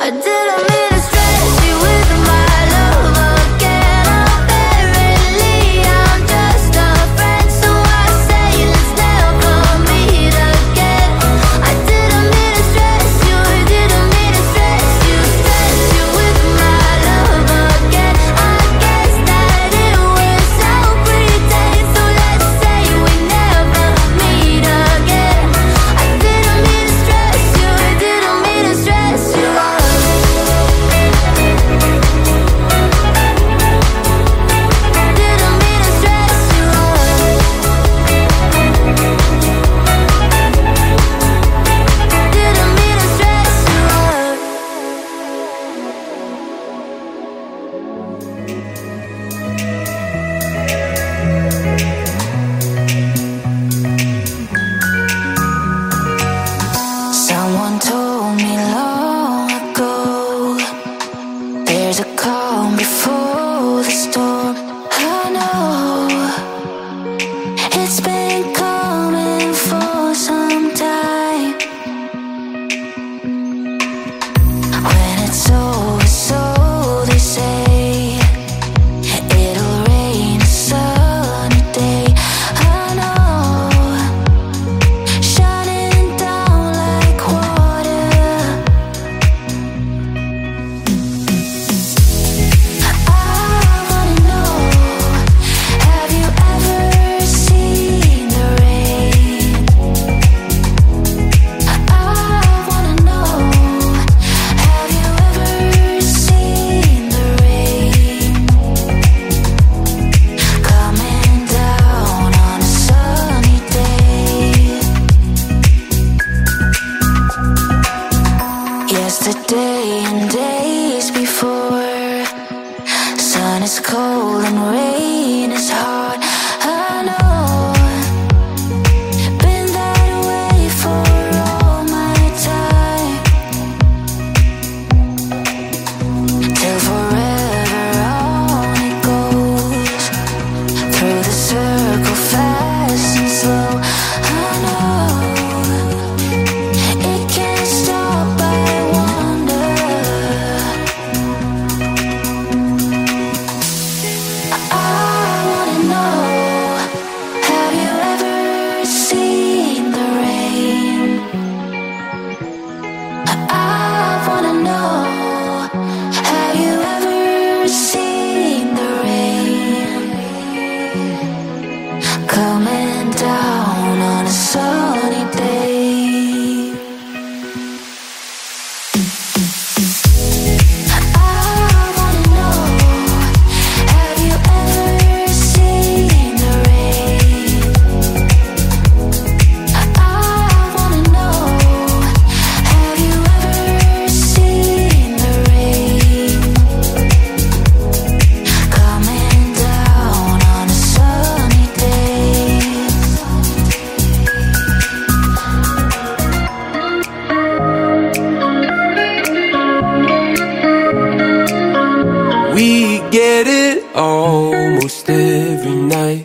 get it almost every night.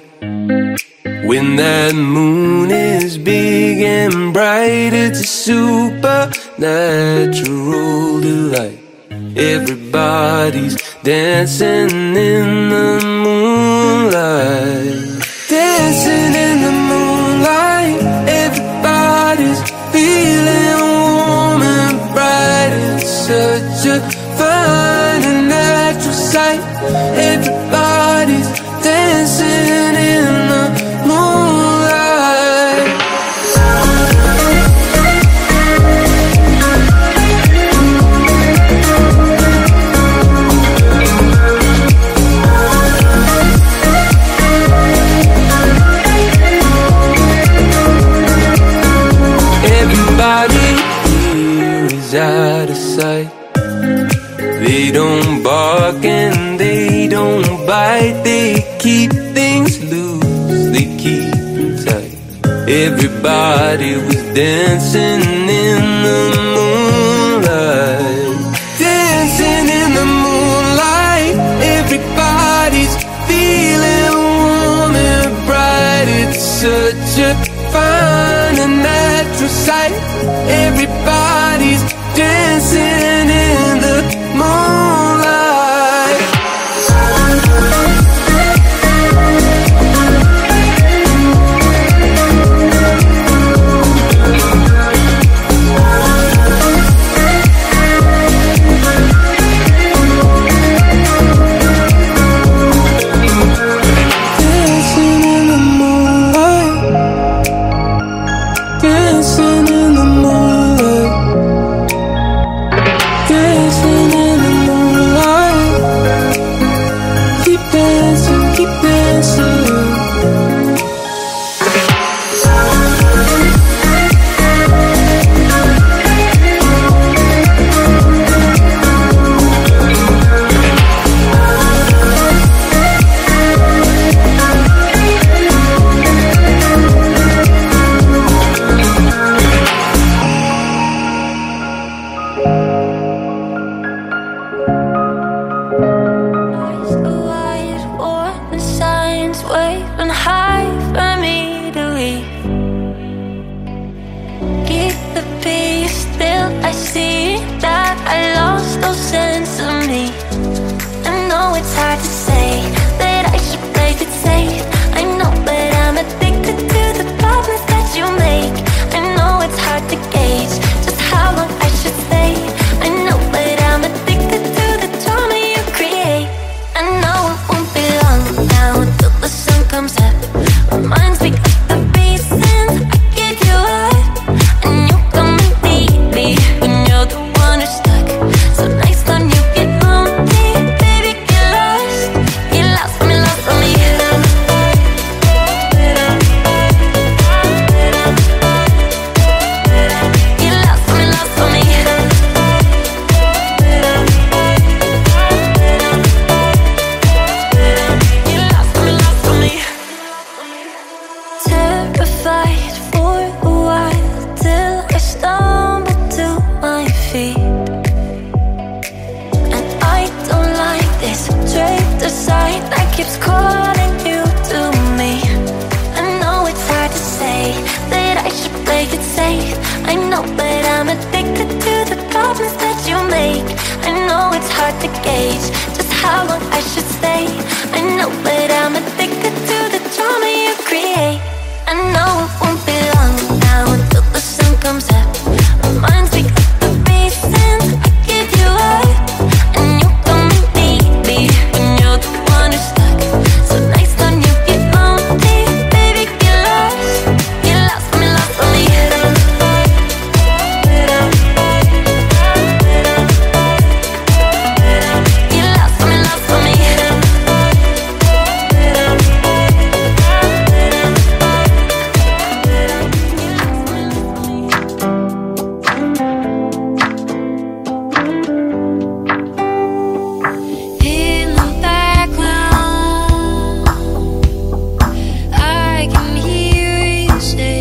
When that moon is big and bright, it's a supernatural delight. Everybody's dancing in the moonlight. Dancing in the moonlight. Everybody's feeling warm and bright. It's such a fine and natural sight. Everybody's dancing in the moonlight. Everybody here is out of sight. They don't bark and they don't bite. They keep things loose, they keep them tight. Everybody was dancing in the moonlight. Dancing in the moonlight. Everybody's feeling warm and bright. It's such a fine and natural sight. Everybody's dancing in hard to say that I should play it safe. I know, but I'm addicted to the promise that you make. I know it's hard to gauge just how long I should stay. I know, but I'm addicted to the drama you create. I know it won't be long now until the sun comes up. Reminds me of the reasons I give you up, and you come and need me when you're the one who's stuck. So nice when you get lonely, baby, get lost. Get lost for me, lost for me. Get lost for me, lost for me. Get lost for me, lost for me. Terrified for a while till I stumble to my feet. And I don't like this tricked aside that keeps calling you to me. I know it's hard to say that I should play it safe. I know, but I'm addicted to the promise that you make. I know it's hard to gauge just how long I should stay. I know, but I'm addicted to the drama you create. I know it won't be long now until the sun comes up. Reminds me of the reasons I give you up, and you come and need me when you're the one who's stuck. So nice when you get lonely, baby, get lost. Get lost for me, lost for me. Get lost for me, lost for me. In the background, I can hear you say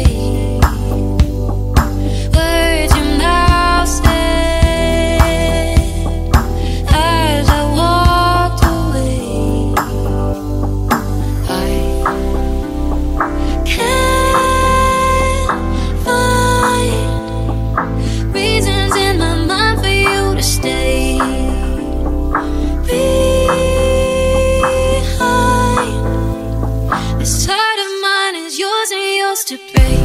words your mouth said as I walked away. I can't find reasons in my mind for you to stay behind. This heart of mine is yours and yours to break.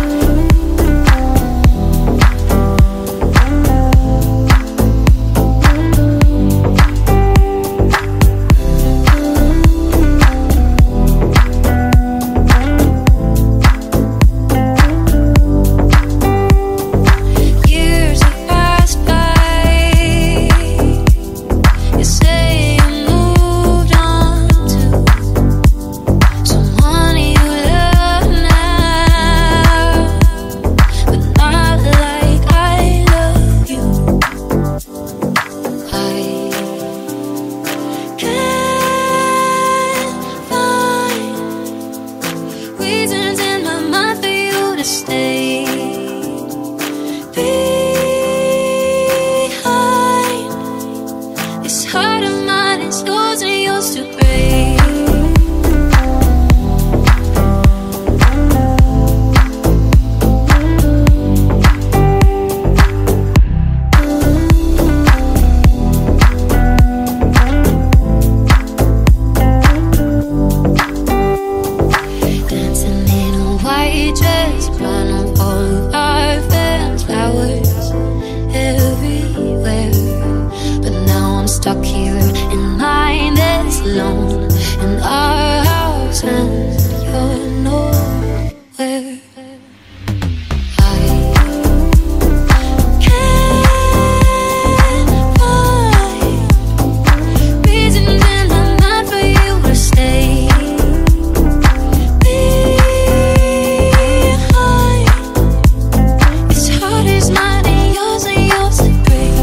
Years have passed by. You say you moved on to someone you love now, but not like I love you. I can't find reasons in my mind for you to stay behind. This heart of mine is yours and yours to break. Dancing in a white dress, run on all of our fans, flowers everywhere. But now I'm stuck here in mindless alone in our house, and you're nowhere. I can't find reasons in my mind for you to stay behind. This heart is mine and yours to break.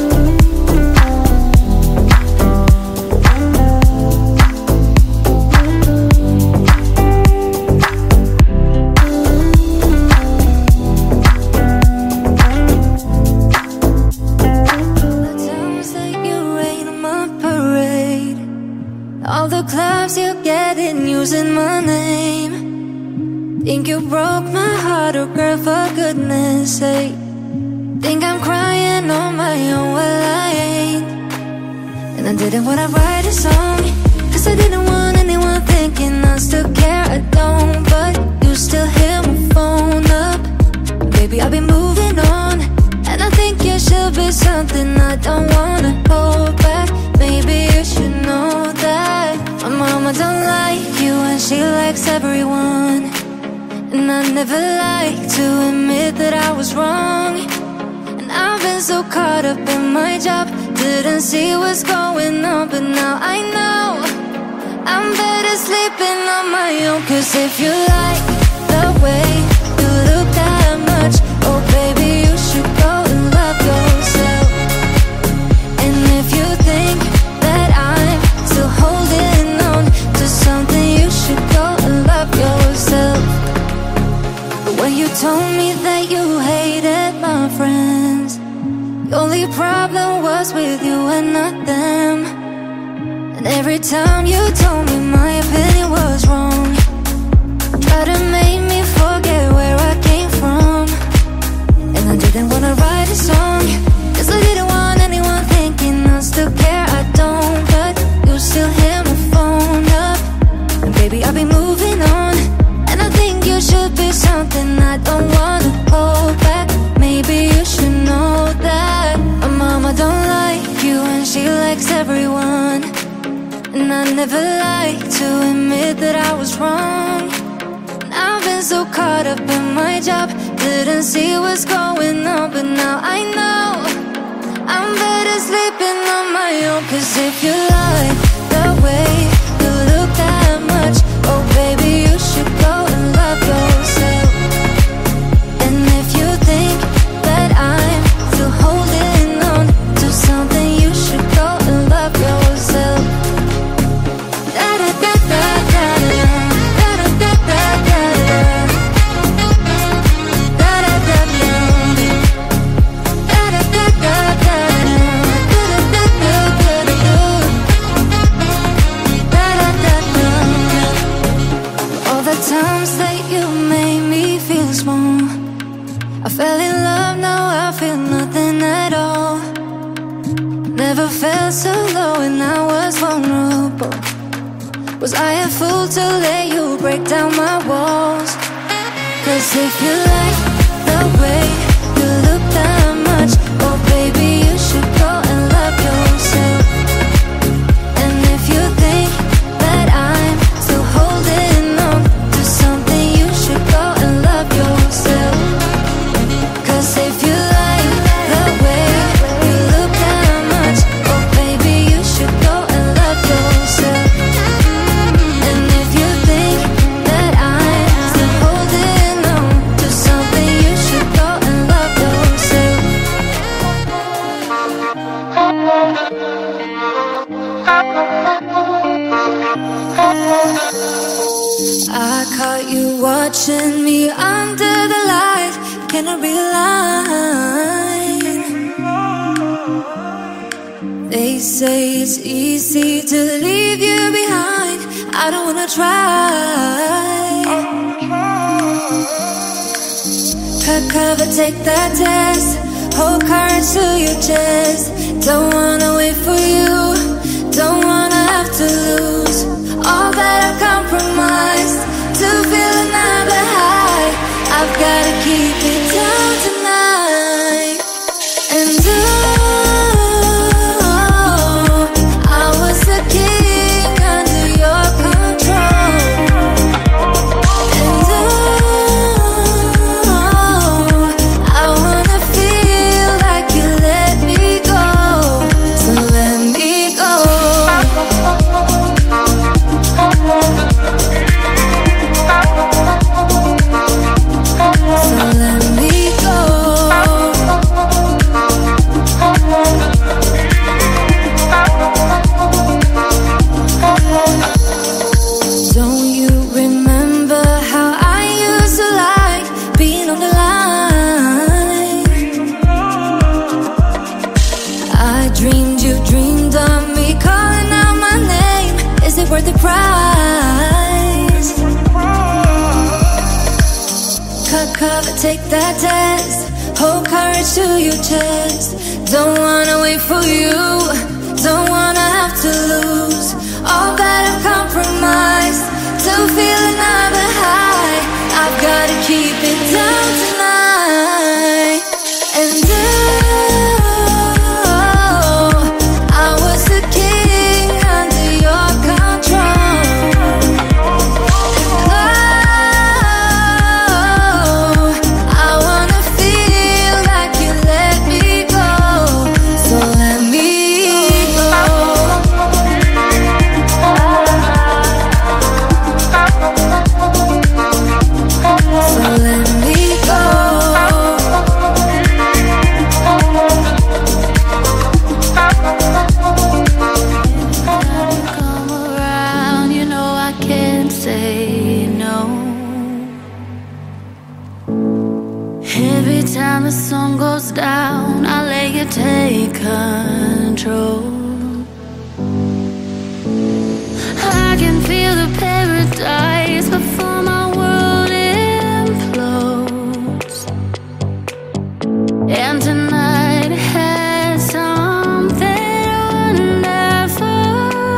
The times that you rain on my parade, all the clubs you get in using my name. Think you broke my heart, oh girl, for goodness sake. Think I'm crying on my own, well I ain't. And I didn't wanna write a song, cause I didn't want anyone thinking I still care. I don't, but you still hit my phone up. Baby, I've been moving on, and I think you should be something I don't wanna hold back. Maybe you should know that my mama don't like you and she likes everyone. And I never like to admit that I was wrong. And I've been so caught up in my job, didn't see what's going on, but now I know I'm better sleeping on my own. Cause if you like the way you look that much, oh baby, you should go and love yourself. And if you think that I'm still holding on to something, you should go and love yourself. But when you told me that you hated my friends, the only problem was with you and not them. And every time you told me my opinion was wrong, try to make me forget where I came from. And I didn't wanna write a song, cause I didn't want anyone thinking I still care. I don't, but you still hit my phone up. And baby, I'll be moving on, and I think you should be something I don't wanna hold back. Maybe you should know that my mama don't like you and she likes everyone. And I never like to admit that I was wrong. And I've been so caught up in my job, didn't see what's going on, but now I know I'm better sleeping on my own. Cause if you like the way you look that much, oh baby, you should go and love yourself. And if you think that I'm still holding on to something, you should go and love yourself. Times that you made me feel small, I fell in love, now I feel nothing at all. Never felt so low and I was vulnerable. Was I a fool to let you break down my walls? Cause if you like the way you look that much, oh baby, you should go and love yourself. And if you think that I'm still holding on to something, you should go and love yourself. Cause if you like the way you look that much, oh baby, you should go and love yourself. And if you think that I'm still holding on to something, you should go and love yourself. I caught you watching me under the light. Can I realize? They say it's easy to leave you behind. I don't wanna try. Cut cover, take that test. Hold courage to your chest. Don't wanna wait for you, don't wanna have to lose all that I've compromised to feel another high. I've gotta keep it down tonight. And I was the king under your control. And I wanna feel like you let me go. So let me go. So let me go. Don't you remember how I used to like being on the line? I dreamed you dreamed of me calling out my name. Is it worth the price? Cut cover, take that test. Hold courage to your chest. Don't wanna wait for you, don't wanna have to lose. All better compromise to feel another high. I've gotta keep it down tonight. And I was a king under your control. I wanna feel like you let me go. So let me go. So let me go. Come around, you know I can't say no. Every time the sun goes down, I let you take control. I can feel the paradise before my world implodes. And tonight has something wonderful.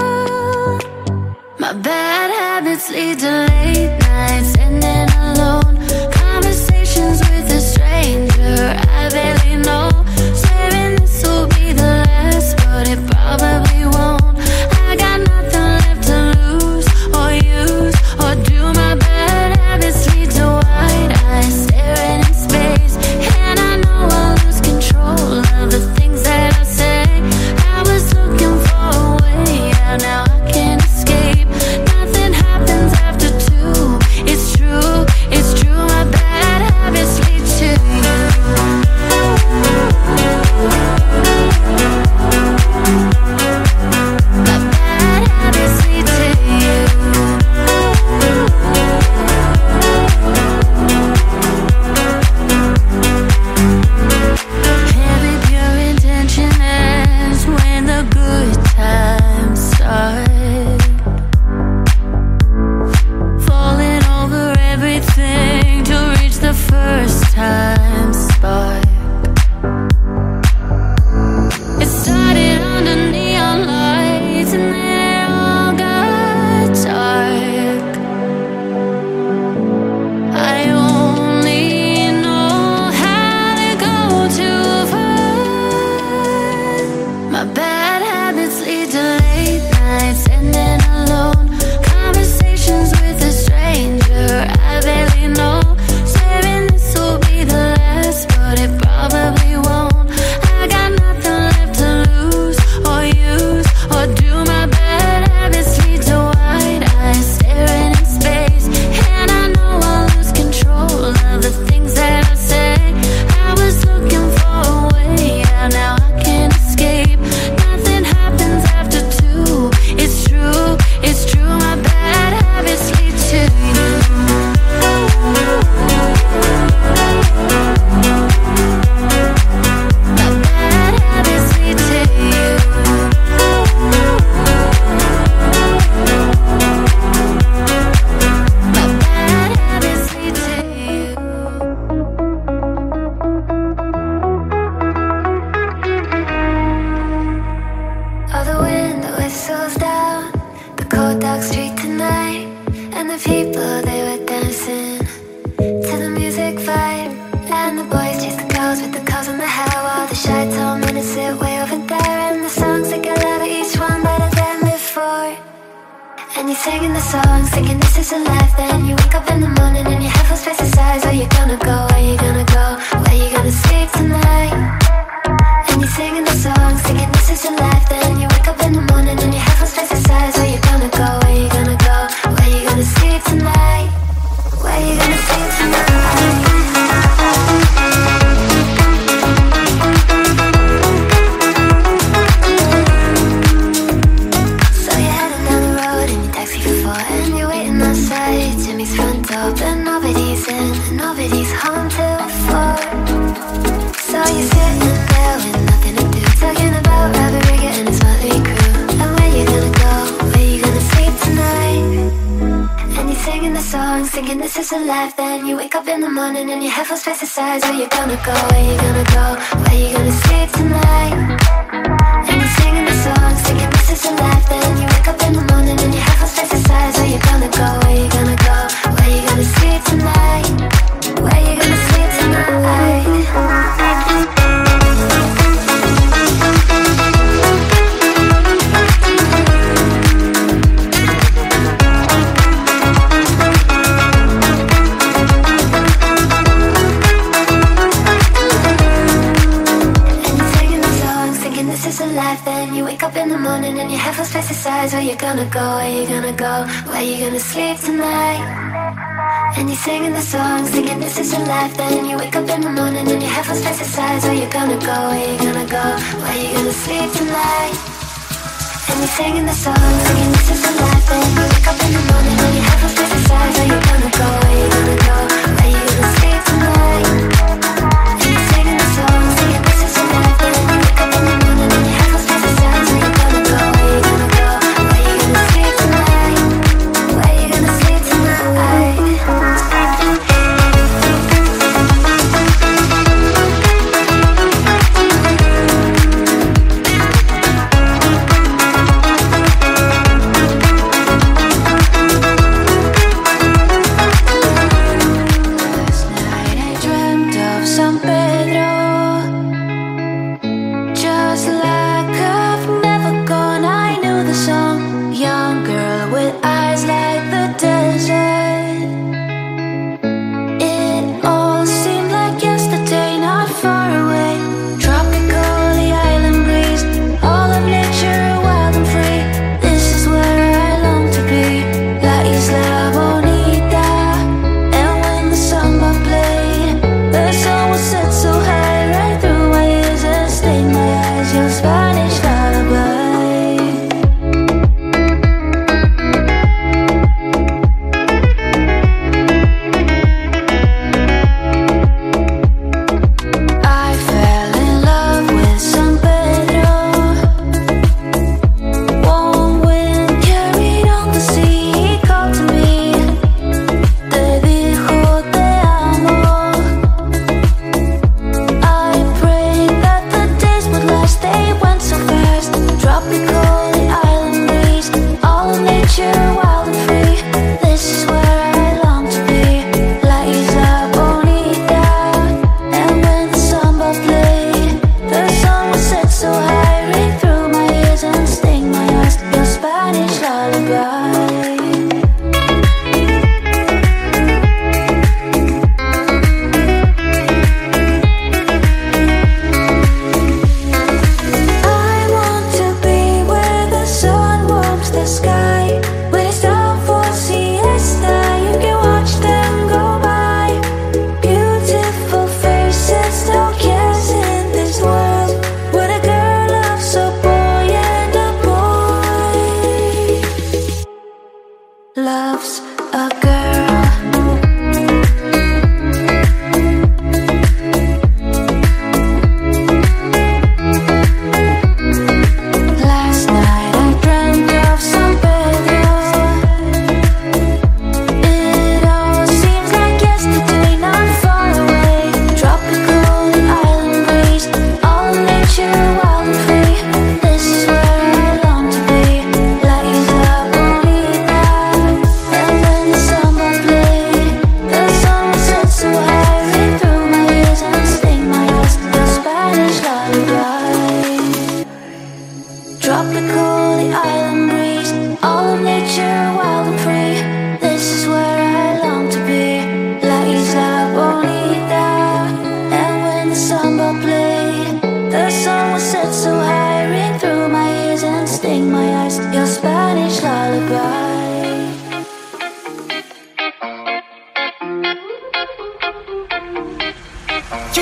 My bad habits lead to late nights, ending alone. Conversations with a stranger I barely know. Swearing this will be the last, but it probably won't. I got nothing left to lose or use or do. My bad habits lead to wide eyes staring in space, and I know I'll lose control of the things that I say. I was looking for a way out, now I can't escape. Nothing happens after two. It's true, it's true. My bad habits lead to you. My bad habits lead to you. Every pure intention ends when the good times start. Falling over everything to reach the first time spark. It started under neon lights and then it all got dark. I only know how to go too far. My bad habits lead to late nights, ending alone. Conversations with a stranger I barely know. Swearing this will be the last, but it probably won't. I got nothing left to lose or use or do. My bad habits lead to wide eyes staring in space, and I know I'll lose control of the things that I say. I was looking for a way out, now I can't escape. Nothing happens after two. It's true, it's true. My bad habits lead to you. My bad habits lead to you. My bad habits lead to you. Oh, the wind whistles down the cold dark street tonight, and the people they were dancing to the music vibe. And the boys chase the girls with the curls in the hair, while the shy tall men sit way over there. And the songs they get louder, each one better than before. And you're singing the song, thinking this is a life. Then you wake up in the morning and your head feels face aside. Where you gonna go? Where you gonna go? Where you gonna sleep tonight? And you're singing the song, thinking this is your life. Then you wake up in the morning and your head feels face aside. Where you gonna go? Where you gonna go? Where you gonna sleep tonight? Where you gonna sleep tonight? So you're heading down the road in your taxi for four, and you're waiting outside Jimmy's front door, but nobody's in and nobody's home till four. So you're sitting there with nothing to do, talking about Robert Rigger and his motley crew. And where you gonna go? Where you gonna sleep tonight? And you're singing the song, thinking this is a life. Then you wake up in the morning and your head feels face aside. Where you gonna go? Where you gonna go? Where you gonna sleep tonight? And you're singing the song, thinking this is a life. life, then you wake up in the morning and your head feels pesticides. Where you gonna go, where you gonna go, where you gonna sleep tonight? And you're singing the song, thinking this is your life, then you wake up in the morning and your head feels pesticides. Where you gonna go, where you gonna go, where you gonna sleep tonight? And you're singing the song, thinking this is your life, then you wake up in the morning and your head feels pesticides. Where you gonna go, where you gonna go, where you gonna sleep tonight? And you're singing the song, thinking this is your life, then you wake up in the morning and your head feels pesticides. Where you gonna go, where you gonna go, where you gonna sleep tonight? Where you gonna sleep tonight?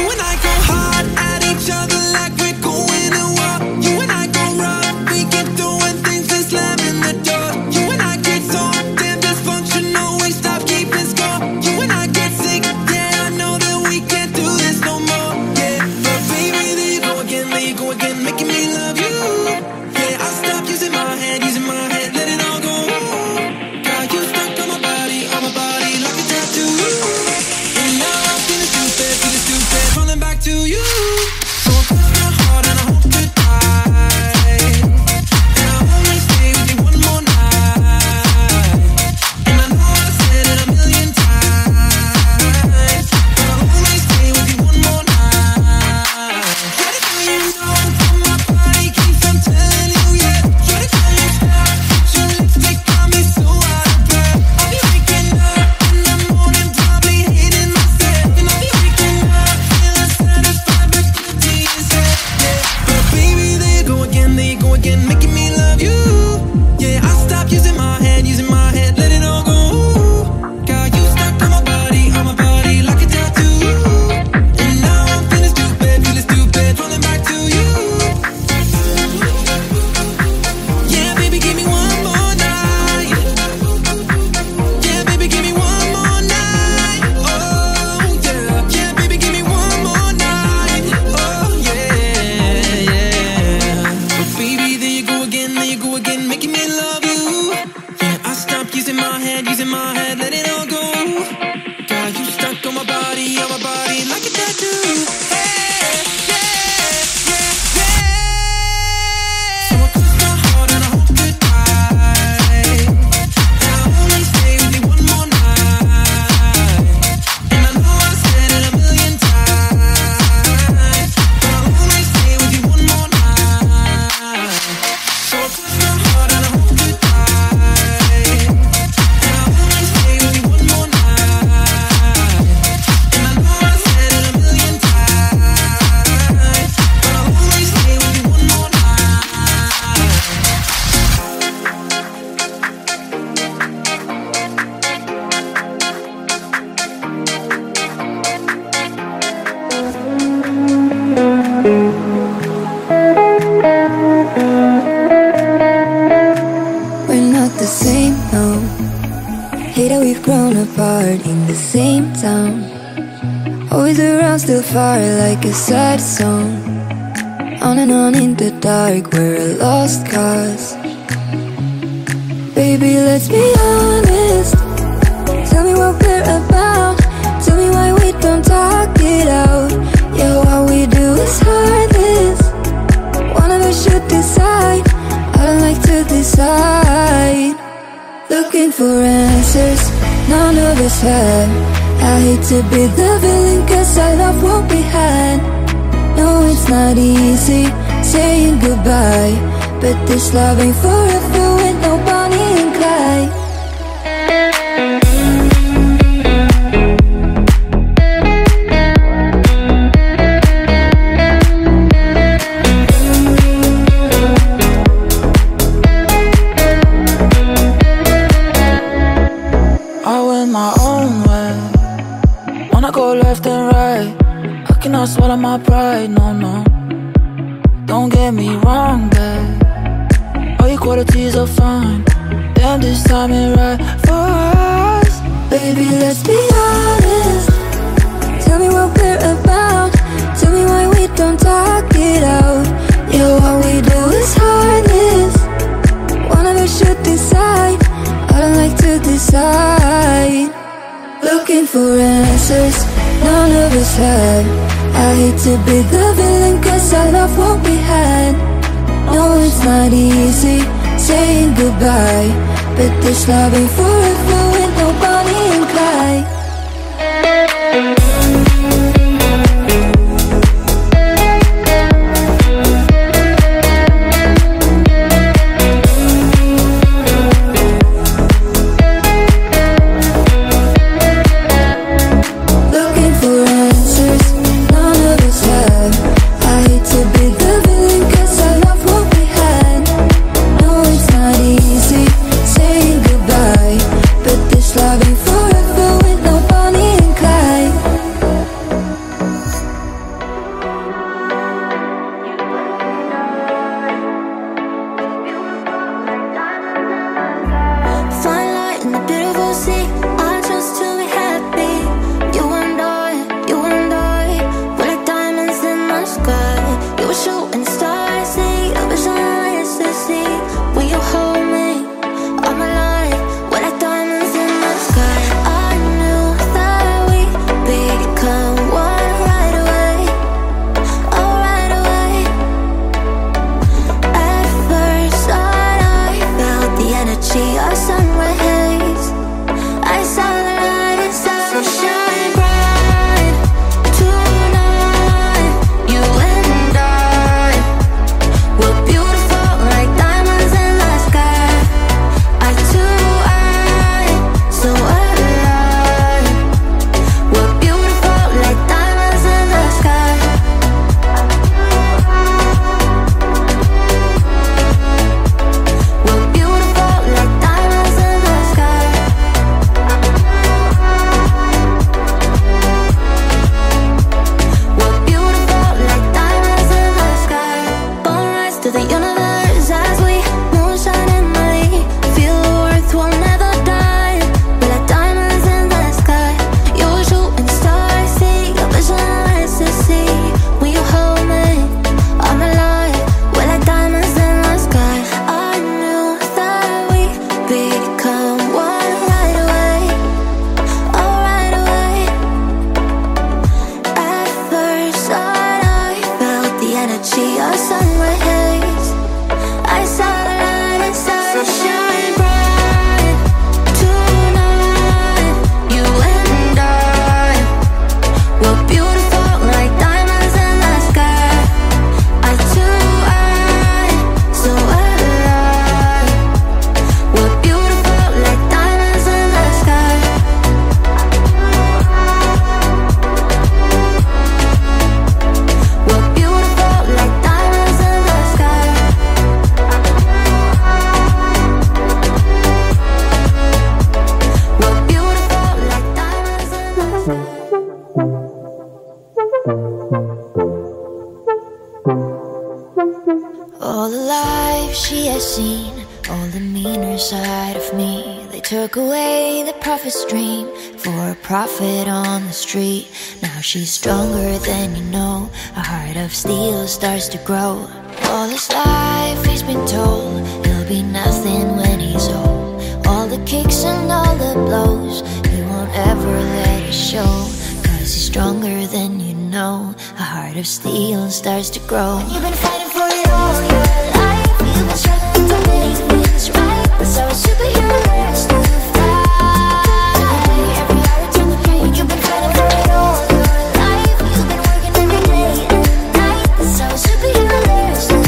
We can do sound. Always around, still far like a sad song. On and on in the dark, we're a lost cause. Baby, let's be honest. Tell me what we're about. Tell me why we don't talk it out. Yeah, what we do is heartless. One of us should decide. I don't like to decide. Looking for answers, none of us have. I hate to be the villain, cause our love won't be had. No, it's not easy saying goodbye, but this love ain't forever with no Bonnie and Clyde. Cannot swallow my pride, no, no. Don't get me wrong, babe. All your qualities are fine. Damn, this time ain't right for us. Baby, let's be honest. Tell me what we're about. Tell me why we don't talk it out. Yeah, what we do is heartless. One of us should decide. I don't like to decide. Looking for answers, none of us have. I hate to be the villain, cause our love won't be had. No, it's not easy saying goodbye, but this love ain't forever with no Bonnie and Clyde. All the life she has seen, all the meaner side of me, they took away the prophet's dream for a prophet on the street. Now she's stronger than you know. A heart of steel starts to grow. All this life he's been told, he'll be nothing when he's old. All the kicks and all the blows, he won't ever let it show. Cause he's stronger than you know. A heart of steel starts to grow. And you've been fighting for it all your life. You've been struggling to make things right. That's how a superhero learns to fly. Every hour turn the pain. You've been fighting for it all your life. You've been working every day and night. That's how a superhero learns to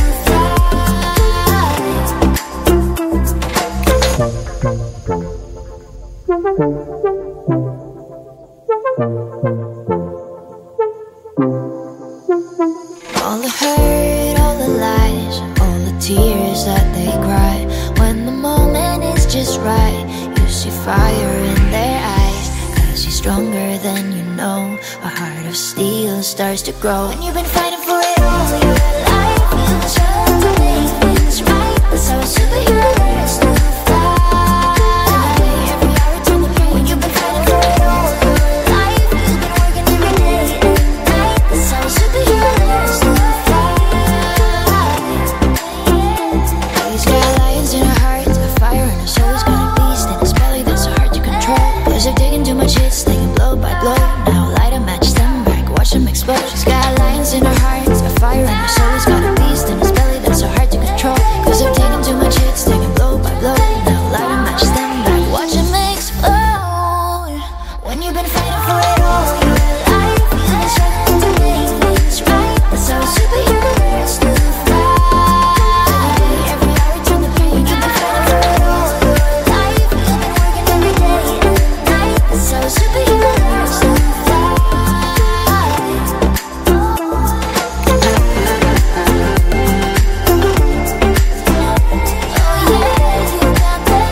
all the hurt, all the lies, all the tears that they cry. When the moment is just right, you see fire in their eyes. Cause you're stronger than you know. A heart of steel starts to grow. And you've been fighting for it all your life. You've been struggling to make things right. That's how a superhero learns to fly. Every hour turn the pain. You've been fighting for it all your life. You've been working every day and night. That's how a superhero learns to fly. He's got lions in her heart, a fire in her soul. He's got a beast in his belly that's so hard to control. Boys have taken too much hits, taking blow by blow. Now light a match them back, watch them explode. She's got lions in her heart, a fire in her soul. He's got a beast in his belly that's so hard to control. Boys have taken too much hits, taking blow by blow. Now light a match them back, watch them explode. When you've been fighting for it all your life, you've been struggling to make things right. That's how a superhero learns to fly. Every hour turn the pain. You've been fighting for it all your life. You've been working every day and night. That's how a superhero learns to fly. Oh yeah, you got that.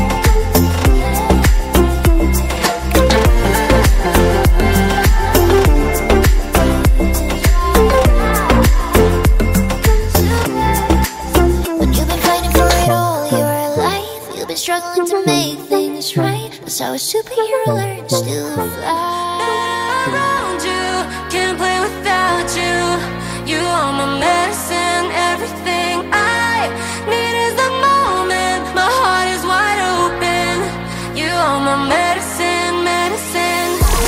When you've been fighting for it all your life, you've been struggling to make things right. That's how a superhero learns to fly. Around you, can't play without you. You are my medicine, everything I need is the moment. My heart is wide open. You are my medicine, medicine.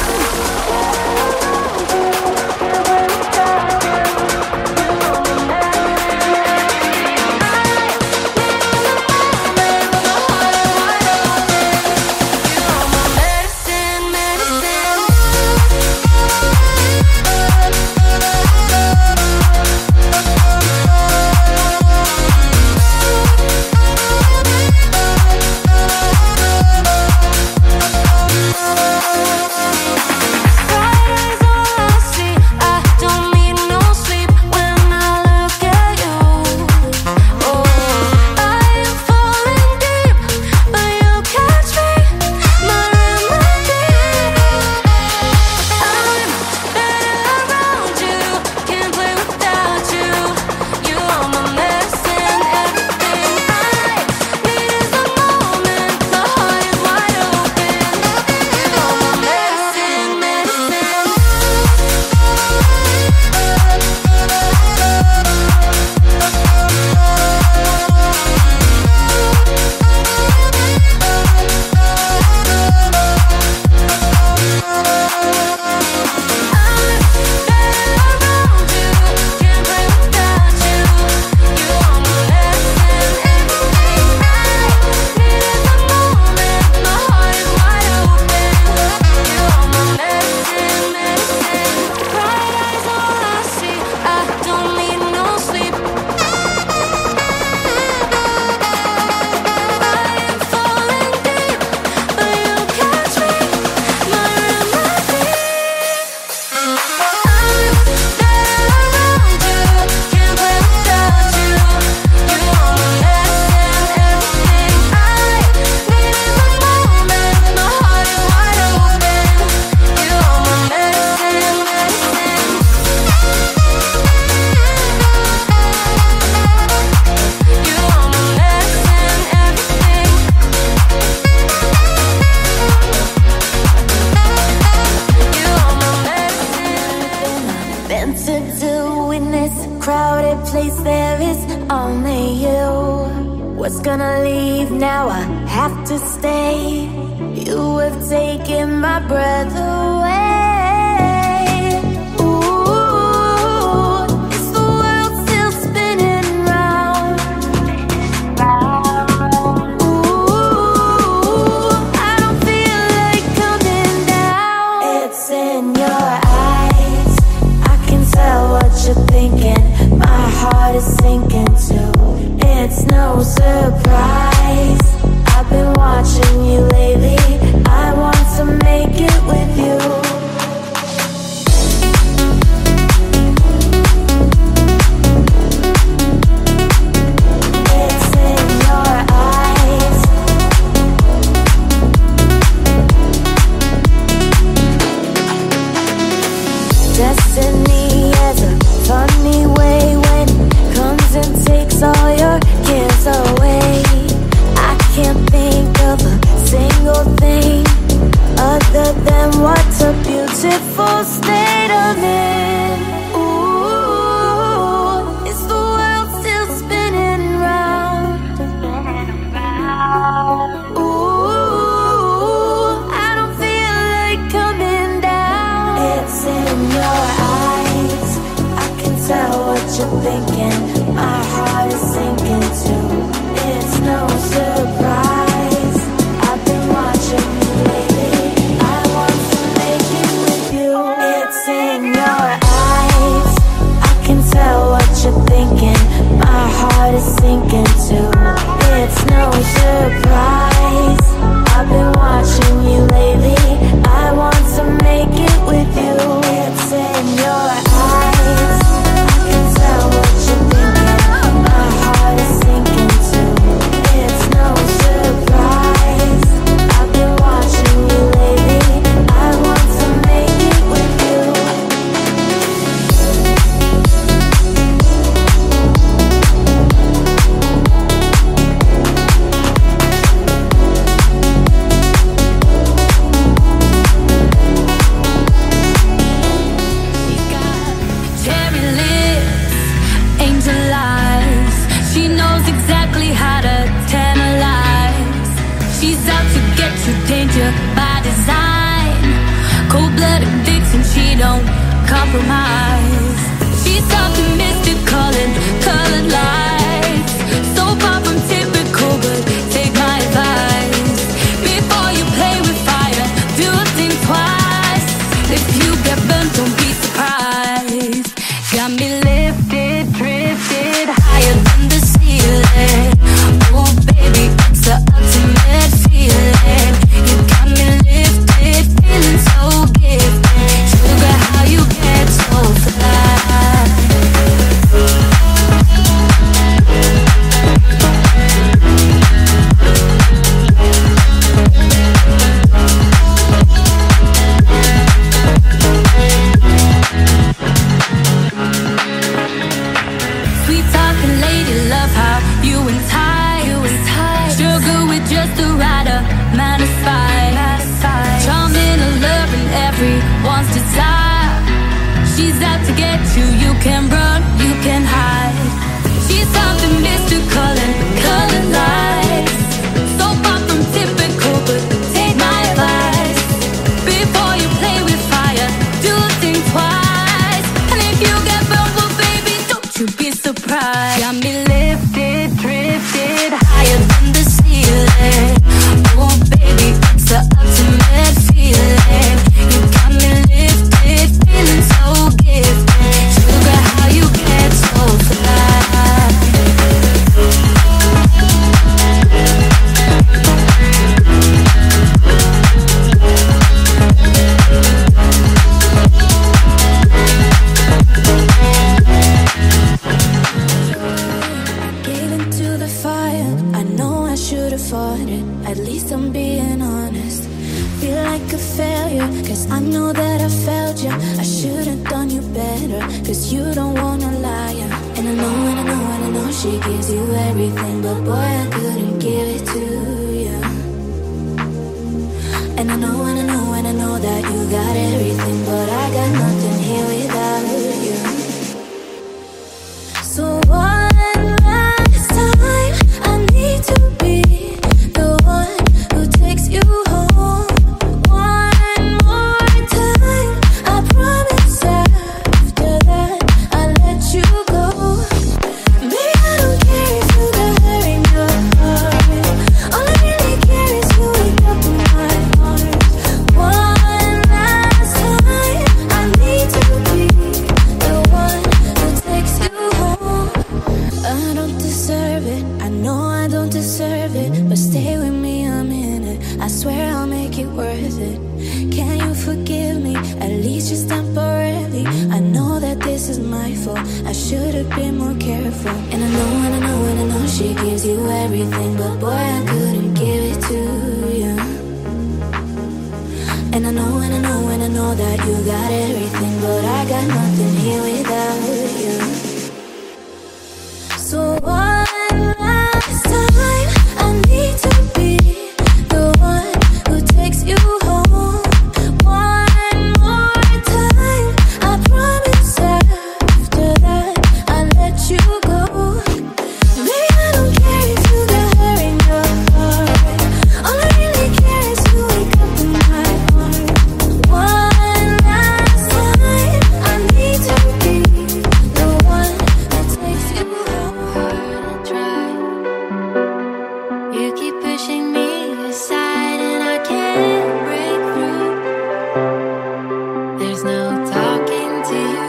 Medicine, medicine. was gonna leave, now I have to stay. You have taken my breath away. Ooh, is the world still spinning round? Ooh, I don't feel like coming down. It's in your eyes, I can tell what you're thinking. My heart is sinking too. It's no surprise, I've been watching you lately. I want to make it with you. It's in your eyes. Destiny has a funny way when it comes and takes all your cares away. I can't think of a single thing other than what a beautiful state I'm in. Ooh, is the world still spinning round? Ooh, I don't feel like coming down. It's in your eyes, I can tell what you're thinking. My heart is sinking too. It's no surprise, I've been watching you lately. I want to make it with you. It's in your eyes, I can tell what you're thinking. My heart is sinking too. It's no surprise, I've been watching you lately. I want to make it with you. It's in your eyes, I can tell what you're thinking. My heart is sinking too. It's no surprise, I've been watching you lately. I want to make it with you. She's got cherry lips, angel eyes. She knows exactly how to tantalize. She's out to get you, danger by design. Cold-blooded vixen, she don't compromise. She's something mystical and colored lights. So far from typical, but take my advice. Before you play with fire, do think twice. If you get burnt, don't be surprised. Got me lifted, drifted higher than the ceiling. Oh baby, it's the ultimate feeling. You got me lifted, feeling so gifted. Sugar, how you get so fly? Sweet talking lady, love how you entice. Sugar with just the right amount of spice. Charming, alluring, everyone's desire. She's out to get you, you can run, you can hide. She's something mystical and colored lights. So far from typical, but take my advice. Before you play with fire, do think twice. And if you get burned, well baby, don't you be surprised. Got me lifted, drifted higher than the ceiling. Oh baby, it's the ultimate feeling. You got me lifted, feeling so gifted. Sugar, how you get so fly? Gave into the fire, I know I should have fought it. At least I'm being honest. Feel like a failure, cause I know that I failed you. I should have done you better, cause you don't wanna lie. And I know, and I know, and I know she gives you everything, but boy, I couldn't give it to you. And I know, and I know, and I know that you got everything, but I got nothing here without you. So one last time, I need deserve it. I know I don't deserve it, but stay with me a minute. I swear I'll make it worth it. Can you forgive me, at least just temporarily? I know that this is my fault, I should have been more careful. And I know, and I know, and I know she gives you everything, but boy, I couldn't give it to you. And I know, and I know, and I know that you got everything, but I got nothing here without you. So one last time, I need to be the one who takes you home. One more time, I promise after that I'll let you go. Baby, I don't care if you got her in your heart. All I really care is you wake up in my heart. One last time, I need to be the one that takes you home. Hard to try. You keep pushing me aside and I can't break through. There's no talking to you.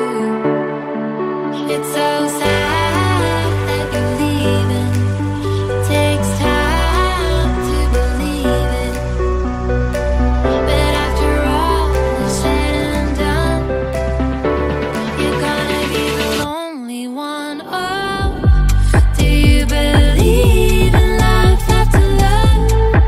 It's so sad that you're leaving. Takes time to believe it. But after all is said and done, you're gonna be the only one. Oh, do you believe in life after love?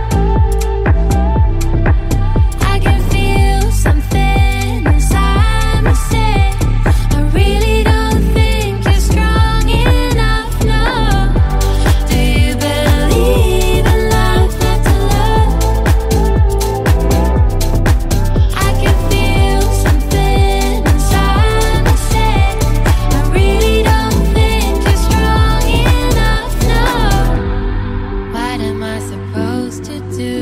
I can feel something inside me say, I really don't think you're strong enough, no. Do you believe in life after love? I can feel something inside me say, I really don't think you're strong enough, no. What am I supposed to do?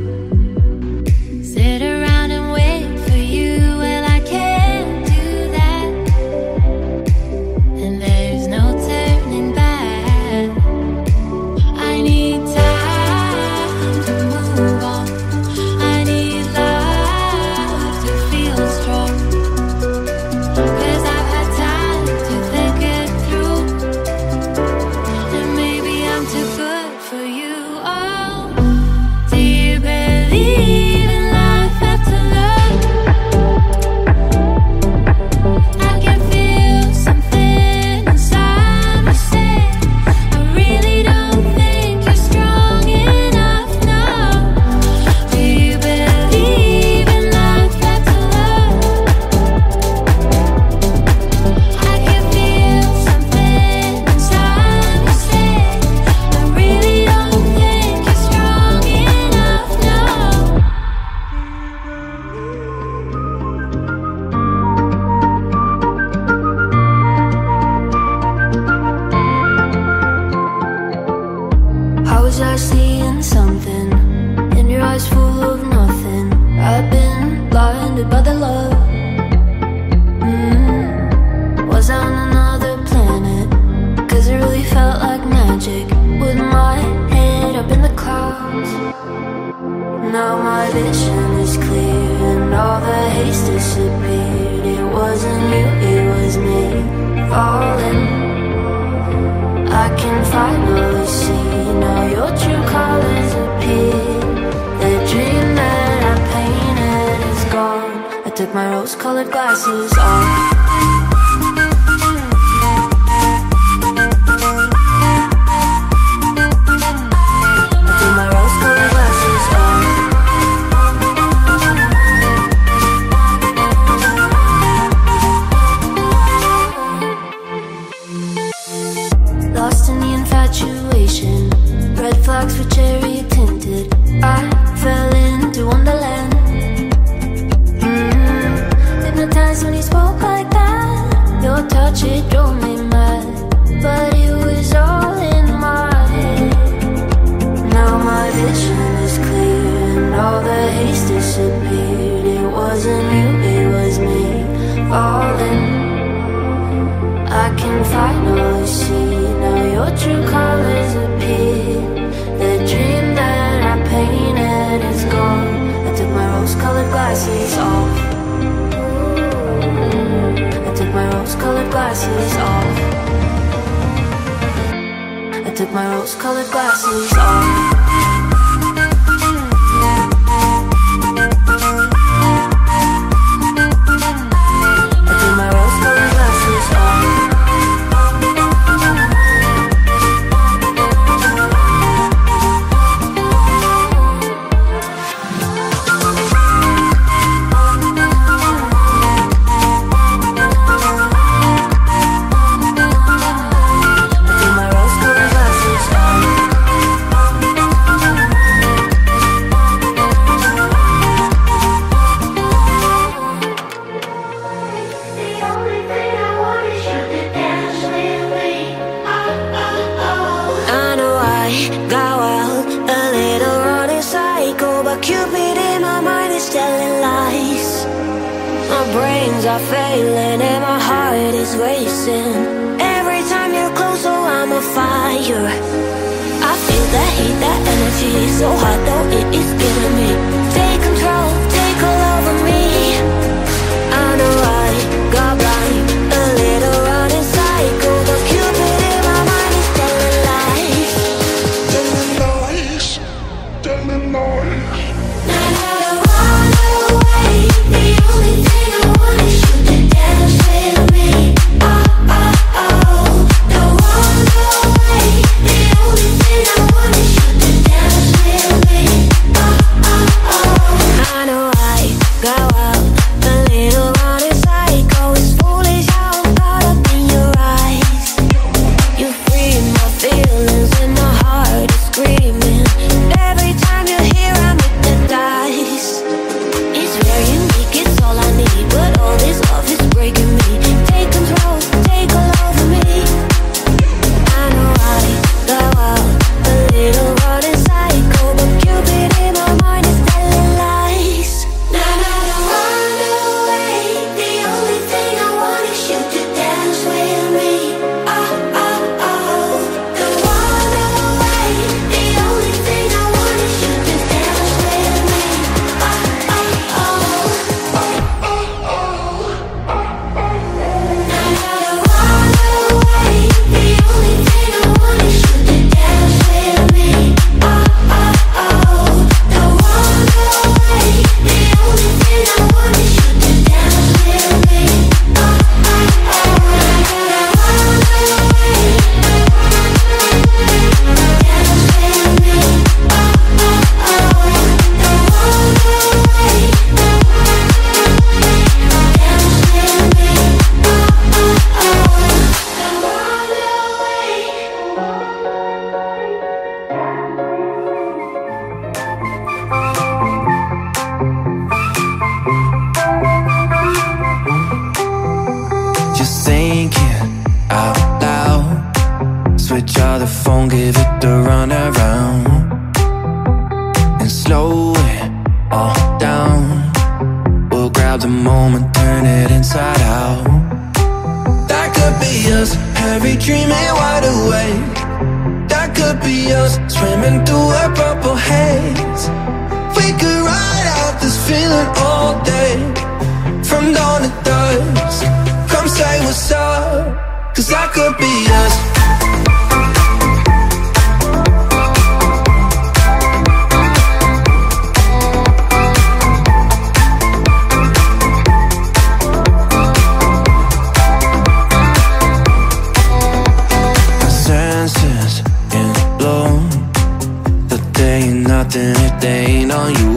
Sit around and wait for you? Well, I can't do that. And there's no turning back. I need time to move on. I need love to feel strong. 'Cause I've had time to think it through. And maybe I'm too good for you. Oh, do you believe in life after love? I can feel something inside me say, I really don't think you're strong enough, no. Do you believe in life after love? I can feel something inside me say, I really don't think you're strong enough, no. How was I seeing something in your eyes full of nothing? I've been blinded by the love. Was I on another planet? 'Cause it really felt like magic. With my head up in the clouds, now my vision is clear and all the haze disappeared. It wasn't you, it was me falling. I can finally see now your true colors appear. The dream that I painted is gone. I took my rose-colored glasses off. I took my rose-colored glasses off. Lost in the infatuation, red flags were cherry tinted. I fell into Wonderland. Hypnotized when he spoke like that. took my rose-colored glasses off. Are failing and my heart is racing. Every time you're close, oh, I'm a fire. I feel that heat, that energy, so hot though it is killing me. Take control, take all over me. I know I got blind, a little running cycle, but Cupid in my mind is telling lies. Telling lies, telling lies. Give it the run around and slow it all down. We'll grab the moment, turn it inside out. That could be us, heavy dreaming wide awake. That could be us, swimming through a purple haze. We could ride out this feeling all day, from dawn to dusk. Come say what's up, 'cause that could be us. If they ain't on you,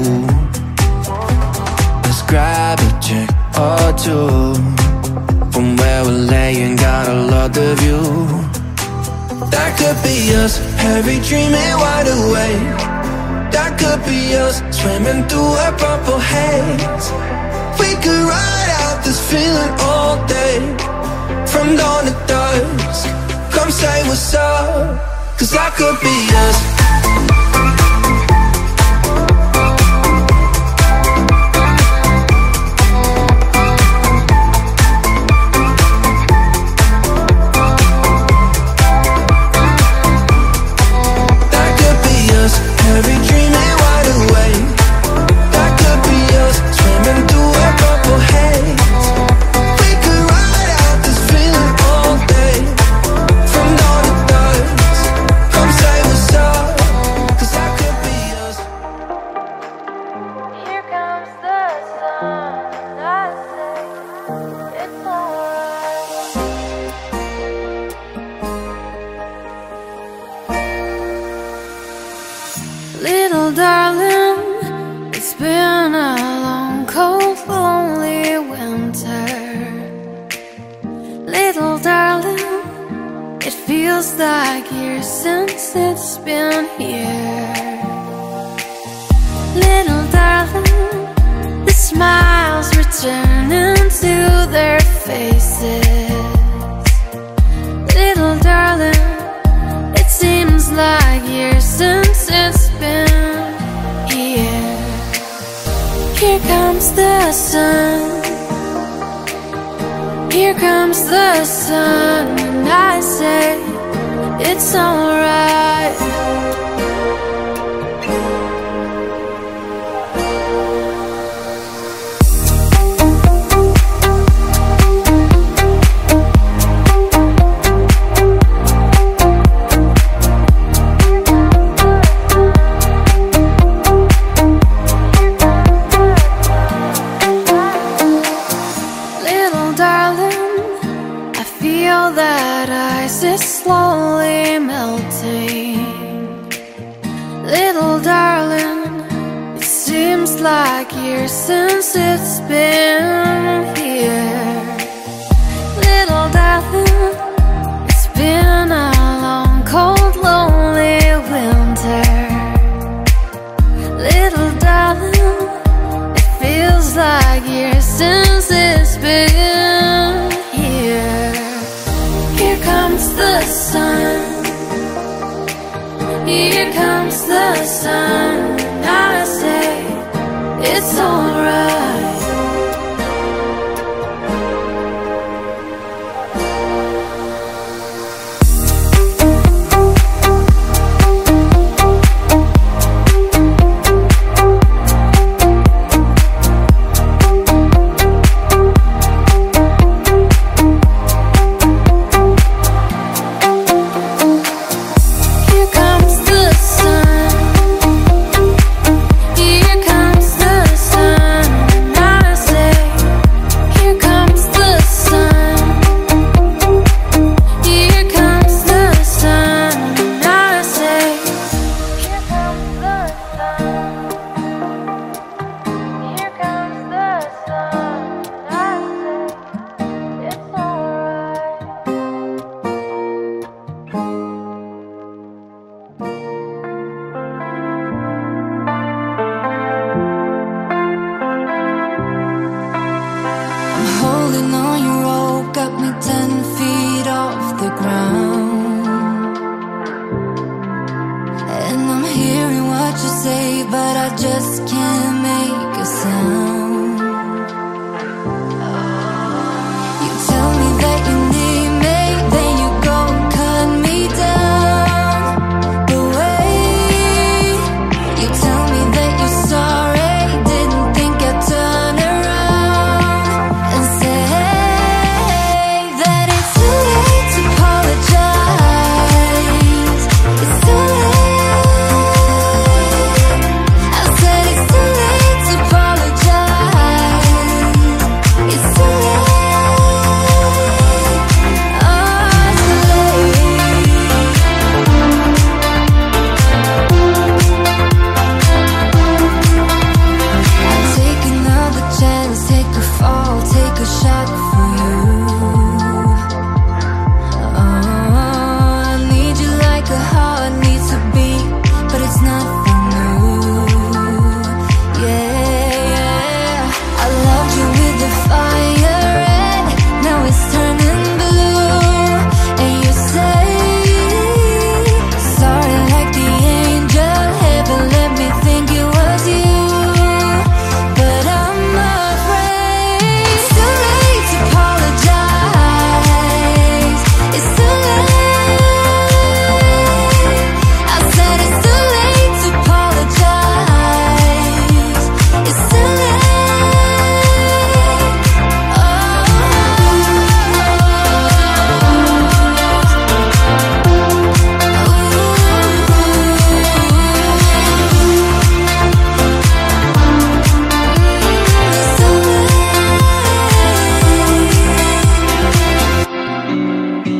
let's grab a drink or two. From where we're laying, gotta love the view. That could be us, heavy dreaming wide awake. That could be us, swimming through a purple haze. We could ride out this feeling all day, from dawn to dusk. Come say what's up, 'cause that could be us. Every dreaming wide awake. That could be us, swimming through a purple haze. We could ride out this feeling all day, from dawn to dusk. Little darling, it's been a long, cold, lonely winter. Little darling, it feels like years since it's been here. Little darling, the smiles returning to their faces. Little darling, it seems like years since it's been here. Here comes the sun, here comes the sun, and I say it's alright. That ice is slowly melting. Little darling, it seems like years since it's been here. Little darling, it's been a long, cold, lonely winter. Little darling, it feels like years since it's been here. Here comes the sun, here comes the sun, and I say it's alright. Holding on your rope got me 10 feet off the ground, and I'm hearing what you say, but I just can't make a sound. You tell me that you need me, then you go and cut me down. The way you tell me that you're sorry, didn't think I'd turn around and say that it's too late to apologize. It's too late. I said it's too late to apologize. It's too late. Oh, it's too late. I'll take another chance, take a fall, take a shot for you. Oh, I need you like a heart needs to beat, but it's nothing new. Yeah, I loved you with the fire red, now it's turning blue. And you say sorry like the angel, heaven let me think it was you, but I'm afraid it's too late to apologize. It's too late. I said it's too late to apologize. It's too late. Oh.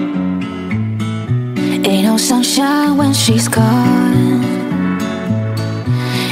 Ain't no sunshine when she's gone.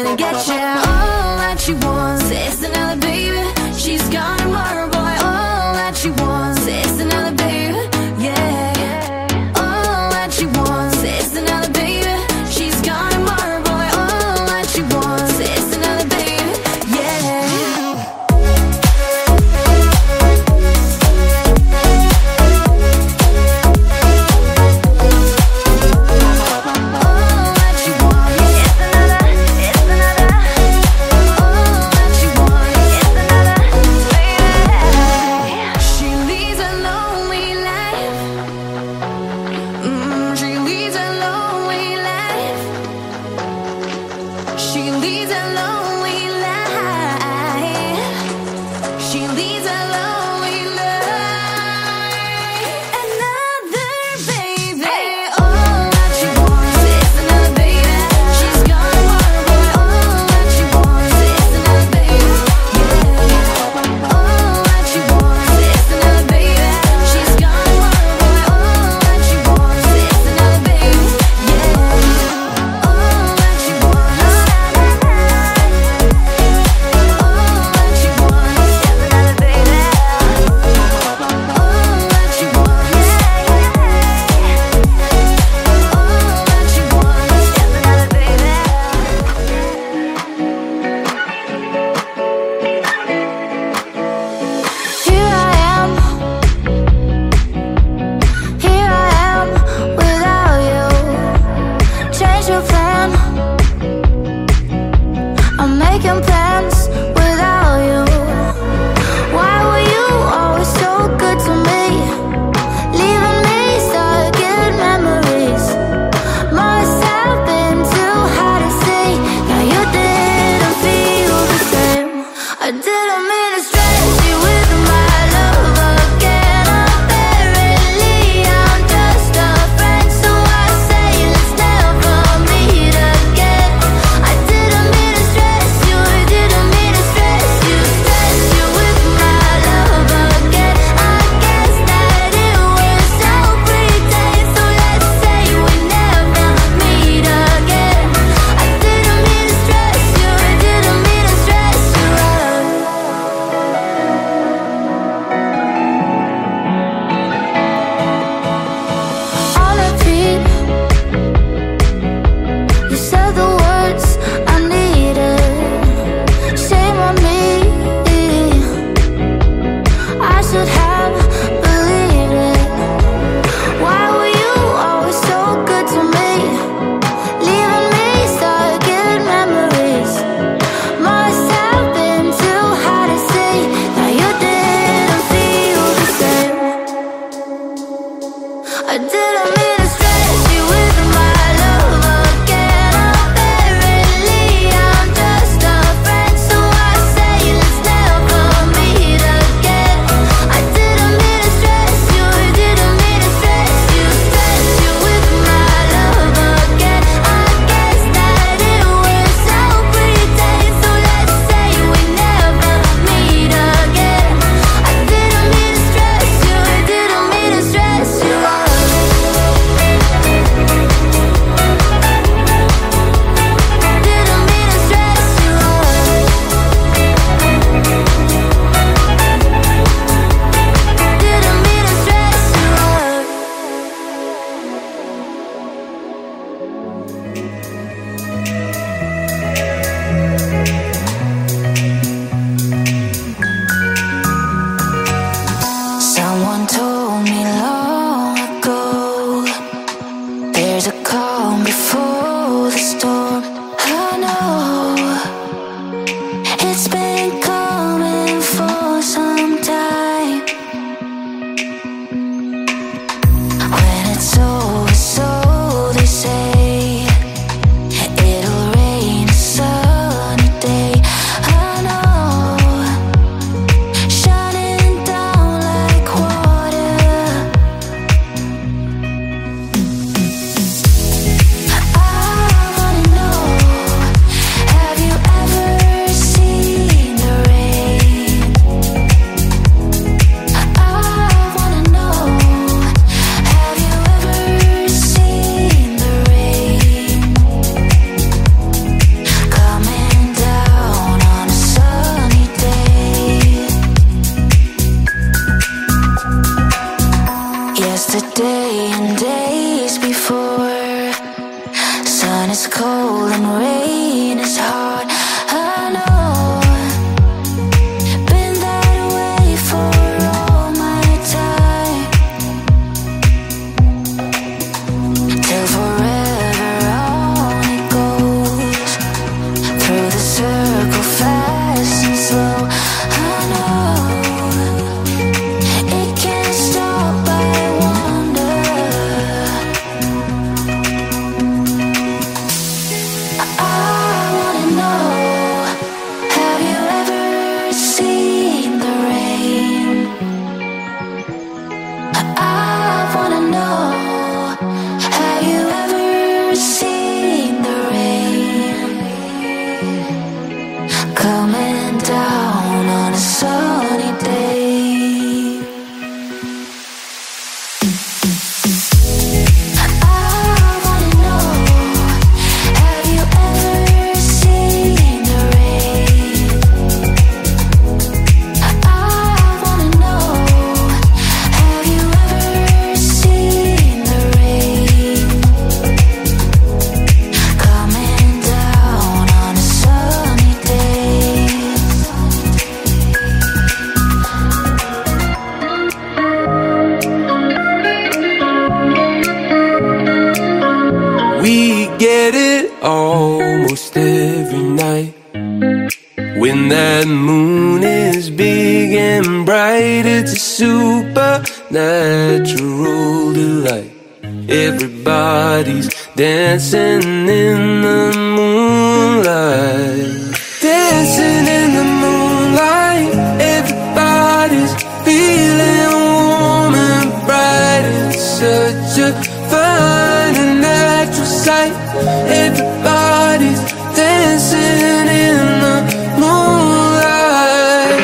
gonna get you. All that she wants is another baby. She's got a mother boy. All that she wants is another baby. Yeah. All that she wants is another baby. She's got a mother boy. All that she wants is another baby. Yeah. I didn't mean to stress you with my love again. I cold and rain is hard. I know, been that way for all my time. Till forever on it goes, through the circle fast and slow. I know, it can't stop, I wonder. I wanna know, have you ever seen the rain? I wanna know, have you ever seen the rain? Coming down on a sunny day. I wanna know, have you ever seen the rain? I wanna know, have you ever seen the rain? Coming down on a sunny day. We get it almost every night. When that moon is big and bright, it's a supernatural delight. Everybody's dancing in the moonlight. Dancing in the moonlight. Everybody's feeling warm and bright. It's such a fine and natural sight. Everybody's dancing in the moonlight.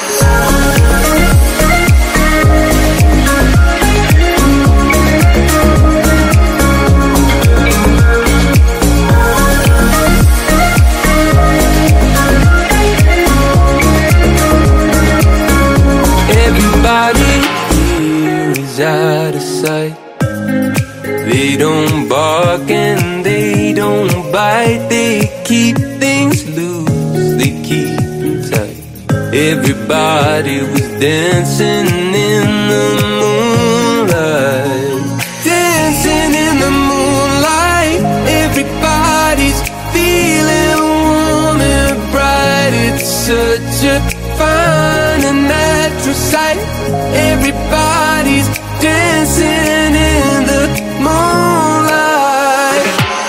Everybody here is out of sight. They don't bark and they don't bite. They keep things loose, they keep them tight. Everybody was dancing in the moonlight. Dancing in the moonlight. Everybody's feeling warm and bright. It's such a fine and natural sight. Everybody's dancing in the moonlight.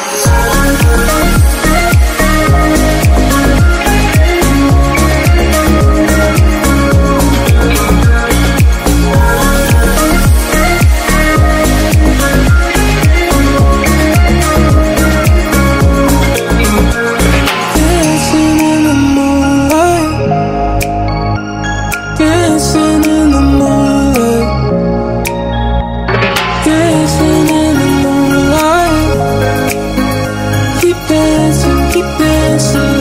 Dancing in the moonlight. Dancing in the moonlight. Dancing in the moonlight. Keep dancing, keep dancing.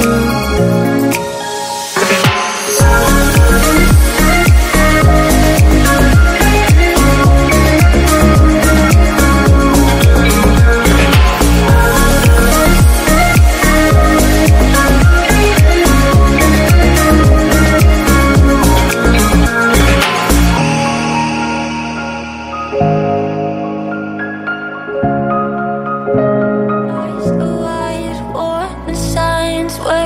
Eyes are wide, warm, the signs were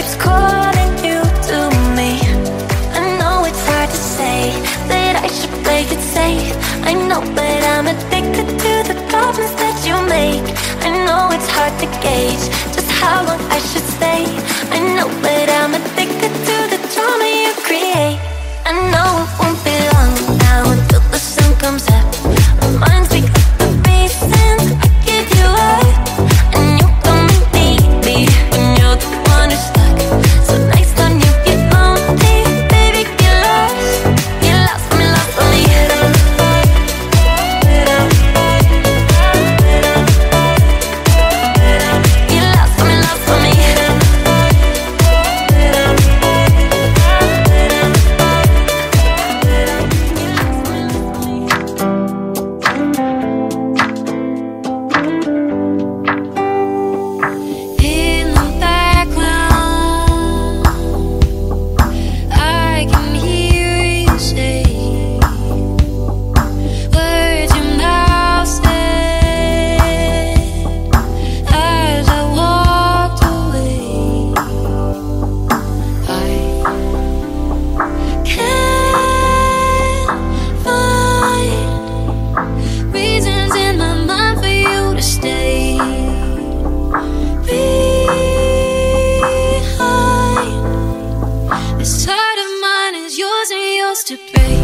keeps calling you to me. I know it's hard to say that I should play it safe. I know, but I'm addicted to the promise that you make. I know it's hard to gauge just how long I should stay. I know, but I'm addicted to the drama you create. I know it won't be long now until the sun comes up. Reminds me of the reasons I give you up. And you come and need me when you're the one who's stuck. So next time you get lonely, baby, get lost. Get lost for me, lost for me. Get lost for me, lost for me. In the background, I can hear you say words your mouth said as I walked away. I can't find reasons in my mind for you to stay behind. This heart of mine is yours and yours to break.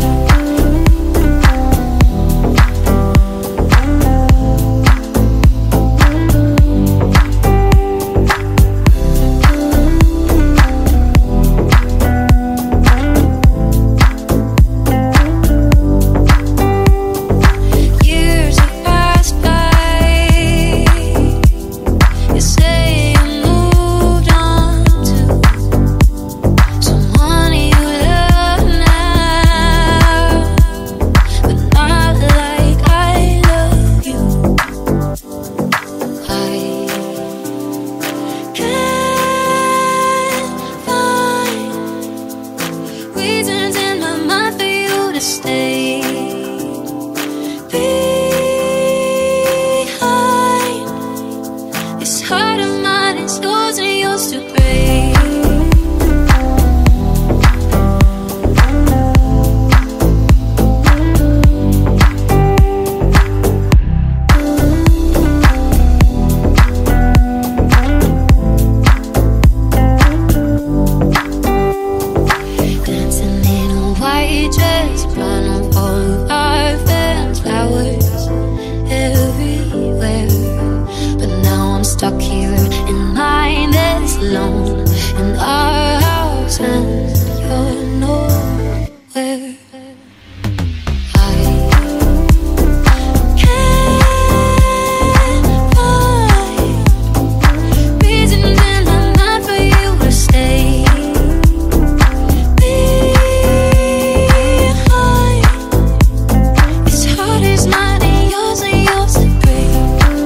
Years have passed by. You say you moved on to someone you love now, but not like I love you. I can't find reasons in my mind for you to stay behind. This heart of mine is yours and yours to break. Dancing in a white dress, running for our fans, flowers everywhere. But now I'm stuck here in mindless alone in our house and you're nowhere. I can't find reasons in my mind for you to stay behind. This heart is mine and yours to break.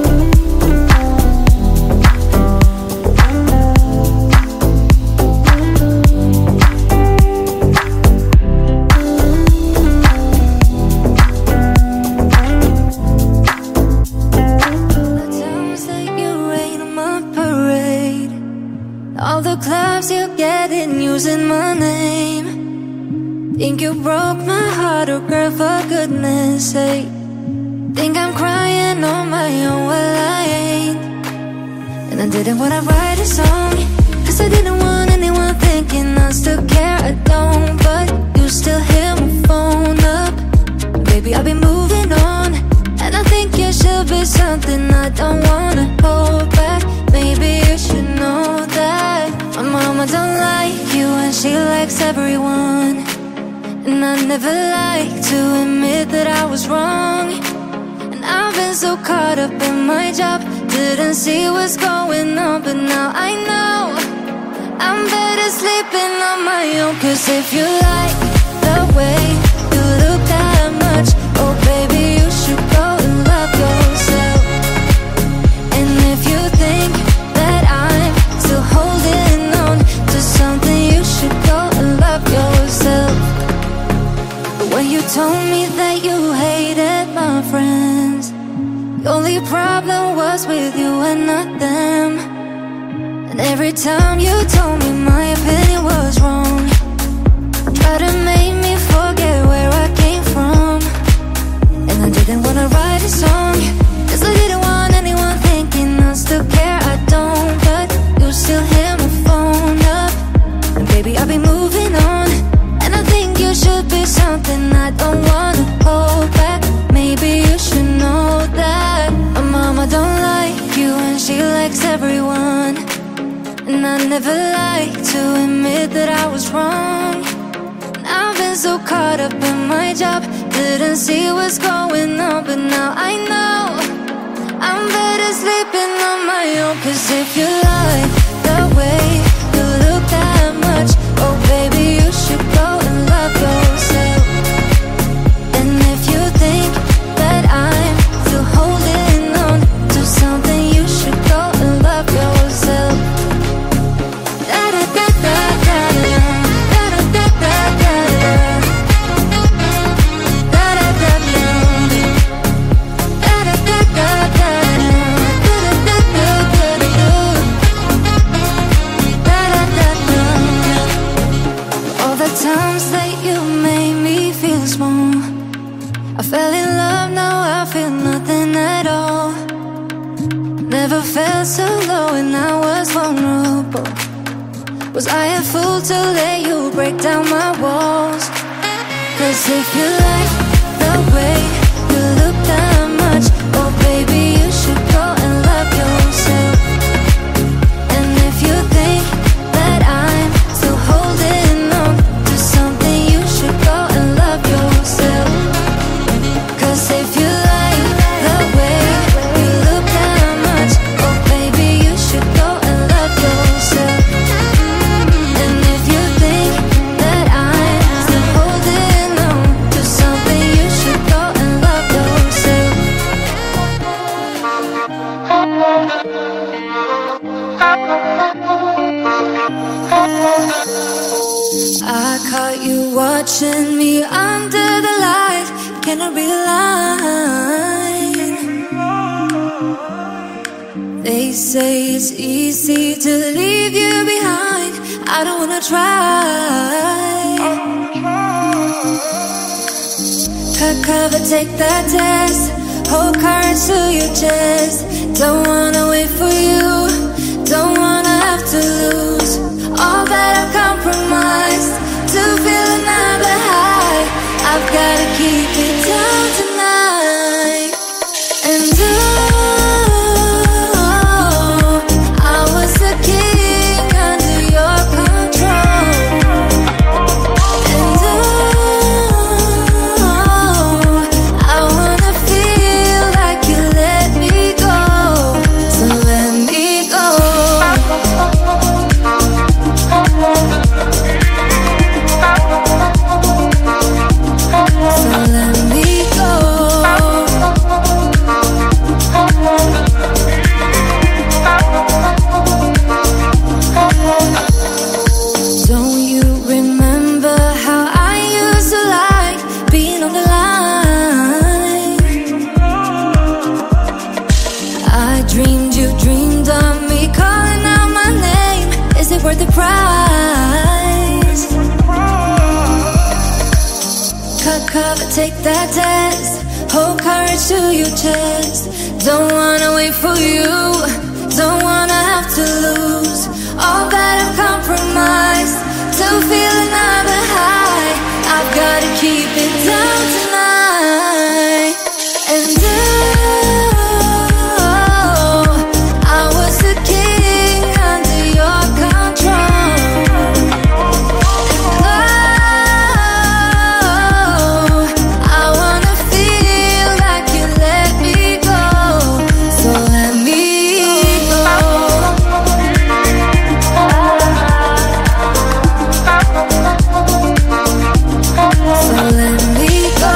The times that you rain on my parade, all the clubs you get in using my name. Think you broke my heart, oh girl, for goodness sake. Think I'm crying on my own, well I ain't. And I didn't wanna write a song, cause I didn't want anyone thinking I still care, I don't. But you still hit my phone up. Baby, I've been moving on, and I think you should be something I don't wanna hold back. Maybe you should know that my mama don't like you and she likes everyone. And I never like to admit that I was wrong. And I've been so caught up in my job, didn't see what's going on. But now I know I'm better sleeping on my own. Cause if you like the way you look that much, oh baby, you should go and love yourself. And if you think that I'm still holding on to something, you should go and love yourself. But when you told me that you hated my friends, the only problem was with you and not them. And every time you told me my I don't wanna hold back. Maybe you should know that my mama don't like you and she likes everyone. And I never like to admit that I was wrong. I've been so caught up in my job, didn't see what's going on, but now I know I'm better sleeping on my own. Cause if you like the way you look that much, oh baby, you should go and love yourself. And if you think that I'm still holding on to something, you should go and love yourself. Times that you made me feel small, I fell in love, now I feel nothing at all. Never felt so low and I was vulnerable. Was I a fool to let you break down my walls? Cause if you like the way you look that much, oh baby, you should go and love yourself. And if you think that I'm still holding on to something, you should go and love yourself. Cause if you like the way you look that much, oh baby, you should go and love yourself. And if you think that I'm still holding on to something, you should go and love yourself. I caught you watching me under the light. Can I realize? They say it's easy to leave you behind. I don't wanna try. Cut cover, take that test. Hold courage to your chest. Don't wanna wait for you. Don't wanna have to lose all that I've compromised to feel another high. I've gotta keep it down tonight. And I was a king under your control. And I wanna feel like you let me go. So let me go. So let me go. Don't you remember how I used to like being on the line? I dreamed you dreamed of me calling out my name. Is it worth the price? Cut cover, take that test. Hold courage to your chest. Don't wanna wait for you. Don't wanna have to lose all that I've compromised to feel another high. I've gotta keep it down tonight. And I was a king under your control. I wanna feel like you let me go. So let me go. So let me go.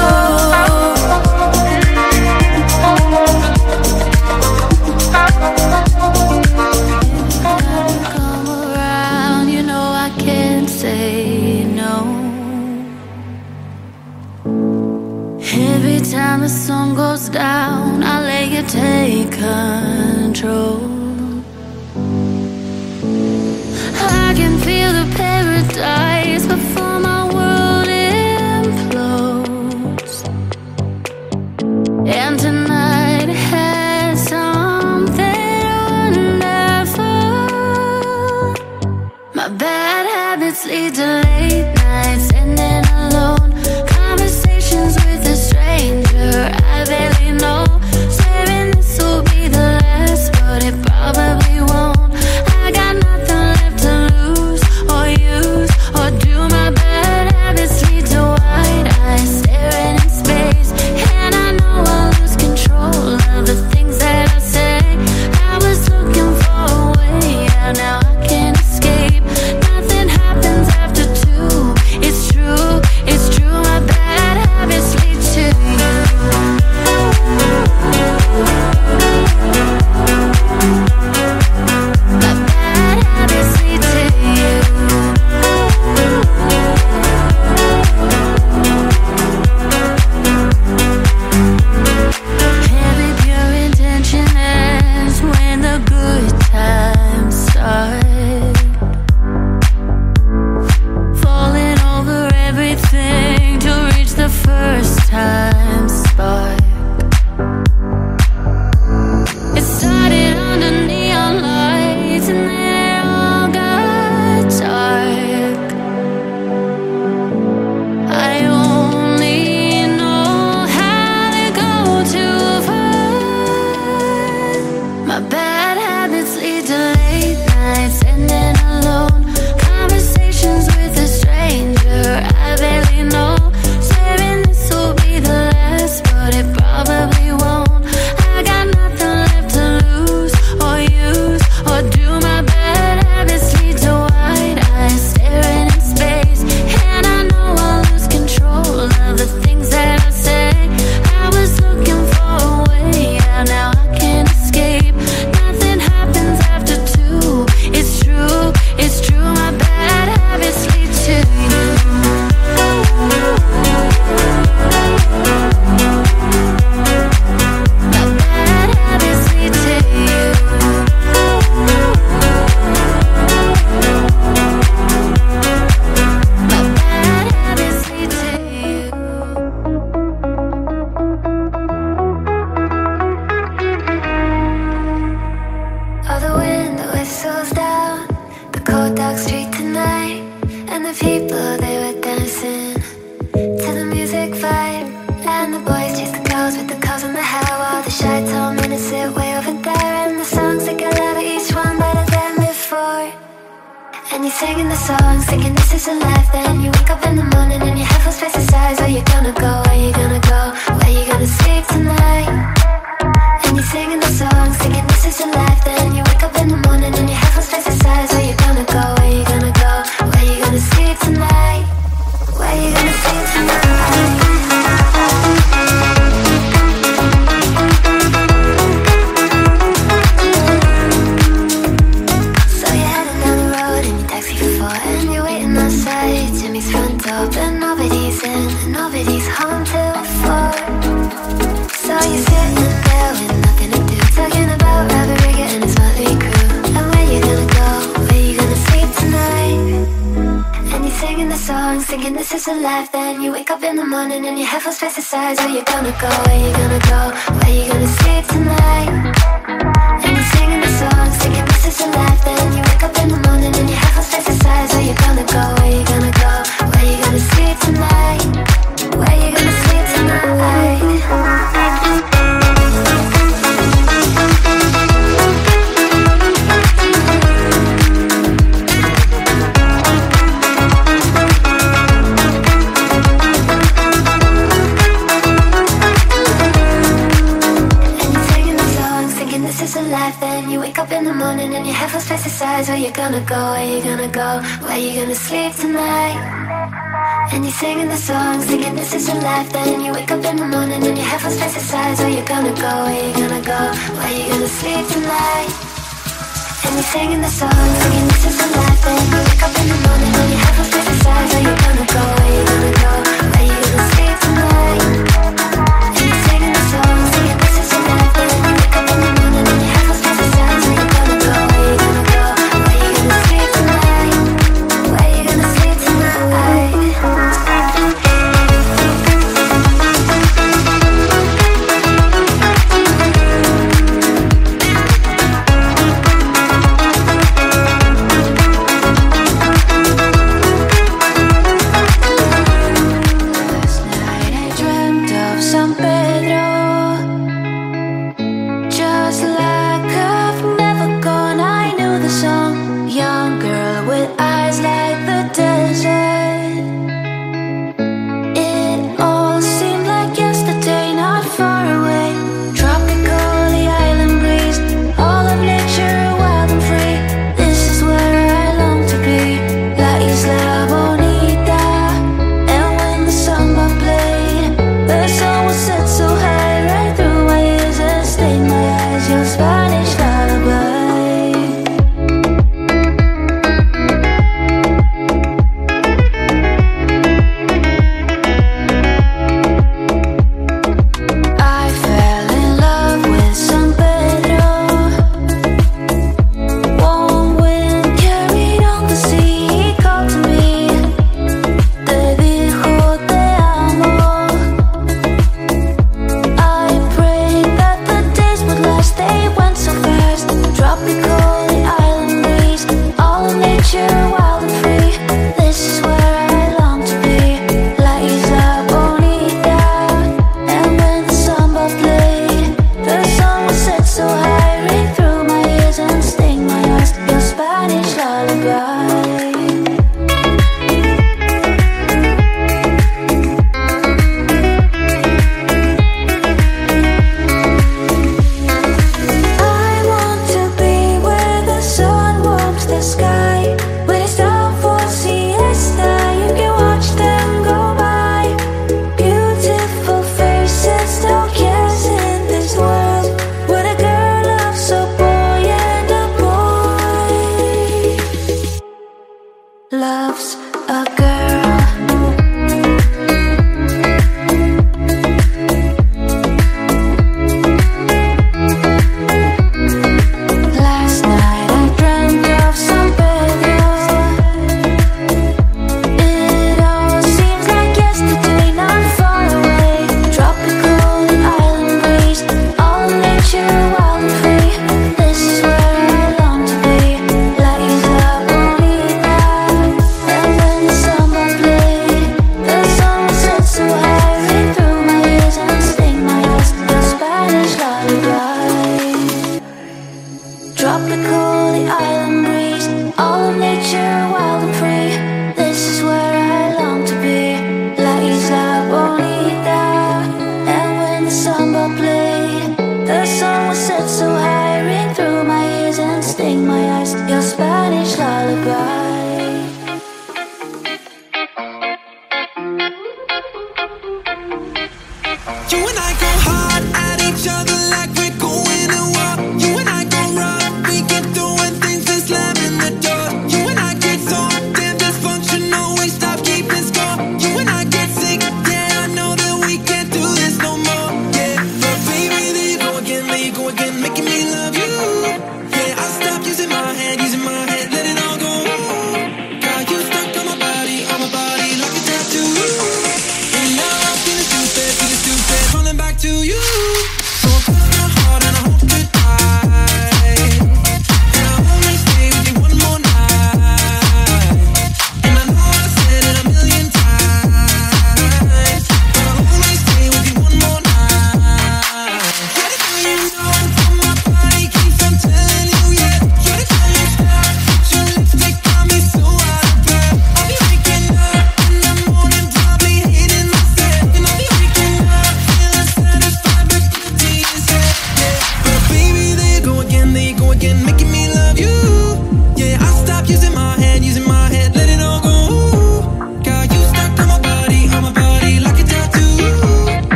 Come around, you know I can't say no. Every time the sun goes down, I let you take control. I can feel the paradise before my world implodes. And tonight had something wonderful. My bad habits lead to late nights, ending alone. Conversation And the people, they were dancing to the music vibe. And the boys chased the girls with the curls in the hair, while the shy tall men sit way over there. And the songs they get louder, each one better than before. And you're singing the songs, thinking this is a life. Then you wake up in the morning and your head feels pesticides. Where you gonna go, where you gonna go, where you gonna sleep tonight? And you're singing the songs, thinking this is a life. Then you wake up in the morning and your head feels pesticides. Where you gonna go, where you gonna go, where you gonna sleep tonight? Where you gonna sleep tonight? But nobody's in, and nobody's home till 4. So you're sitting there with nothing to do, talking about Robert Riger and his motley crew. And where you gonna go, where you gonna sleep tonight? And you're singing the songs, thinking this is a life. Then you wake up in the morning and your head feels pesticides. Where you gonna go, where you gonna go, where you gonna sleep tonight? And you're singing the songs, thinking this is a life. Then you wake up in the morning and your head feels pesticides. Where you gonna go, where you gonna go, where you gonna sleep tonight? Where you gonna sleep tonight? Then you wake up in the morning and your head feels pesticides. Where you gonna go, where you gonna go, where you gonna sleep tonight? And you're singing the songs, thinking this is your life. Then you wake up in the morning and your head feels pesticides. Where you gonna go, where you gonna go, where you gonna sleep tonight? And you're singing the songs, thinking this is your life. Then you wake up in the morning and your head feels pesticides. Where you gonna go, where you gonna go, where you gonna sleep tonight? And you're singing the songs, thinking this is your life. Then you wake up in the morning and your head feels pesticides. Where you gonna go, where you gonna go, where you gonna sleep tonight? Where you gonna sleep tonight?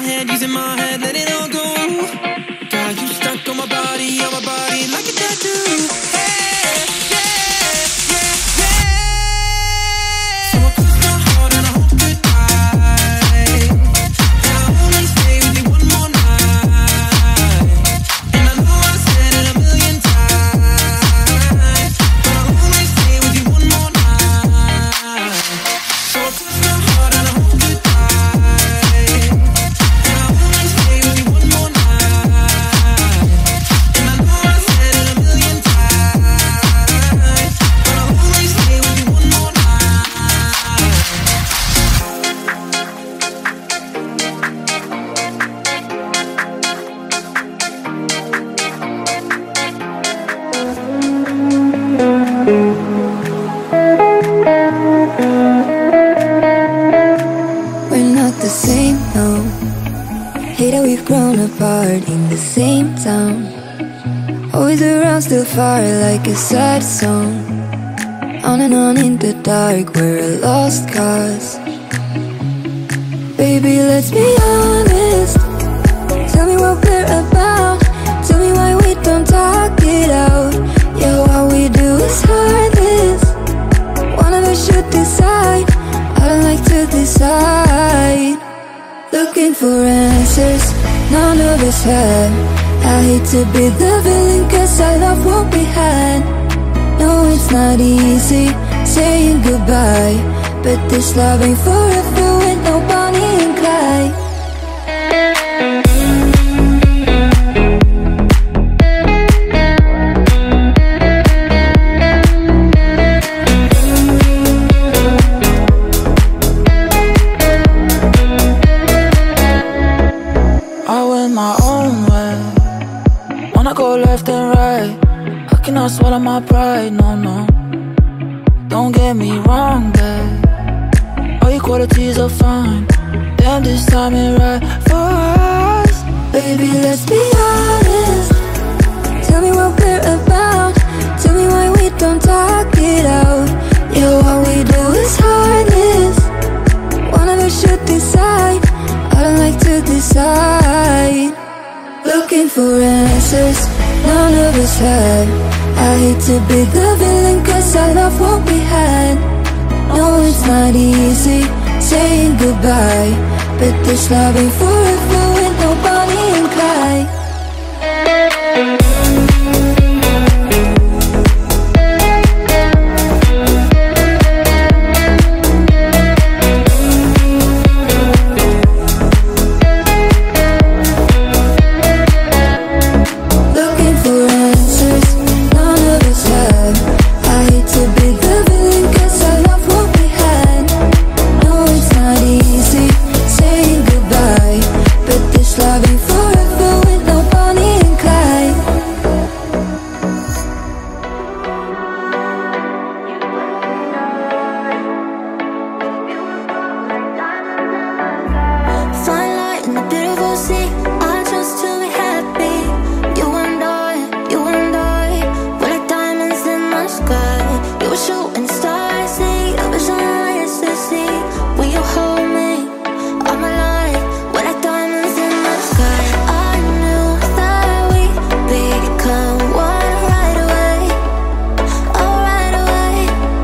head, using my head, let it all go. Got you stuck on my body like a tattoo. Hey, yeah, yeah, yeah. So I cross my heart and I hope goodbye. And I'll only stay with you one more night. And I know I said it a million times, but I'll only stay with you one more night. So I cross my heart and I hope goodbye. And I'll only stay with you one more night. And I know I said it a million times, but I'll only stay with you one more night. We're not the same, no. Hate that we've grown apart in the same town. Always around, still far like a sad song. On and on in the dark, we're a lost cause. Baby, let's be honest. Tell me what we're about. Tell me why we don't talk it out. Yeah, what we do is heartless. One of us should decide. I don't like to decide. Looking for answers, none of us have. I hate to be the villain, cause I love what we had. No, it's not easy saying goodbye, but this love ain't forever with no Bonnie and Clyde. I went my own way. Wanna go left and right. I cannot swallow my pride, no, no. Don't get me wrong, babe. All your qualities are fine. Damn, this time ain't right for us. Baby, let's be honest. Tell me what we're about. Tell me why we don't talk it out. Yeah, what we do is heartless. One of us should decide. I don't like to decide. Looking for answers, none of us have. I hate to be the villain, cause I love what we had. No, it's not easy saying goodbye, but this love ain't forever with no Bonnie and Clyde. Looking for answers, none of us have. I hate to be the villain, cause I love what we had. No, it's not easy saying goodbye, but this love ain't forever with no Bonnie and Clyde. Fine light in the beautiful sea. I chose to be happy. You and I, we're like diamonds in the sky. You were shooting stars, see, it was eyes to see. When you hold me, all my life, we're like diamonds in the sky. I knew that we'd become one right away, oh right away.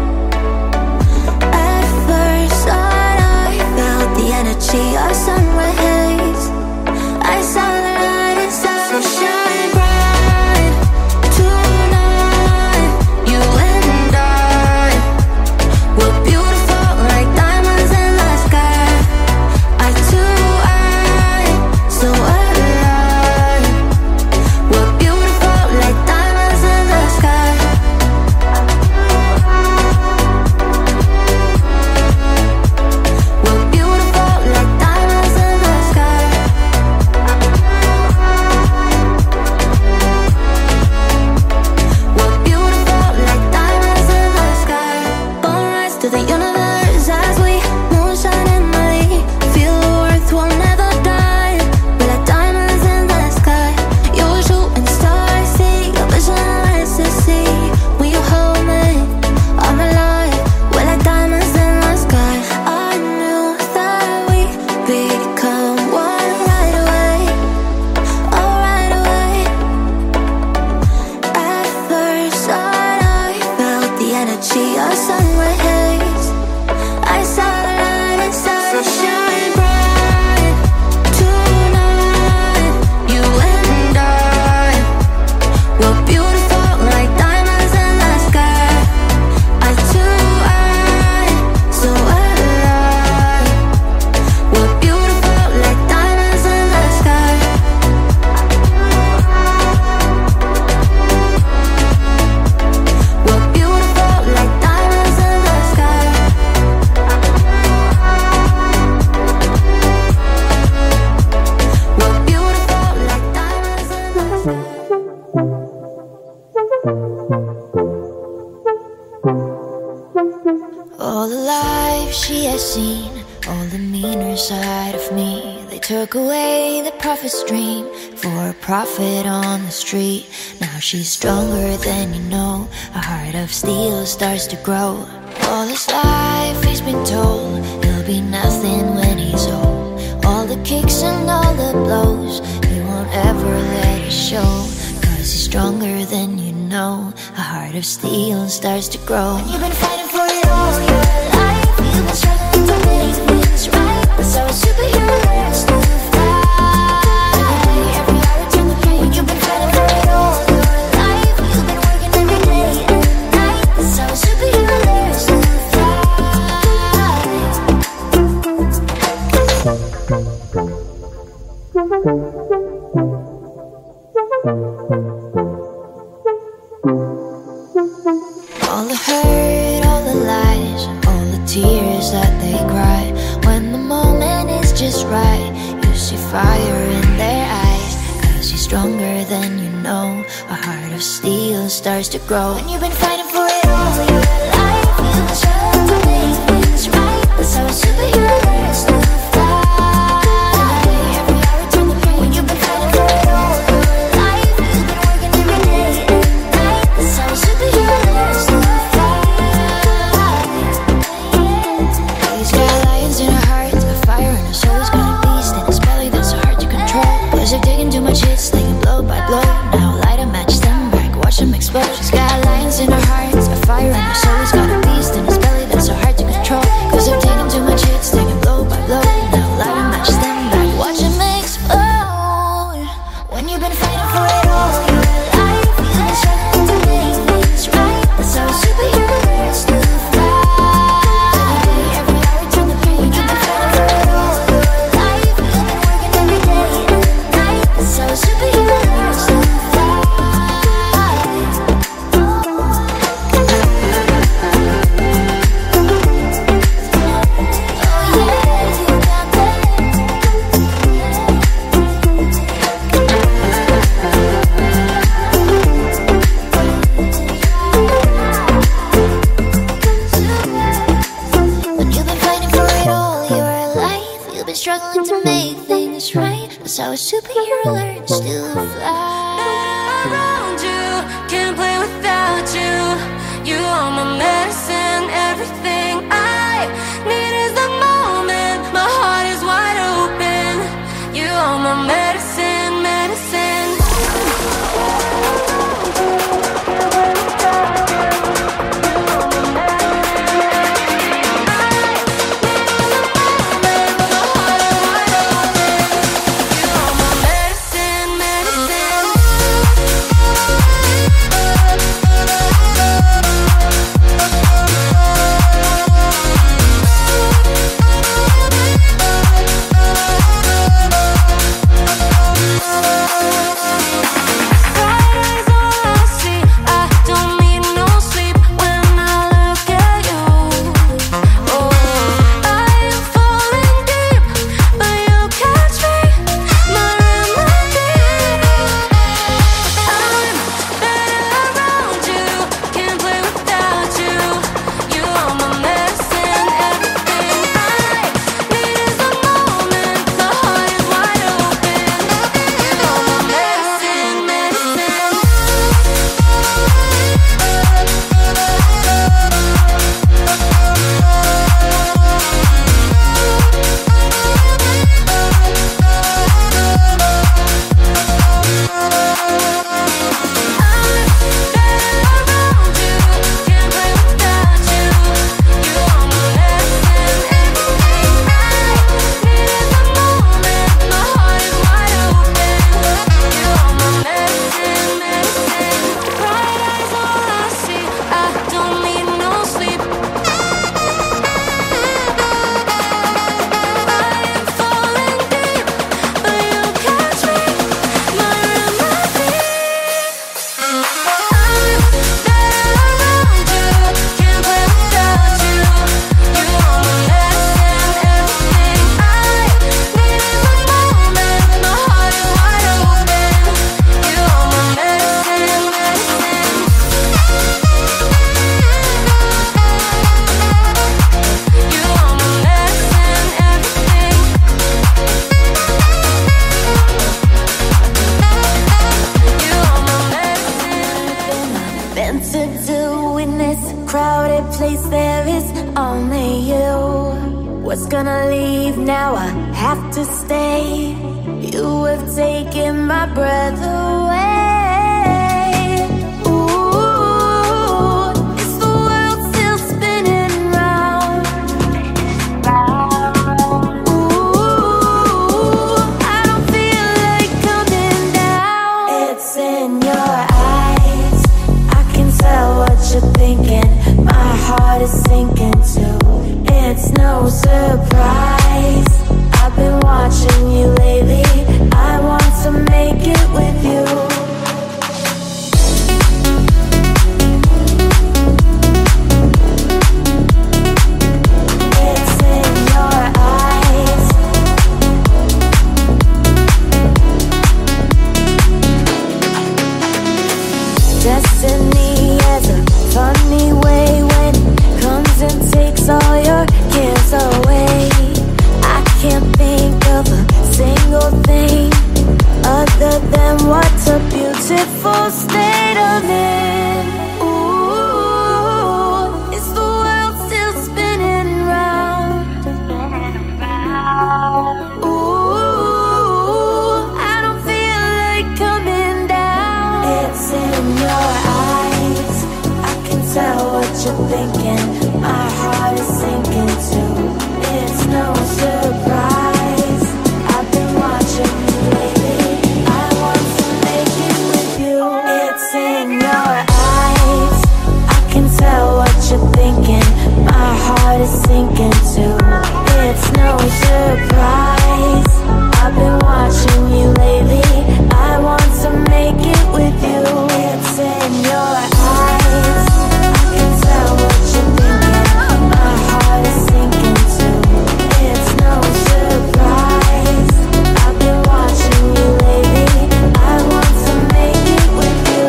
At first sight, I felt the energy of sun rays. I way the prophets dream, for a prophet on the street. Now she's stronger than you know, a heart of steel starts to grow. All this life he's been told, he'll be nothing when he's old. All the kicks and all the blows, he won't ever let it show. Cause he's stronger than you know, a heart of steel starts to grow. And you've been fighting for it all your life, you've been struggling to make things right. That's how a superhero learns to fly. Every hour turn the page, you've been fighting for it all your life, you've been working every day and night. That's how a superhero learns to all the hurt, all the lies, all the tears that they cry. When the moment is just right, you see fire in their eyes. Cause you're stronger than you know, a heart of steel starts to grow. And you've been fighting for it all your life, you've been struggling to make things right. That's how a superhero learns to fly. Every hour turn the page, you've been fighting for it all your life, you've been working every day and night. That's how a superhero learns to fly. He's got lions in her heart, a fire in her soul. He's got a beast in his belly that's so hard to control. Cause they've taken too much hits, taken blow by blow. Now light a match them back, watch them explode. She's got lions in her heart, a fire in her soul. He's got a beast in his belly that's so hard to control. Cause they've taken too much hits, taken blow by blow. Now light a match them back, watch them explode. When you've been fighting for it all your life, you've been struggling to make things right. That's how a superhero learns to fly. Every hour turn the page, you've been fighting for it all your life, you've been working every day and night. That's how a superhero learns to fly. Oh yeah, you got When you've been fighting for it all your life, you've been struggling to make things right. That's how a superhero learns to fly. Around you, can't play without you. You are my medicine, everything I need is the moment. My heart is wide open. You are my medicine, medicine. Medicine, medicine. crowded place, there is only you. What's gonna leave now? I have to stay. You have taken my breath away. Ooh, is the world still spinning round? Ooh, I don't feel like coming down. It's in your eyes, I can tell what you're thinking. My heart is sinking too. It's no surprise, I've been watching you lately. I want to make it with you. It's in your eyes. Destiny has a funny way when it comes and takes all your cares away. I can't think of a single thing other than what a beautiful state I'm in. Ooh, is the world still spinning round? Ooh, I don't feel like coming down. It's in your eyes, I can tell what you're thinking. My heart is sinking too. It's no surprise, I've been watching you lately. I want to make it with you. It's in your eyes, I can tell what you're thinking. My heart is sinking too. It's no surprise, I've been watching you lately. I want to make it with you. It's in your eyes, I can tell what you're thinking. My heart is sinking too. It's no surprise, I've been watching you lately. I want to make it with you.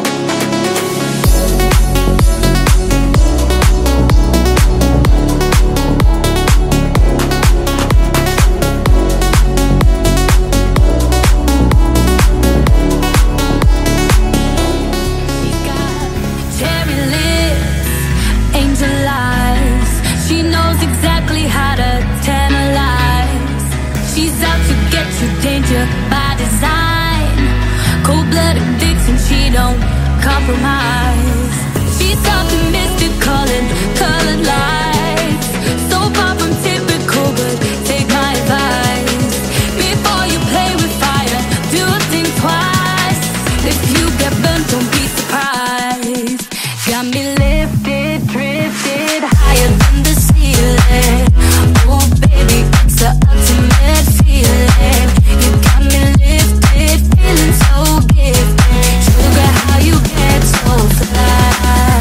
Cherry lips, angel eyes. She knows exactly how to tantalize. She's out to get you, danger by design. Cold-blooded vixen, she don't compromise. She's something mystical and colored lights. So far from typical, but take my advice. Before you play with fire, do think twice. If you get burnt, don't be surprised. Got me lifted, drifted higher than the ceiling. Oh baby, it's the ultimate feeling. You got me lifted, feeling so gifted. Sugar, how you get so fly.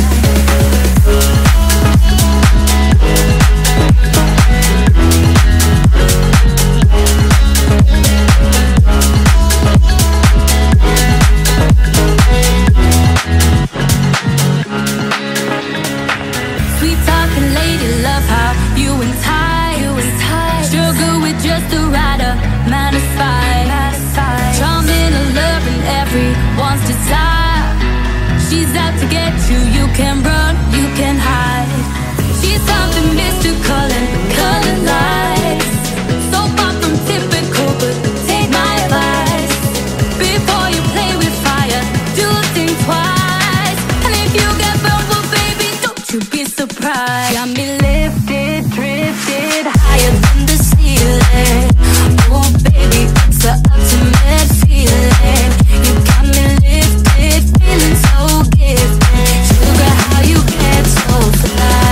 Sweet talking lady, love how you entice. Sugar with just the right amount of spice. Charming and loving everyone's desire. She's out to get you, you can run, you can hide. She's something mystical and colored lights. So far from typical, but take my advice. Before you play with fire, do think twice. And if you get burned, well baby, don't you be surprised. Got me lifted, drifted higher than the ceiling. Oh baby, it's the ultimate feeling. You got me lifted, feeling so gifted. Sugar, how you get so fly.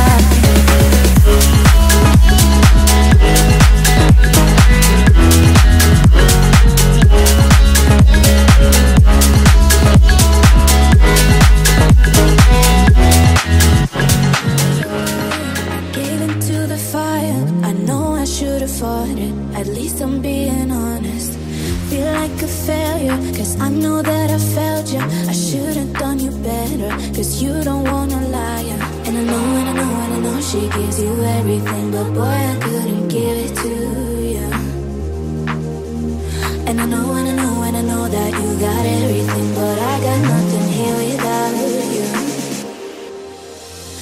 Gave into the fire, I know I should have fought it. At least I'm being honest. Feel like a failure, cause I know that I failed you. I should've done you better, cause you don't wanna lie. And I know, and I know, and I know she gives you everything, but boy, I couldn't give it to you. And I know, and I know, and I know that you got everything, but I got nothing here without you.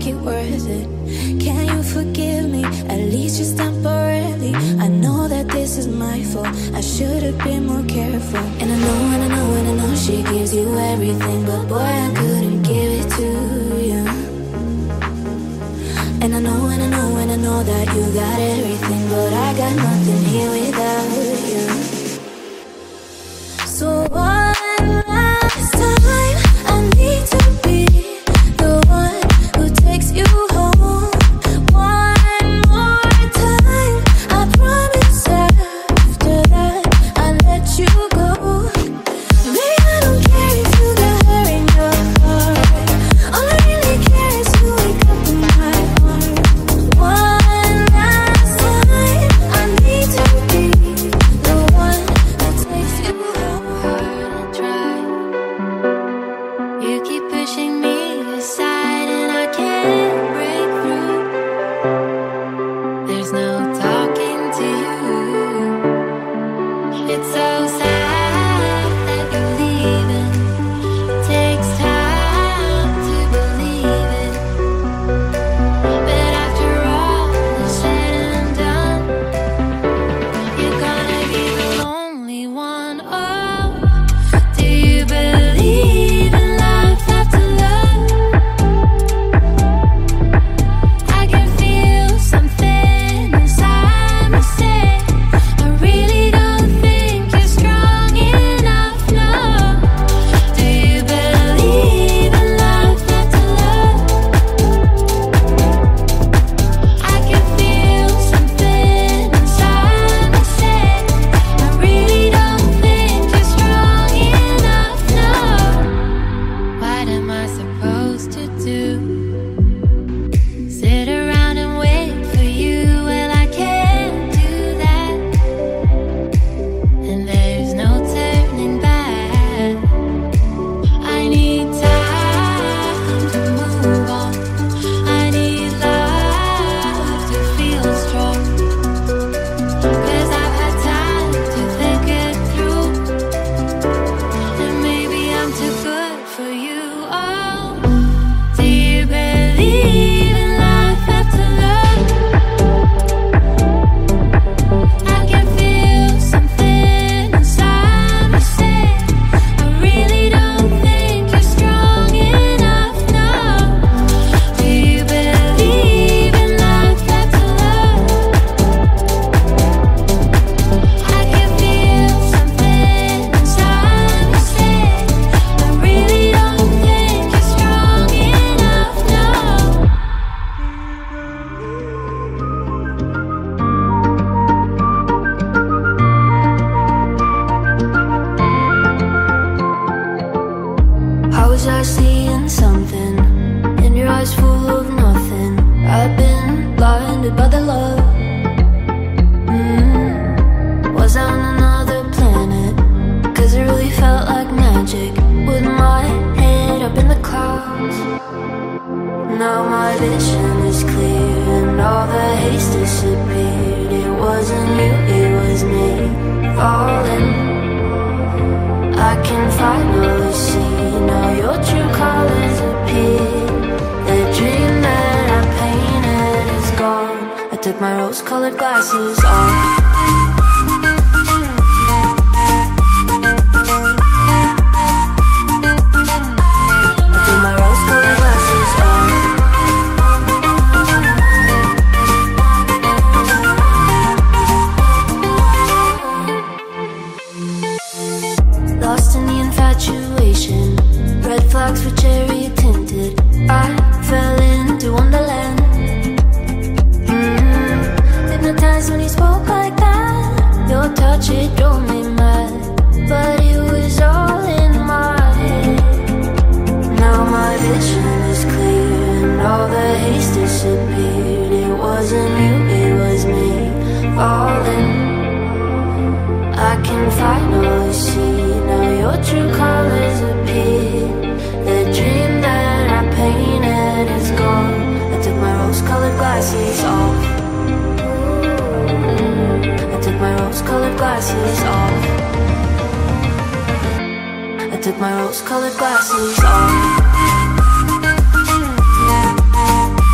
make it worth it. Can you forgive me, at least just temporarily? I know that this is my fault, I should have been more careful. And I know, and I know, and I know she gives you everything, but boy, I couldn't give it to you. And I know, and I know, and I know that you got everything, but I got nothing here without you. So one last time, I need to be the one who takes you home. One more time, I promise after that I'll let you go. Baby, I don't care if you got her in your heart. All I really care is you wake up in my arms. One last time, I need to be the one who takes you home. You keep pushing me aside and I can't break through. There's no talking to you. It's so sad that you're leaving. It takes time to believe it. But after all is said and done, you're gonna be the lonely one. Oh, do you believe in life after love? I can feel something inside me say, I really don't think you're strong enough, no. Do you believe in life after love? I can feel something inside me say, I really don't think you're strong enough, no. What am I supposed to do? Sit around and wait for you? Well, I can't do that. And there's no turning back. I need time to move on. I need love to feel strong. 'Cause I've had time to think it through. And maybe I'm too good for you. Oh, do you believe in life after love? I can feel something inside me say, I really don't think you're strong enough, no. Do you believe in life after love? I can feel something inside me say, I really don't think you're strong enough, no. How was I seeing something in your eyes full of nothing? I've been blinded by the love. Was I on another planet? 'Cause it really felt like magic. With my head up in the clouds, now my vision is clear and all the haze disappeared. It wasn't you, it was me falling. I can finally see now your true colors appear. The dream that I painted is gone. I took my rose-colored glasses off. I took my rose-colored glasses off. Lost in the infatuation, red flags were cherry tinted. I fell into wonderland. Hypnotized when he spoke like that. Your touch, it drove me mad, but it was all in my head. Now my vision is clear and all the haze disappeared. It wasn't you, it was me falling. I can finally see now your true colors appear. The dream that I painted is gone. I took my rose-colored glasses off. I took my rose-colored glasses off. I took my rose-colored glasses off.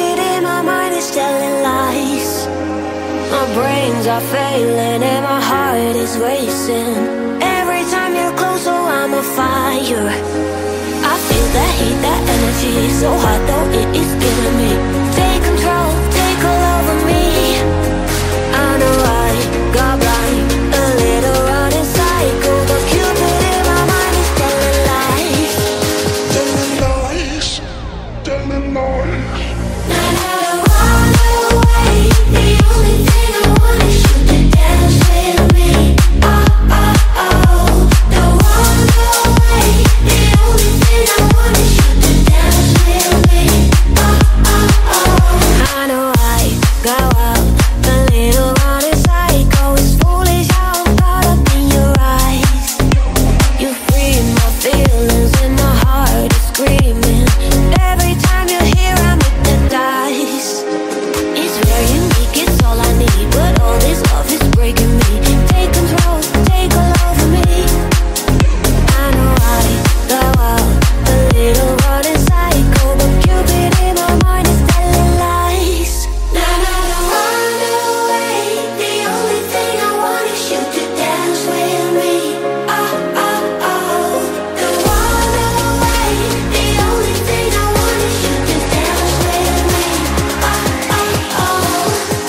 Cupid in my mind is telling lies. My brains are failing and my heart is racing. Every time you're close, oh, I'm a fire. I feel that heat, that energy, so hot though it is killing me. Take control, take all over me. I know I got blind, a little running cycle, but Cupid in my mind is telling lies. Telling lies, telling lies. Now I run away. The only thing I want is you to dance with me. Oh, oh, oh. Don't run away. The only thing I want is you to dance with me. Oh, oh, oh. I know I go out a little on a psycho. It's foolish how I'm caught up in your eyes. You free my feelings and my heart is screaming. Every time you're here, I'm hypnotized. It's very unique, it's all I need, but all this love is breaking me. Take control, take all over me. I know I go out a little running psycho, but Cupid in my mind is telling lies. Now run away. The only thing I want is you to dance with me. Oh, oh, oh. Don't run away. The only thing I want is you to dance with me. Oh, oh, oh.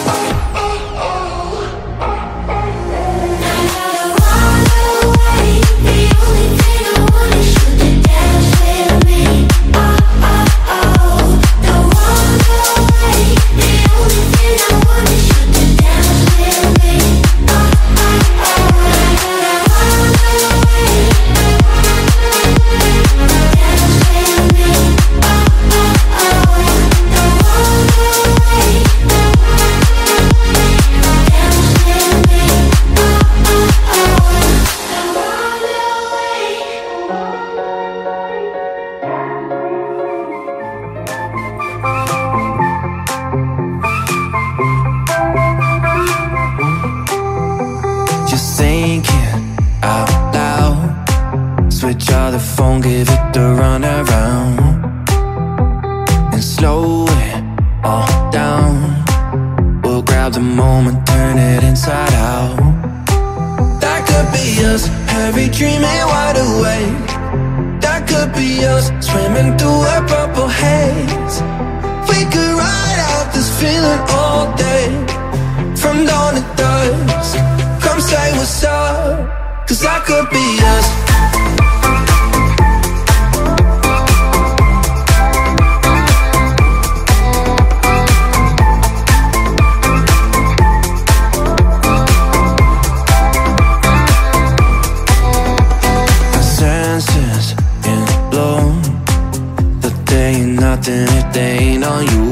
Now run away. The only thing I want is you to dance with me. Oh, oh, oh. Don't run away. The only thing I want is you to dance with me. Oh, oh, oh. Run away. Dance with me. Oh, oh, oh. Don't run away. Dance with me. Oh, oh, oh. Run away. Just thinking out loud. Switch out the phone, give it the runaround, and slow it all down. We'll grab the moment, turn it inside out. That could be us, heavy dreaming wide awake. That could be us, swimming through a purple haze. We could ride out this feeling all day, from dawn to dusk. Come say what's up, 'cause that could be us. My senses in blown, but they ain't nothing if they ain't on you.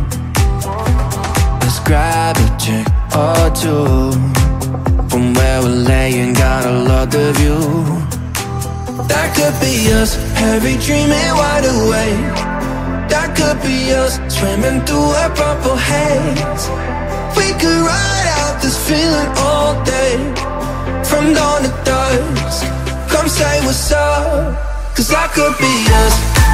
Let's grab a drink or two. From where we're laying, gotta love the view. That could be us, heavy dreaming wide awake. That could be us, swimming through a purple haze. We could ride out this feeling all day, from dawn to dusk. Come say what's up, 'cause that could be us.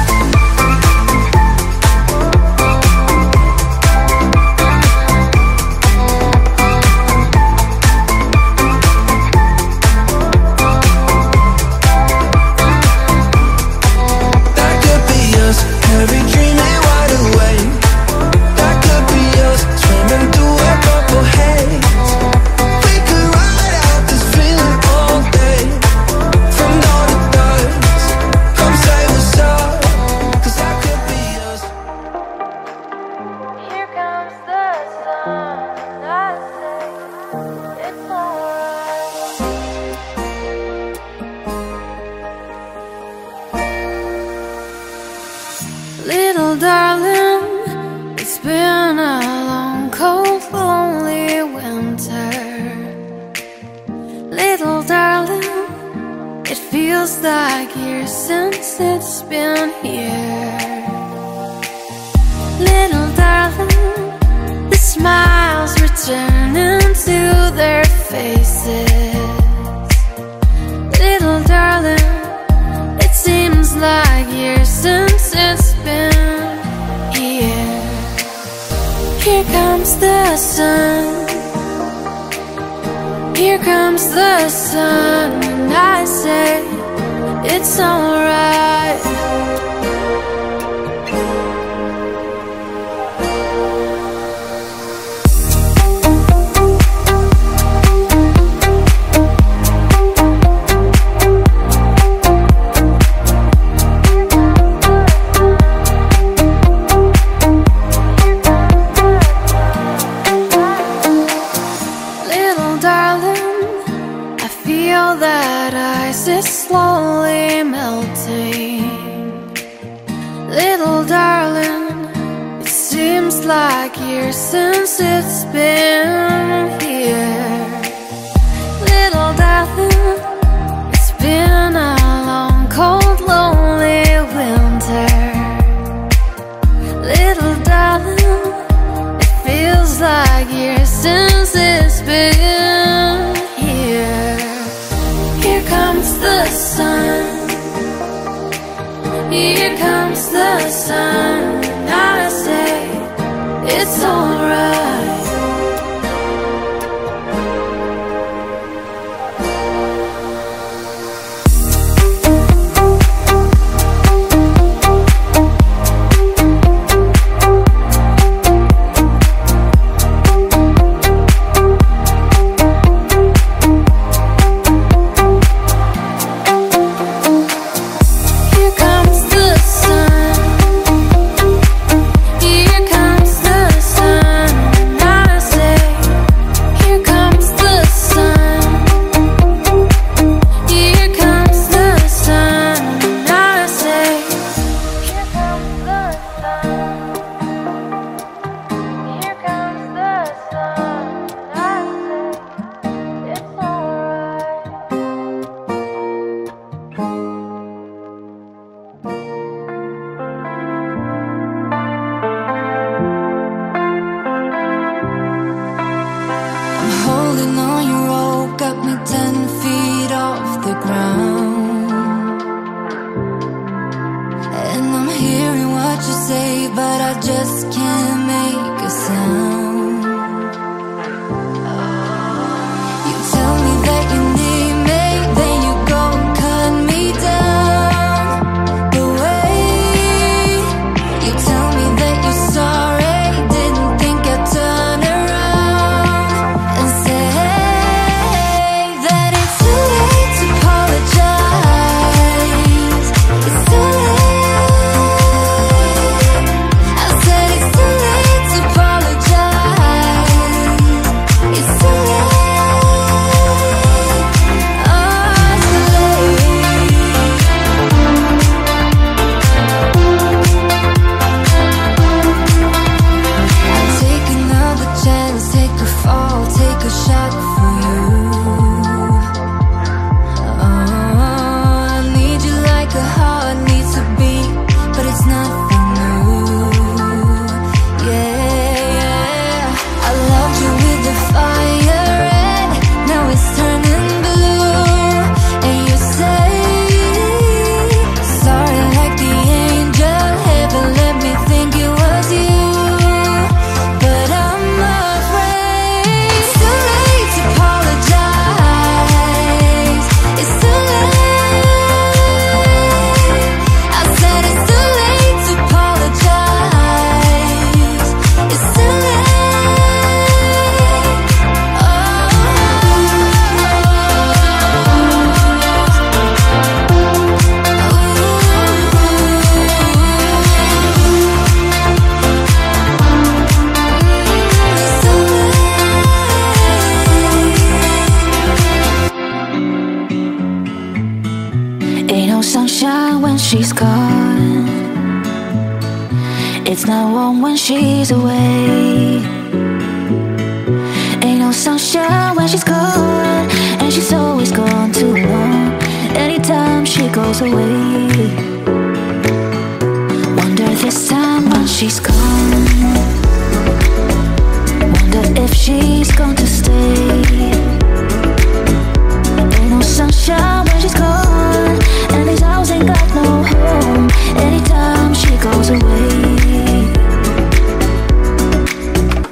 Every dream ain't wide awake. That could be us, swimming through a purple haze. We could ride out this feeling all day, from dawn to dusk. Come say what's up, 'cause that could be us. Here comes the sun. I say it's alright. Little darling, it's been a long, cold, lonely winter. Little darling, it feels like years since it's been here. Little darling, the smiles returning to their faces. Little darling, it seems like years since it's been here. Here comes the sun. Here comes the sun, and I say it's alright. That ice is slowly melting. Little darling, it seems like years since it's been here. Little darling, it's been a long, cold, lonely winter. Little darling, it feels like years since it's been here. Here comes the sun. Here comes the sun. I say it's alright. Holding on your rope, got me 10 feet off the ground. And I'm hearing what you say, but I just can't make a sound. You tell me that you need me, then you go and cut me down. The way you tell me that you're sorry, didn't think I'd turn around and say that it's too late to apologize. It's too late. I said it's too late to apologize. It's too late. Oh, it's too late. I'll take another chance, take a fall, take a shot for you. Oh, I need you like a heart needs to beat, but it's nothing new. Yeah, I loved you with the fire red, now it's turning blue. And you say sorry like the angel heaven let me think it was you. But I'm afraid it's too late to apologize. It's too late. I said it's too late to apologize. It's too late. Ain't no sunshine when she's gone. It's not warm when she's away. Ain't no sunshine when she's gone, and she's always gone too long. Anytime she goes away, wonder this time when she's gone, wonder if she's going to stay. Ain't no sunshine when she's gone, and these hours ain't got no home. Anytime she goes away,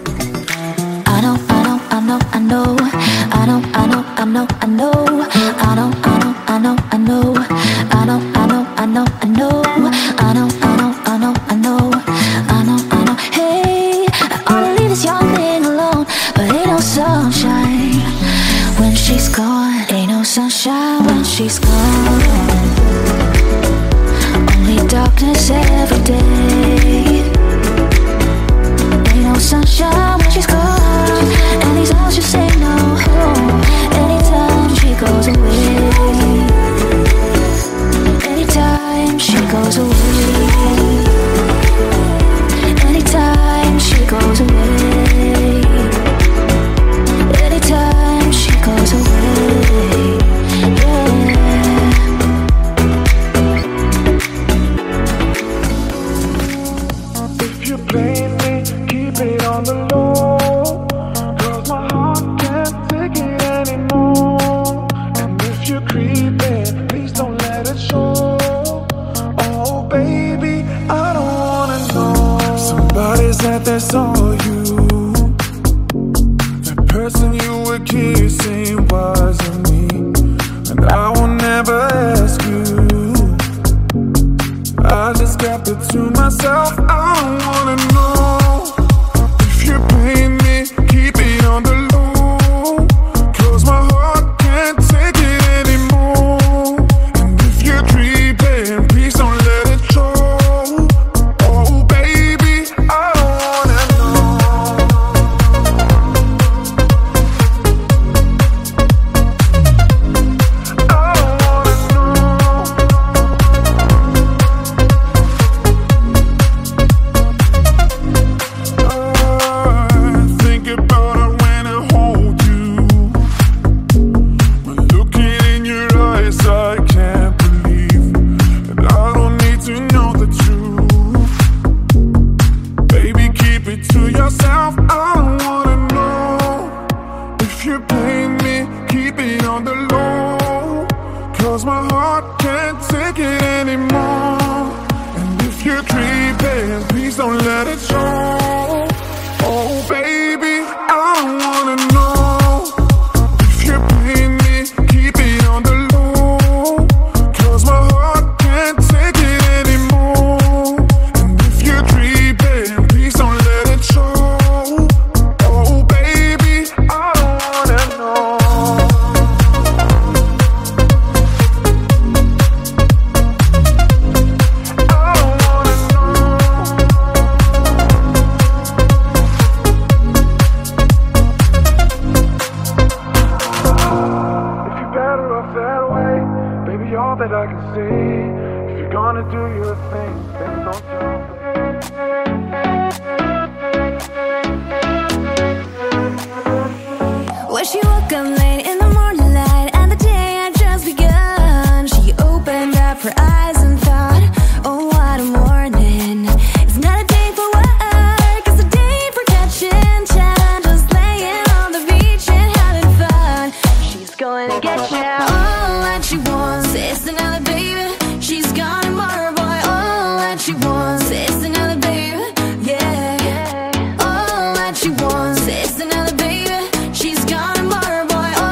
know, I know, I know, I know, I know, I know, I know, I know, I know, I know, I know, I know, I know, I know, I know, I know. Hey, I ought to leave this young thing alone, but ain't no sunshine when she's gone. Ain't no sunshine when she's gone. Only darkness every day. Ain't no sunshine when she's gone, and these arms just say no. Anytime she goes away, anytime she goes away, anytime she goes away, anytime she goes away, yeah. If you blame me, keep it on the low, 'cause my heart can't take it anymore. And if you're creeping, please don't let it show. Oh baby, I don't wanna know. Somebody said they saw you. The person you were kissing wasn't me, and I will never ask you. I just kept it to myself. I don't wanna know. If you're paying me, keep it on the low, 'cause my heart can't take it anymore. And if you're creeping, please don't let it show. Oh baby, I don't wanna know. I don't wanna know. Think about it when I hold you. When looking in your eyes, I can't believe that I don't need to know the truth. Baby, keep it to yourself. I don't wanna know. If you're paying me, keep it on the low, 'cause my heart can't take it anymore. And if you're creeping, please don't let it show. Oh baby, I don't wanna know. If you're paying me, keep it on the low, 'cause my heart can't take it anymore. And if you're creeping, please don't let it show. Oh baby, I don't wanna know. I don't wanna know. If you're better off that way, baby, all that I can see. If you're gonna do your thing, then don't do it. When she woke up late in the morning light and the day had just begun, she opened up her eyes and thought, oh what a morning. It's not a day for work, it's a day for catching time, just laying on the beach and having fun. She's going to get you all that she wants, it's another baby. She's gonna more boy, all that she wants, it's another baby, yeah. All that she wants, it's another baby. She's gonna more boy,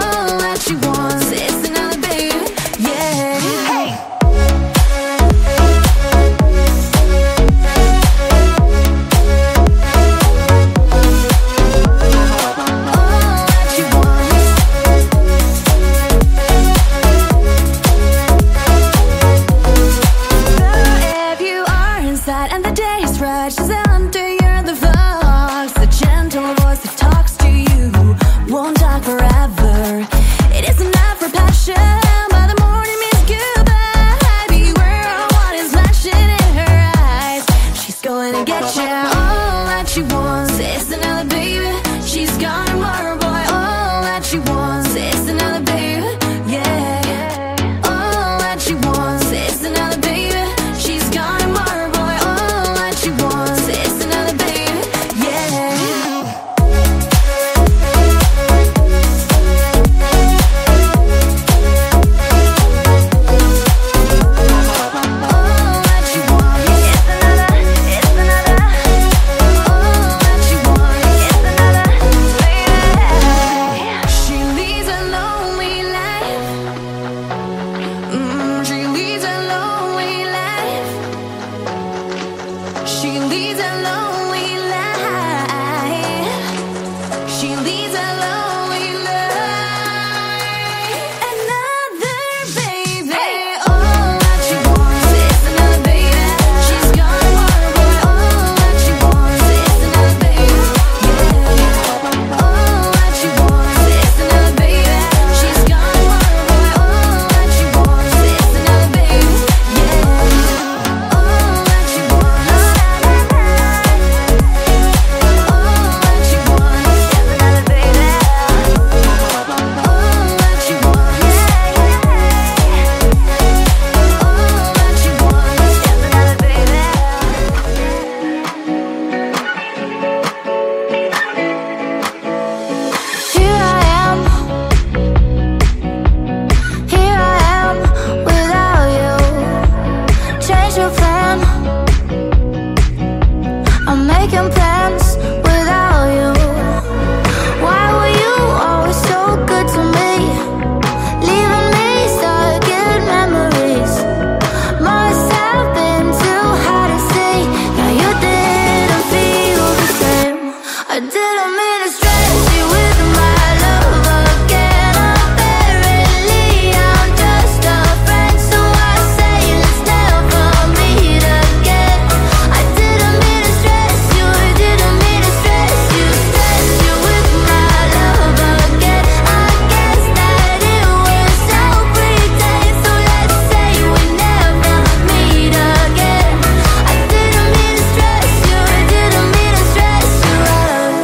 didn't mean to stress you with my love again. Apparently I'm just a friend, so I say let's never meet again. I didn't mean to stress you, didn't mean to stress you with my love again. I guess that it was all pretend, so let's say we never meet again. I didn't mean to stress you, didn't mean to stress you out.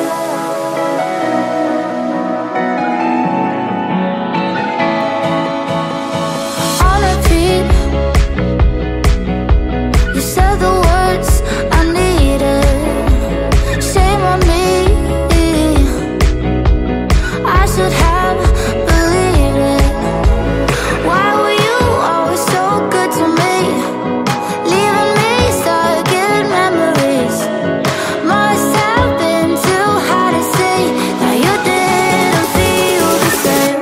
On repeat, you said the words I needed. Shame on me, I should have believed it. Why were you always so good to me? Leaving me stuck in memories. Must have been too hard to see. Now you didn't feel the same.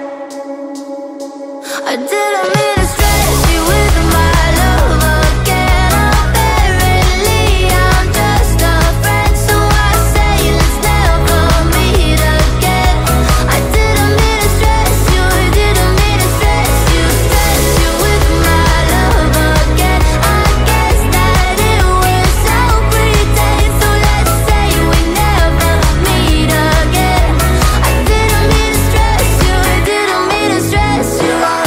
I didn't mean to stress you with my love again. Apparently I'm just a friend, so I say let's never meet again. I didn't mean to stress you, didn't mean to stress you with my love again. I guess that it was all pretend, so let's say we never meet again. I didn't mean to stress you, didn't mean to stress you out.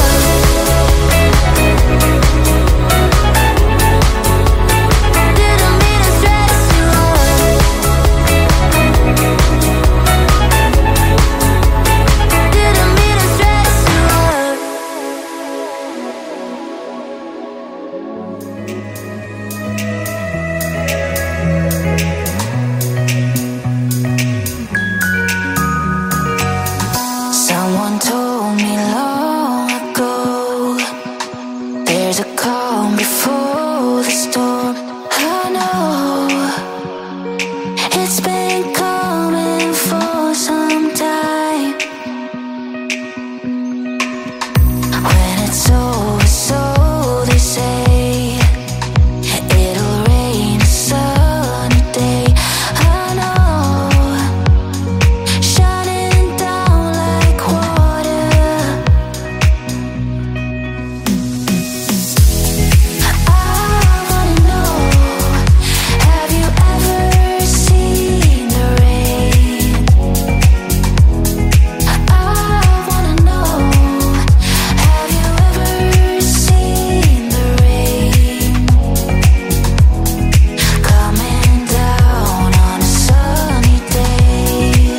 Didn't mean to stress you out. Didn't mean to stress you out. Someone told me long ago, there's a calm before the storm. I know it's been coming for some time. When it's over, so they say, it'll rain a sunny day. I know, shining down like water. I wanna know, have you ever seen the rain? I wanna know, have you ever seen the rain coming down on a sunny day?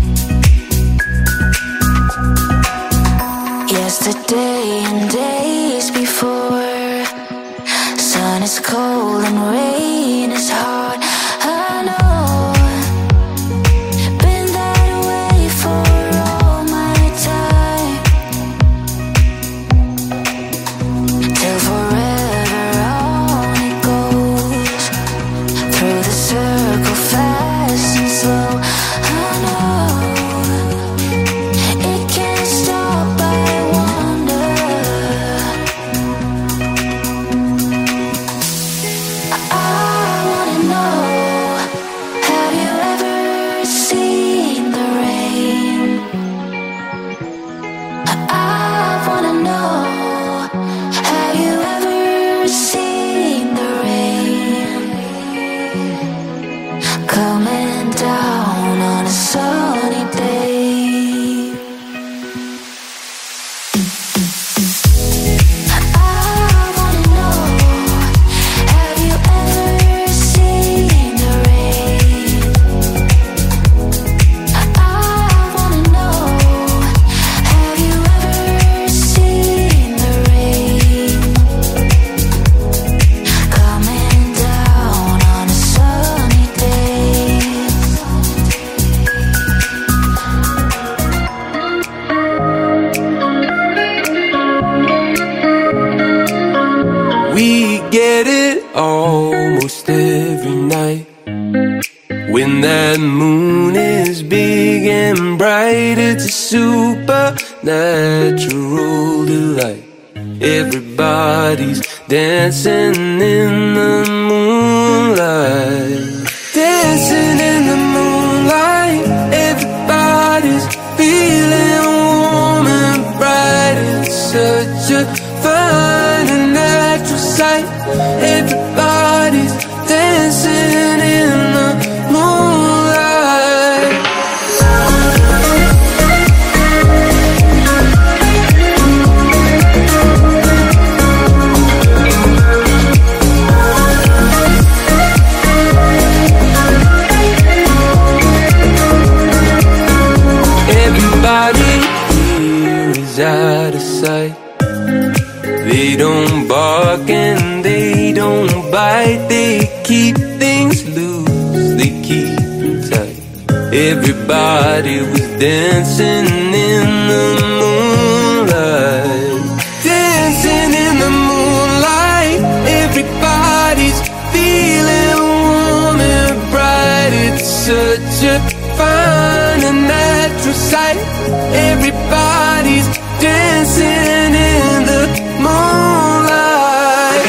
Yesterday and days before, sun is cold and rain is hard. I know, been that way for all my time. Till forever on it goes, through the circle fast and slow. I know, it can't stop, I wonder. I wanna know, have you ever seen the rain? I wanna know, have you ever seen the rain coming down on a sunny day? I wanna know, have you ever seen the rain? I wanna know, have you ever seen the rain coming down on a sunny day? We get it almost every night. When that moon is big and bright, it's a supernatural delight. Everybody's dancing in the moonlight. Dancing in the moonlight. bite, they keep things loose, they keep tight. Everybody was dancing in the moonlight, dancing in the moonlight. Everybody's feeling warm and bright. It's such a fine and natural sight. Everybody's dancing in the moonlight.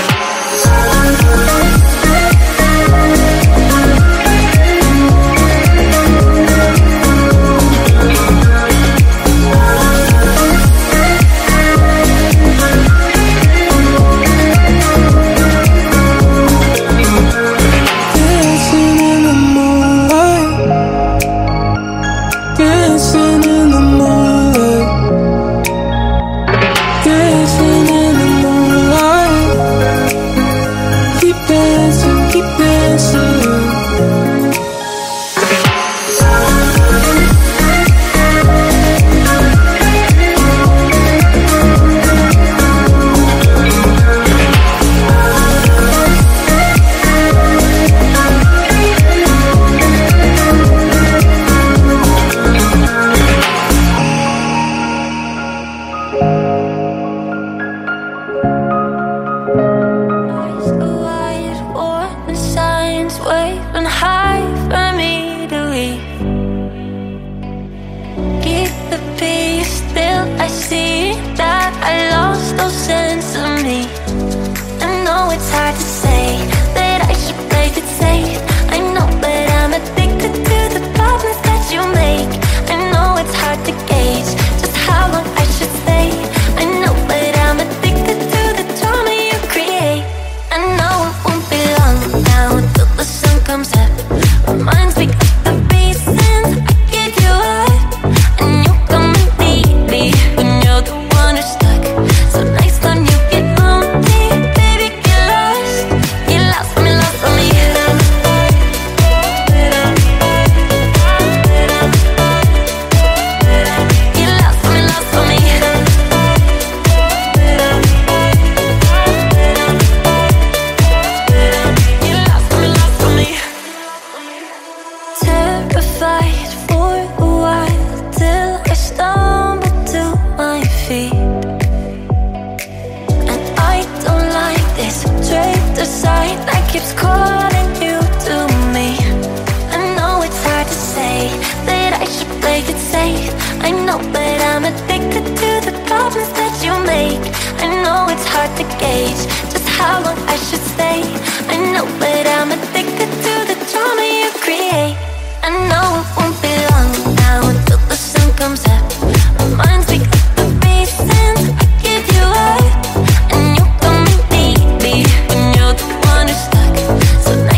So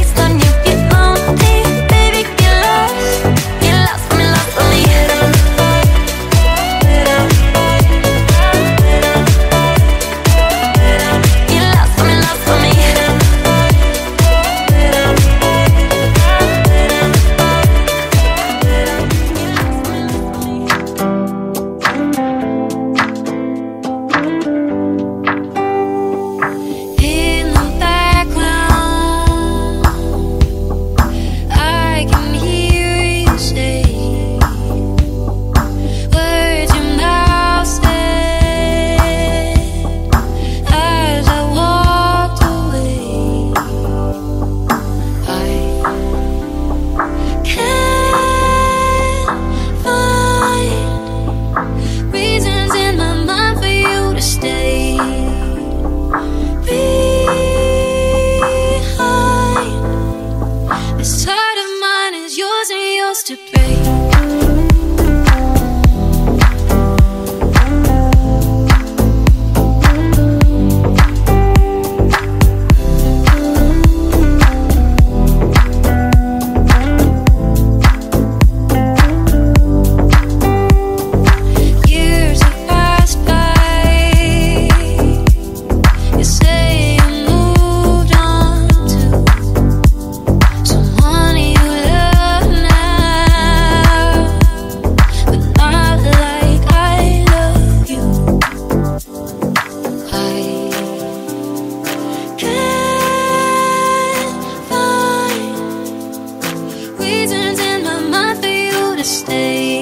stay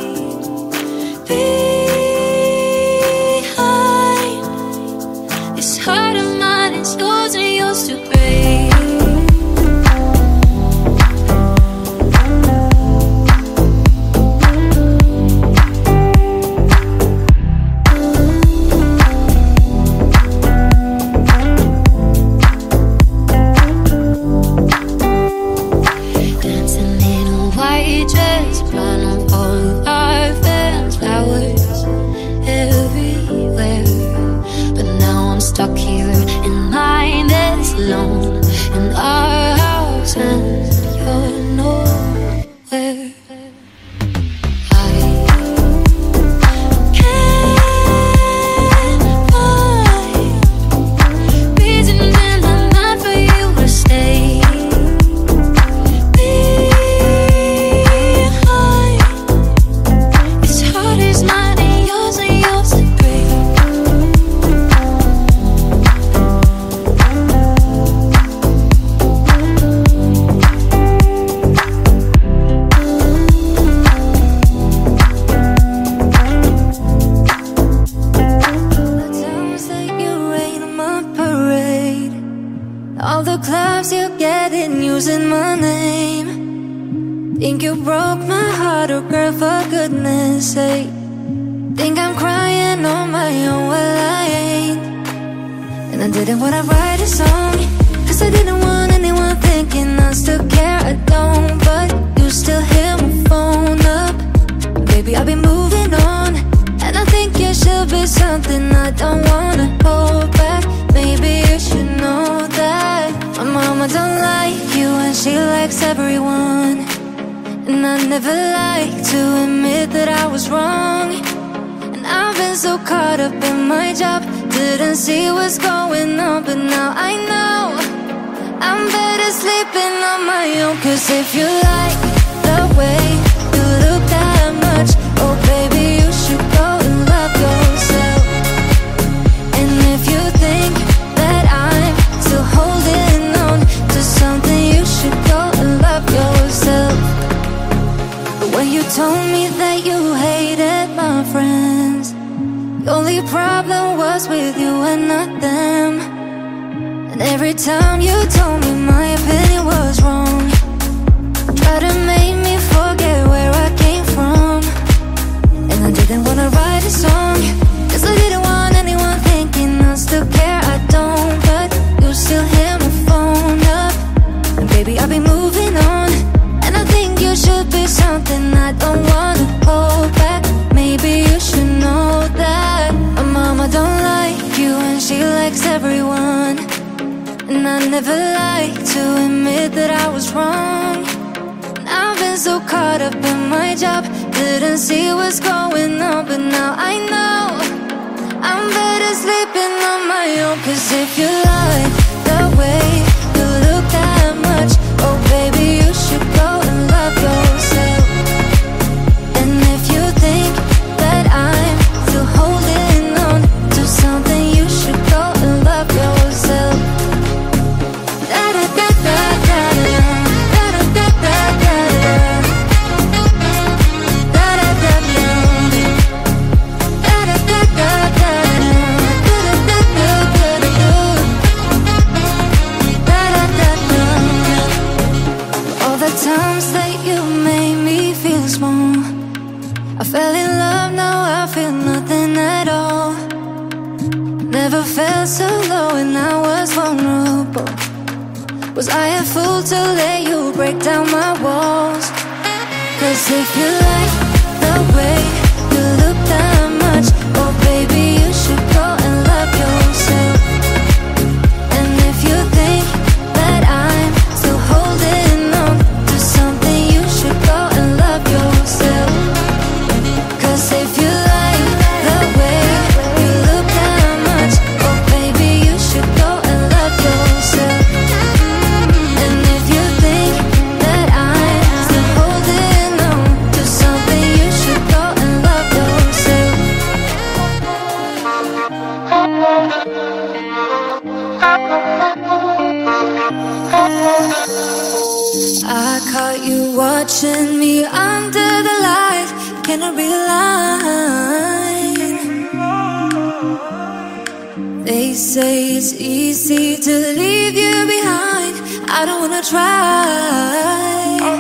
behind. This heart of mine is yours and yours to break. Stuck here in mindless alone in our house and you're nowhere. I can't find reason in my mind for you to stay behind. This heart is mine and yours to break. All the clubs you get in using my name. Think you broke my heart, oh girl, for goodness sake. Think I'm crying on my own, well I ain't. And I didn't wanna write a song, cause I didn't want anyone thinking I still care, I don't. But you still hear my phone up. Baby, I'll be moving on, and I think you should be something I don't wanna hold back. Maybe you should know that my mama don't like you and she likes everyone. And I never like to admit that I was wrong. And I've been so caught up in my job, didn't see what's going on. But now I know I'm better sleeping on my own. Cause if you like the way you look that much, oh baby, you should go and love yourself. And if you think that I'm still holding on to something, you should go and love yourself. But when you told me that you hated my friends, the only problem was with you and not them. And every time you told me my opinion was wrong, try to make me forget where I came from. And I didn't wanna write a song, cause I didn't want anyone thinking I still care, I don't. But you still hear my phone up, and baby, I'll be moving on. And I think you should be something I don't wanna hold back. Maybe you should know that my mama don't like you and she likes everyone. And I never like to admit that I was wrong. And I've been so caught up in my job, didn't see what's going on. But now I know I'm better sleeping on my own. Cause if you like the way you look that much, oh baby, you should go and love yourself. And if you think that I'm still holding on to something, you should go and love yourself. Da da da da da da da da da da da da da all the times that you made me feel small, I fell in love, now I feel nothing at all. Never felt so low and I was vulnerable. Was I a fool to let you break down my walls? Cause if you like the way you look that much, oh baby, you should go and love yourself. And if you think that I'm still holding on to something, you should go and love yourself. Cause if you like the way you look that much, oh baby, you should go and love yourself. And if you think that I'm still holding on to something, you should go and love yourself. say it's easy to leave you behind. I don't wanna try.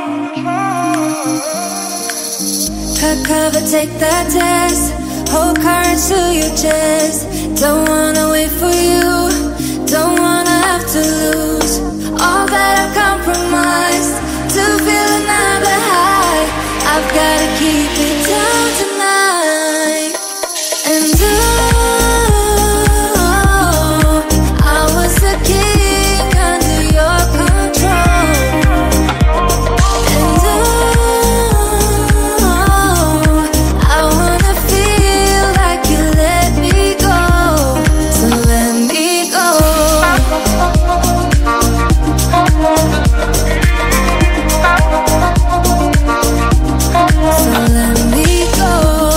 Cut cover, take that test. Hold courage to your chest. Don't wanna wait for you. Don't wanna have to lose all that I've compromised to feel another high. I've gotta keep it down tonight. And I was the king under your control. And I wanna feel like you let me go. So let me go. So let me go.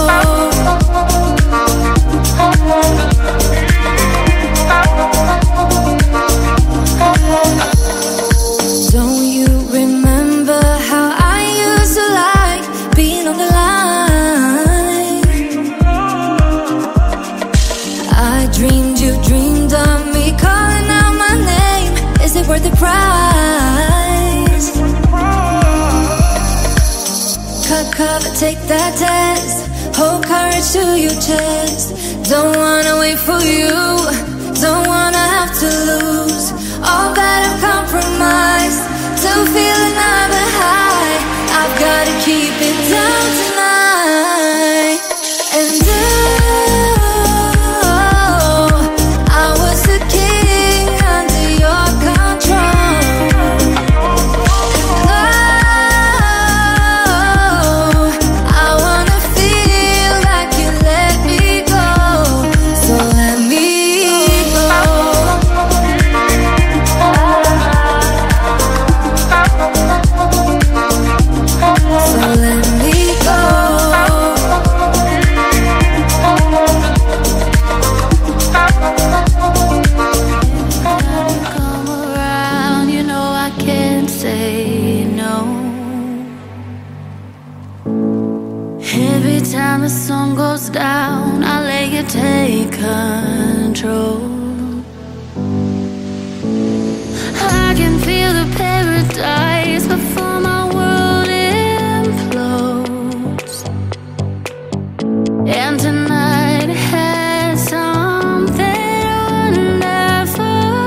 Don't you remember how I used to like being on the line? I dreamed you dreamed of me calling out my name. Is it worth the price? Cut cover, take that test. Hold courage to your chest. Don't wanna wait for you. Don't wanna have to lose all that I've compromised to feel another high. I've gotta keep it down tonight. And I was the king under your control. I wanna feel like you let me go. So let me go. So let me go. Come around, you know I can't say no. Every time the sun goes down, I let you take control. I can feel the paradise before my world implodes. And tonight has something wonderful.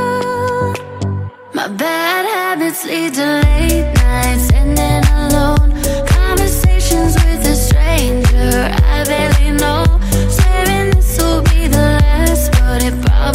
My bad habits lead to late nights, ending alone. Conversations with a stranger I barely know. Swearing this will be the last, but it probably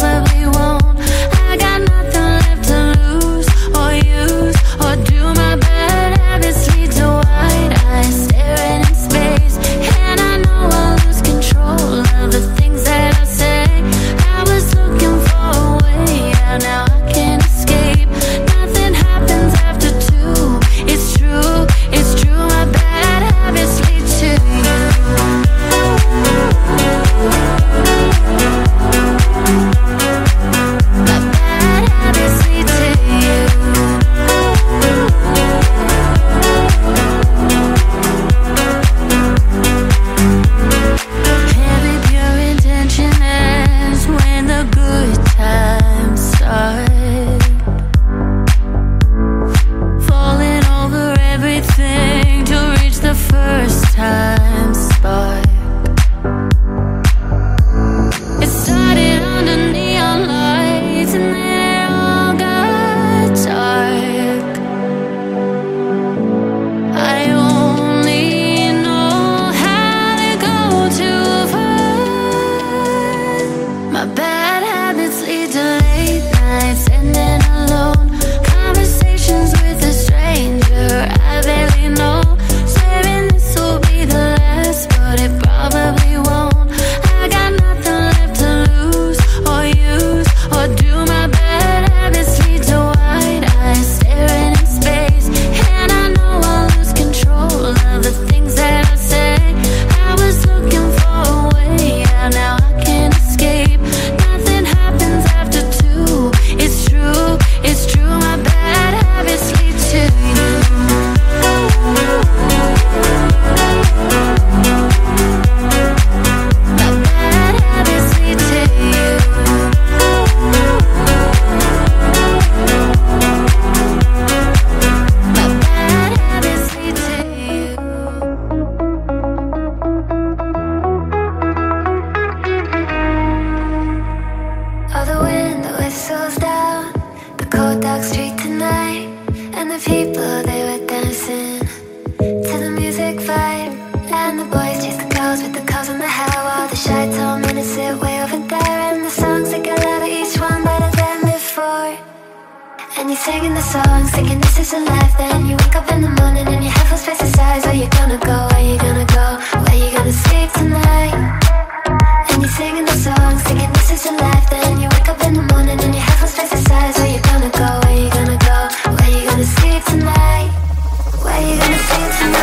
big fight, and the boys chase the girls with the calls in the hair, while the shy tall men sit way over there. And the songs they get louder, each one better than before. And you're singing the songs, thinking this is a life. Then you wake up in the morning and your head feels pesticides. Where you gonna go? Where you gonna go? Where you gonna sleep tonight? And you're singing the songs, thinking this is a life. Then you wake up in the morning and your head feels pesticides. Where you gonna go? Where you gonna go? Where you gonna sleep tonight? Where you gonna sleep tonight?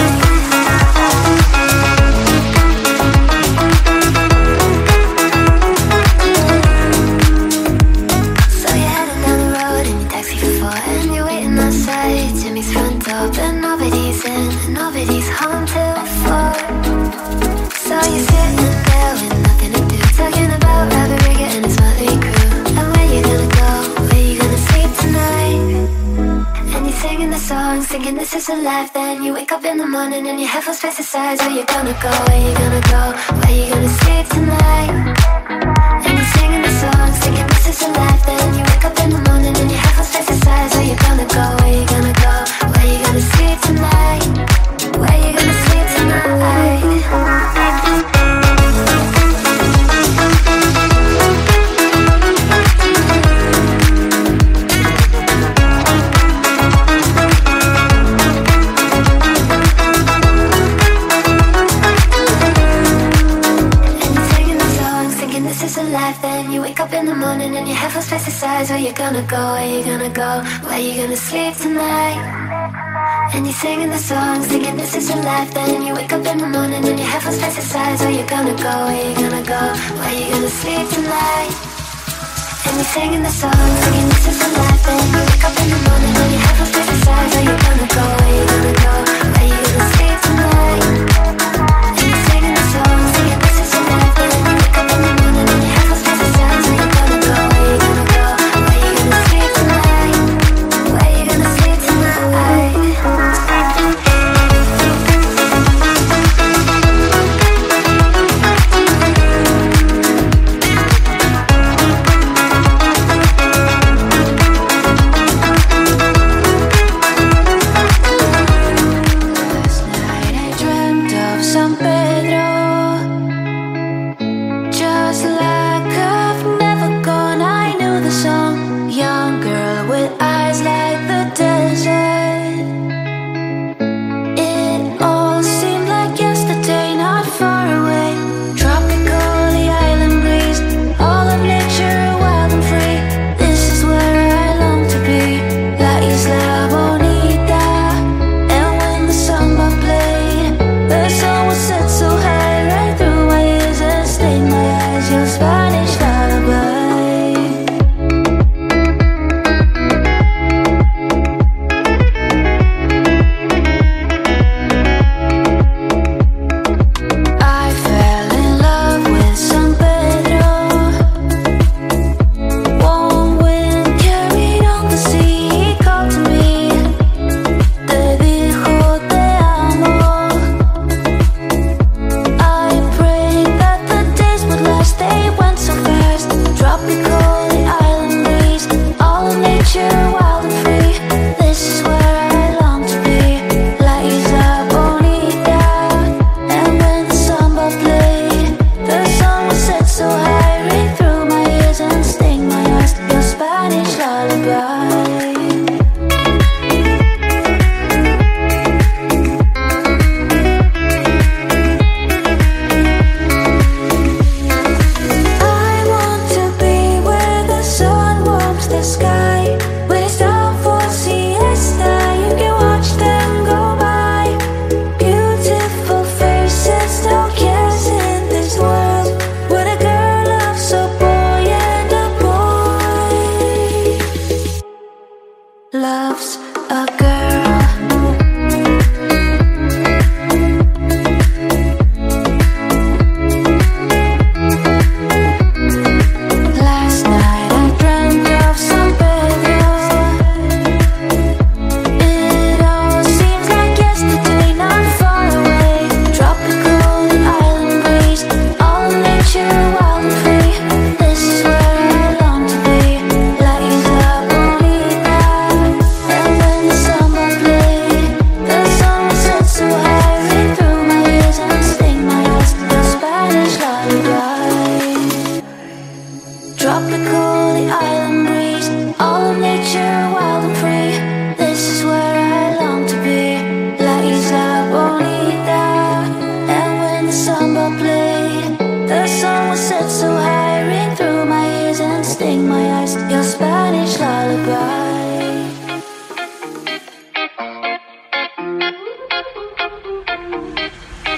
So you're heading down the road in your taxi for 4, and you're waiting outside Jimmy's front door, but nobody's in and nobody's home till 4. So you're sitting there with nothing to do, talking about Robert Riggett and his motley crew. And where you gonna go? Where you gonna sleep tonight? And you're singing the songs, thinking this is a life. Then you wake up in the morning and your head feels pesticides. Where you gonna go? Where you gonna go? Where you gonna sleep tonight? And you're singing the songs, thinking this is a life. Then you wake up in the morning and your head feels pesticides. Where you gonna go? Where you gonna go? Where you gonna sleep tonight? Where you gonna sleep tonight? Then you wake up in the morning and your head feels pesticides. Where you gonna go? Where you gonna go? Where you gonna sleep tonight? And you're singing the songs, thinking this is your life. Then you wake up in the morning and your head feels pesticides. Where you gonna go? Where you gonna go? Where you gonna sleep tonight? And you're singing the songs, thinking this is your life. Then you wake up in the morning and your head feels pesticides. Where you gonna go? Where you gonna go? Where you gonna sleep tonight? And you're singing the songs, thinking this is your life. Then you wake up in the morning and your head feels pesticides. Where you gonna go? Where you gonna go? Where you gonna sleep tonight? Where you gonna sleep tonight? Last night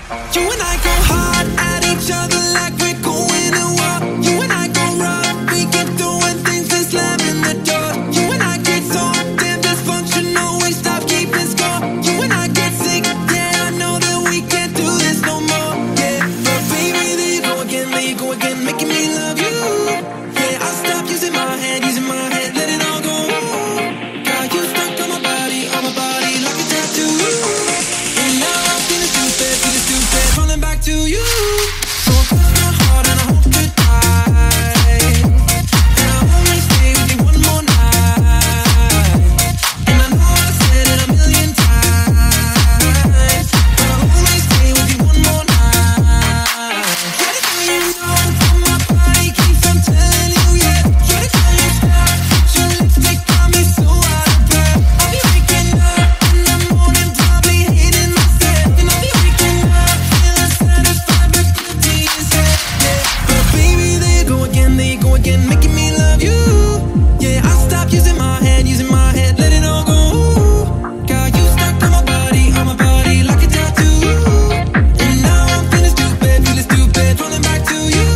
You and I go hard at each other like we're going to war. You and I go rough, we get throwing things and slamming the door. You and I get so damn dysfunctional, we stop keeping score. You and I get sick, yeah, I know that we can't do this no more. Yeah, but baby, there you go again, making me love you. Yeah, I'll stop using my head, let it all go. Got you stuck on my body like a tattoo. And now I'm feeling stupid, running back to you. So I cross my heart and I hope to die. And I only stay with you one more night. And I know I said it a million times, but I'll only stay with you one more night. Try to tell you no, but my body keeps on telling you yeah. Try to tell you stop, but your lipstick got me so out of breath. I'll be waking up in the morning, probably hating myself. And I'll be waking up feeling satisfied, but guilty as hell. Yeah, but baby, there you go again, making me love you. Yeah, I'll stop using my head, let it all go. Got you stuck on my body like a tattoo. And now I'm feeling stupid, running back to you.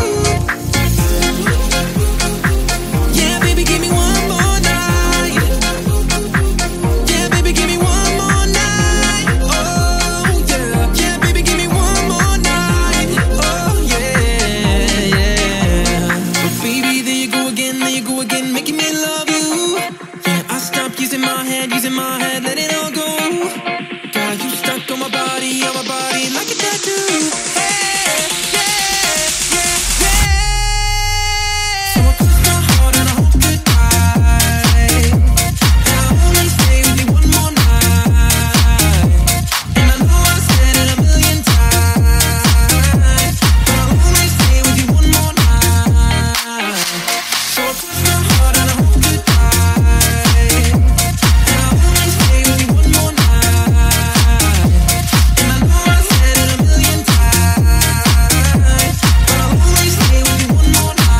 Yeah, baby, give me one more night. Yeah, baby, give me one more night. Oh, yeah. Yeah, baby, give me one more night. Oh, yeah, yeah. But baby, there you go again, making me love you. Yeah, I stopped using my head, let it all go. Got you stuck on my body like a tattoo. Hey, yeah. So I cross my heart and I hope to die. And I only stay with you one more night. And I know I said it a million times, but I'll only stay with you one more night. So I cross my heart and I hope to die. And I only stay with you one more night. And I know I said it a million times, but I'll only stay with you one more night.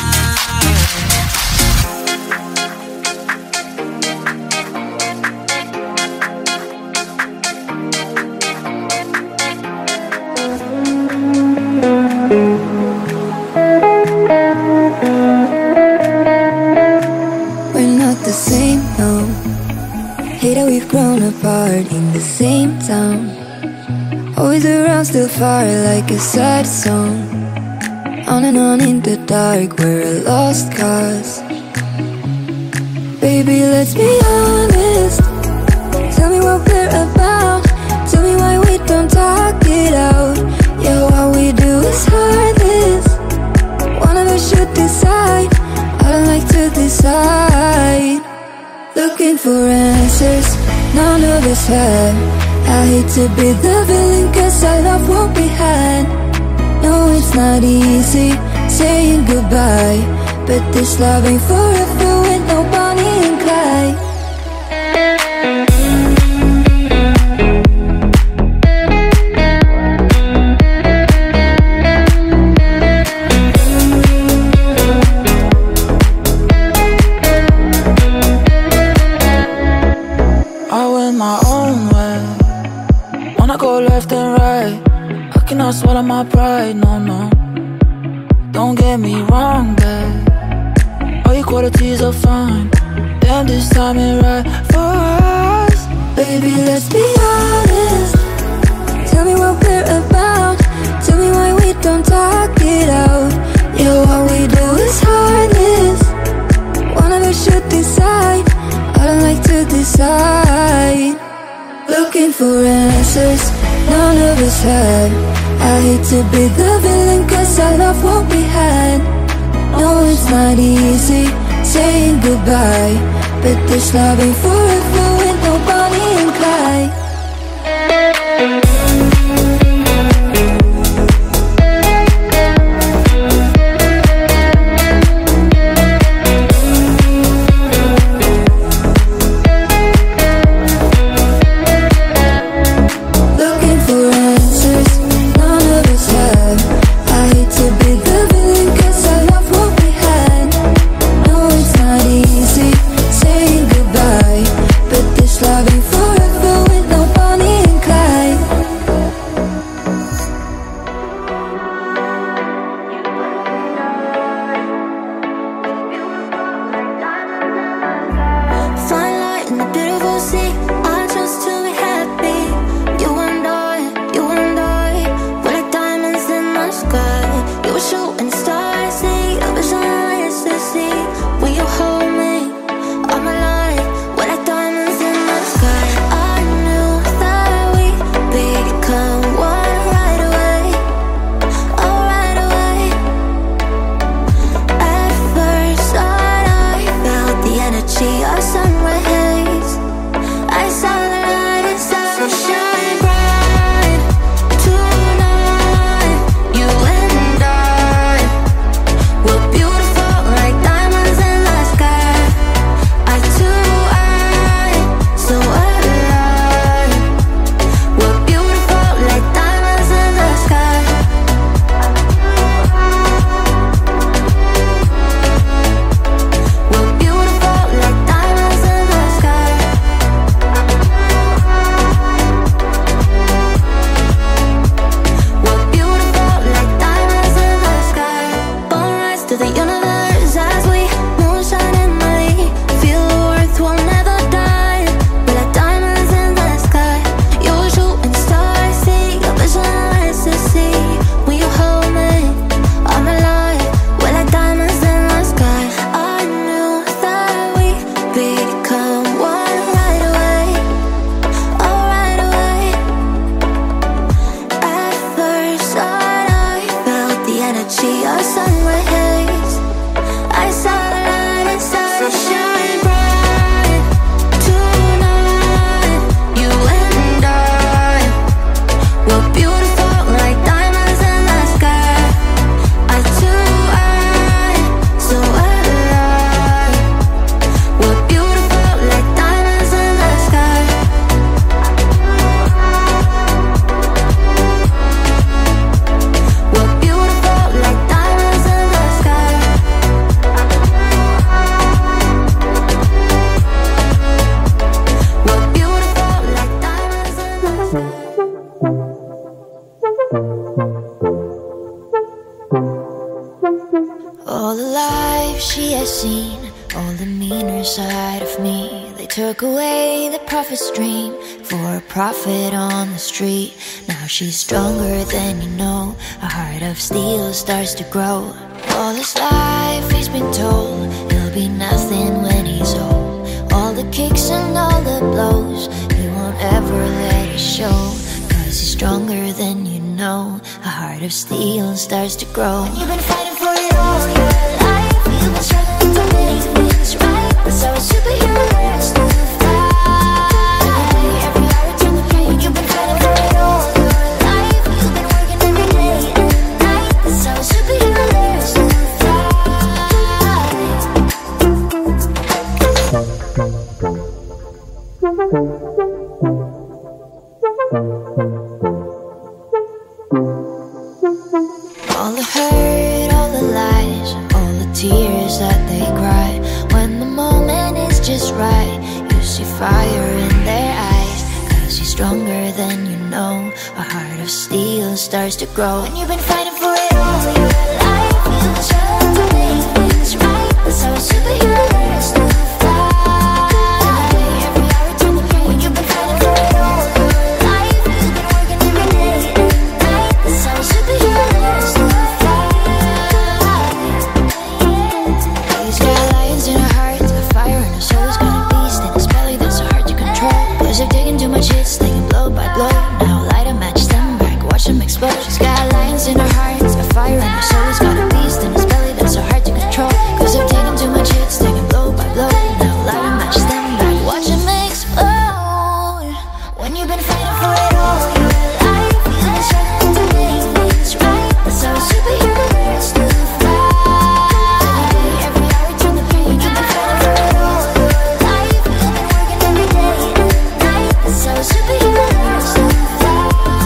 We're not the same, no. Hate that we've grown apart in the same town. Always around, still far like a sad song. On and on in the dark, we're a lost cause. Baby, let's be honest. Tell me what we're about. Tell me why we don't talk it out. Yeah, what we do is heartless. One of us should decide. I don't like to decide. Looking for answers, none of us have. I hate to be the villain, cause our love won't be had. No, it's not easy saying goodbye, but this love ain't forever with no Bonnie and Clyde. I went my own way. Wanna go left and right. I cannot swallow my pride, no. Don't get me wrong, babe. All your qualities are fine. Damn, this time ain't right for us. Baby, let's be honest. Tell me what we're about. Tell me why we don't talk it out. Yeah, what we do is heartless. One of us should decide. I don't like to decide. Looking for answers, none of us had. I hate to be the villain, cause our love won't be had. No, it's not easy saying goodbye, but this love ain't forever with no Bonnie and Clyde. Looking for answers, none of us have. I hate to be the villain, cause our love won't be had. No, it's not easy saying goodbye, but see your sun rays. I saw the light inside, so shine bright tonight. You and I, we're beautiful like diamonds in the sky. Eye to eye, so alive. We're beautiful like diamonds in the sky. We're beautiful like diamonds in the sky. We're beautiful like diamonds in the sky. All the life she has seen, all the meaner side of me. They took away the prophet's dream for a prophet on the street. Now she's stronger than you know. A heart of steel starts to grow. All his life he's been told he'll be nothing when he's old. All the kicks and all the blows, he won't ever let it show. Cause he's stronger than you know. A heart of steel starts to grow. And you've been fighting for it all your life. You've been struggling to make things right. That's how a superhero learns to fly. Every hour turn the page. You've been fighting for it all your life. You've been working every day and night. That's how a superhero learns to all the hurt, all the lies, all the tears that they cry. When the moment is just right, you see fire in their eyes. Cause you're stronger than you know. A heart of steel starts to grow. And you've been fighting for it all your life. You've been struggling to make things right. That's how a superhero learns to fly. Every hour turn the page. You've been fighting for it all your life. You've been working every day and night. That's how a superhero learns to fly. He's got lions in her heart, a fire in her soul. He's got a beast in his belly that's so hard to control. Cause they've taken too much hits, taking blow by blow. Now light a match them back, watch them explode. She's got lions in her heart, a fire in her soul. He's got a beast in his belly that's so hard to control. Cause they've taken too much hits, taking blow by blow. Now light a match them back, watch them explode. When you've been fighting for it all your life, you've been struggling to make things right. That's how a superhero learns to fly. Every hour turn the page. You've been fighting for it all your life. You've been working every day and night. That's how a superhero learns to fly.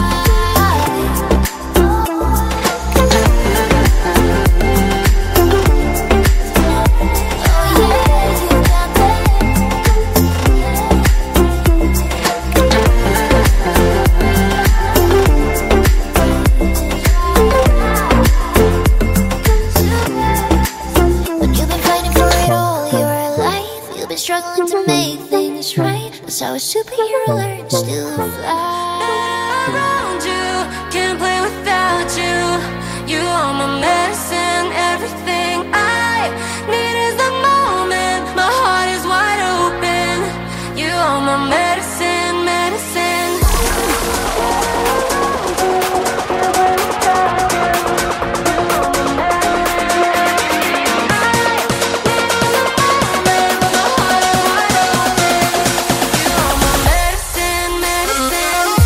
Oh yeah, you got When you've been fighting for it all your life, you've been struggling to make things right. That's how a superhero learns to fly. Around you, can't play without you. You are my medicine, everything I need is the moment. My heart is wide open. You are my medicine, medicine. Medicine, medicine.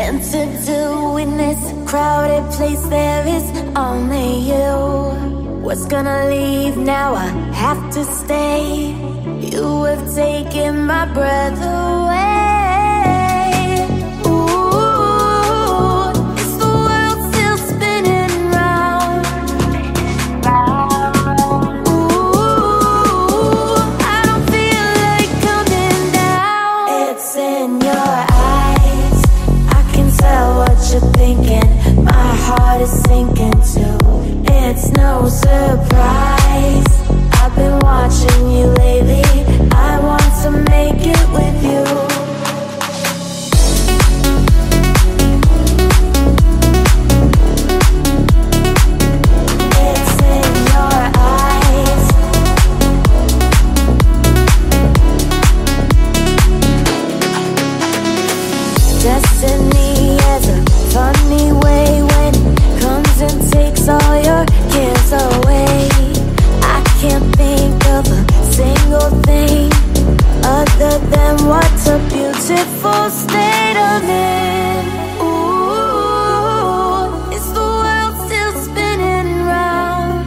Tempted to witness a crowded place, there is only you. What's gonna leave now? I have to stay. You have taken my breath away. Ooh, is the world still spinning round? Ooh, I don't feel like coming down. It's in your eyes, I can tell what you're thinking. My heart is sinking too. It's no surprise, I've been watching you lately. I want to make it with you. It's in your eyes. Destiny has a funny way when it comes and takes all your cares away. I can't think of a single thing other than what a beautiful state I'm in. Ooh, is the world still spinning round?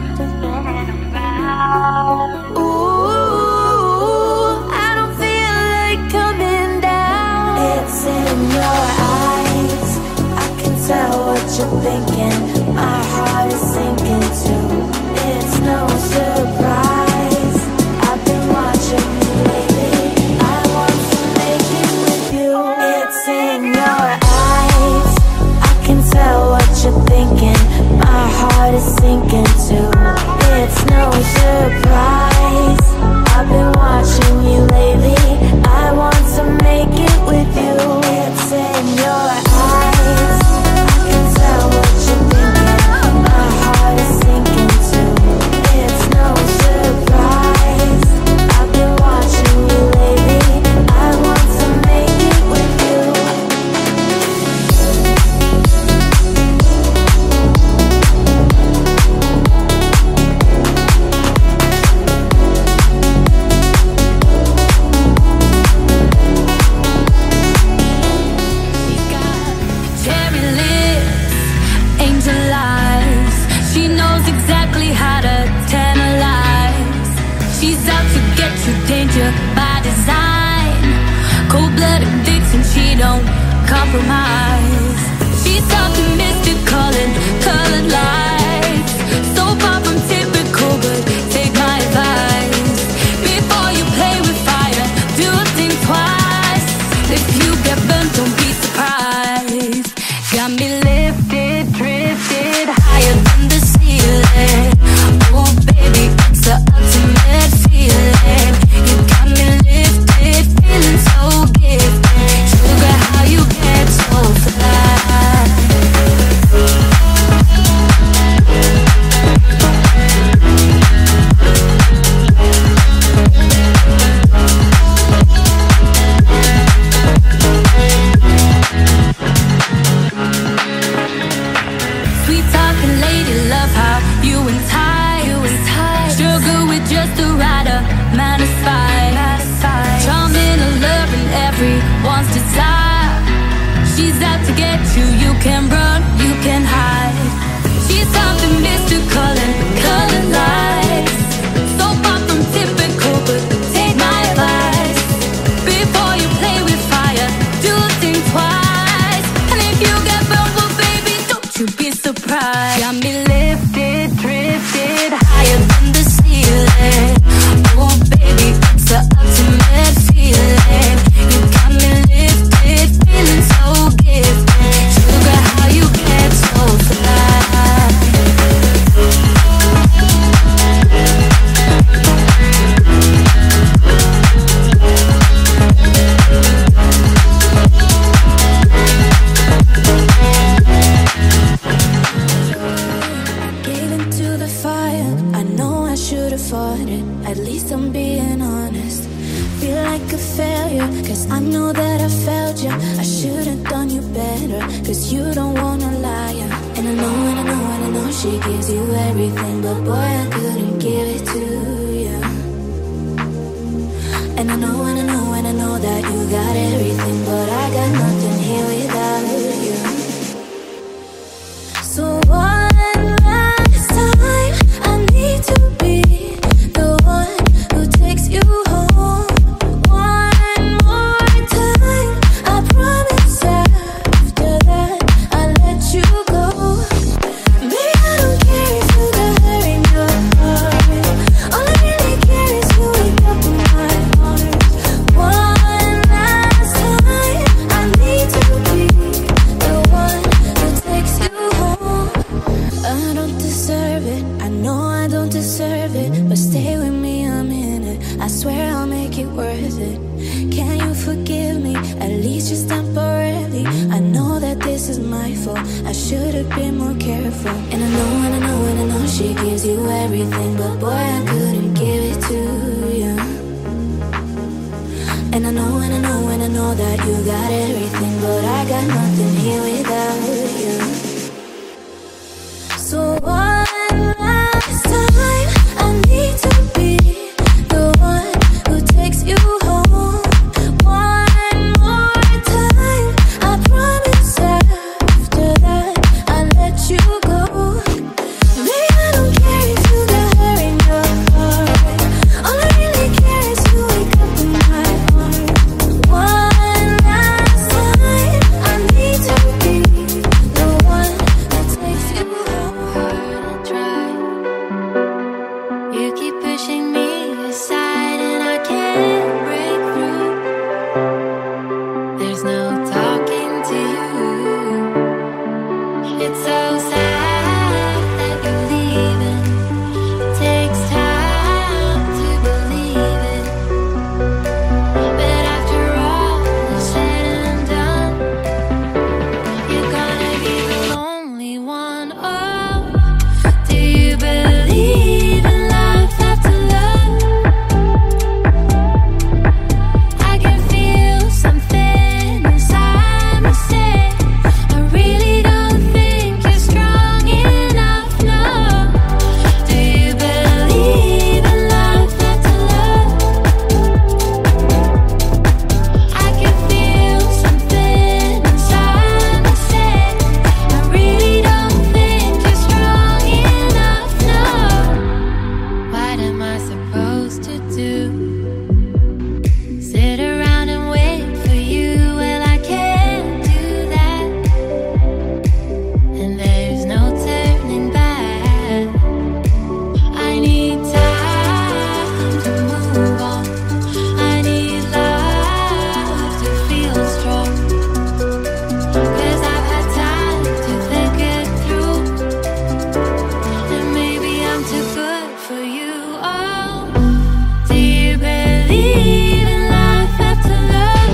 Ooh, I don't feel like coming down. It's in your eyes, I can tell what you're thinking. My heart is sinking too. It's no surprise, I've been watching you lately. I want to make it with you. It's in your eyes, I can tell what you're thinking. My heart is sinking too. It's no surprise, I've been watching you lately. I want to make it with you. It's in your eyes, I can tell what you're thinking. My heart is sinking too. It's no surprise, I've been watching you lately. I want to make it with you. Cherry lips, angel eyes. She knows exactly how to tantalize. She's out to get you, danger by design. Cold-blooded vixen, she don't compromise. She's something mystical and colored lights. So far from typical, but take my advice. Before you play with fire, do think twice. If you get burnt, don't be surprised. Got me lifted, drifted higher than the ceiling. Oh baby, it's the ultimate feeling. You got me lifted, feeling so gifted. Sugar, how you get so fly. Sweet talking lady, love how you entice. Sugar with just the right amount of spice. Charming, alluring, everyone's desire. She's out to get you, you can run, you can hide. She's something mystical and colored lights. So far from typical, but take my advice. Before you play with fire, do think twice. And if you get burned, well baby, don't you be surprised. Got me lifted, drifted higher than the ceiling. Oh baby, it's the ultimate feeling. You got me lifted, feeling so gifted. Sugar, how you get so fly. Gave into the fire, I know I should have fought it. At least I'm being honest. Feel like a failure, cause I know that I failed you. I should've done you better, cause you don't wanna lie. And I know, and I know, and I know she gives you everything, but boy, I couldn't give it to you. And I know, and I know, and I know that you got everything, but I got nothing here without you. nightfall. I should have been more careful. And I know, and I know, and I know she gives you everything, but boy, I couldn't give it to you. And I know, and I know, and I know that you got everything, but I got nothing here without you. So one last time, I need to be the one who takes you home. One more time, I promise after that I'll let you go. Maybe I don't care if you got her in your heart. All I really care is you wake up in my arms. One last time, I need to be the one that takes you home. Hard to try. You keep pushing me aside and I can't break through. There's no talking to you. It's so sad that you're leaving. It takes time to believe it. But after all is said and done, you're gonna be the lonely one. Oh, do you believe in life after love? I can feel something inside me say, I really don't think you're strong enough, no. Do you believe in life after love? I can feel something inside me say, I really don't think you're strong enough, no. What am I supposed to do? Sit around and wait for you? Well, I can't do that. And there's no turning back. I need time to move on. I need love to feel strong. 'Cause I've had time to think it through. And maybe I'm too good for you. Oh, do you believe in life after love?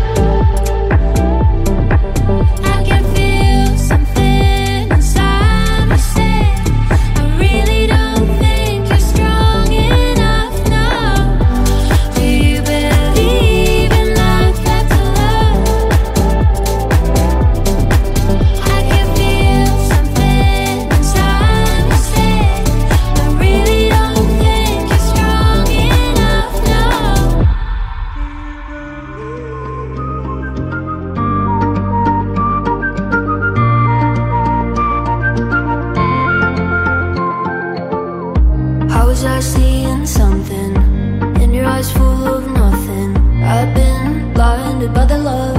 I can feel something inside me say, I really don't think you're strong enough, no. Do you believe in life after love? I can feel something inside me say, I really don't think you're strong enough, no. How was I seeing something in your eyes full of nothing? I've been blinded by the love.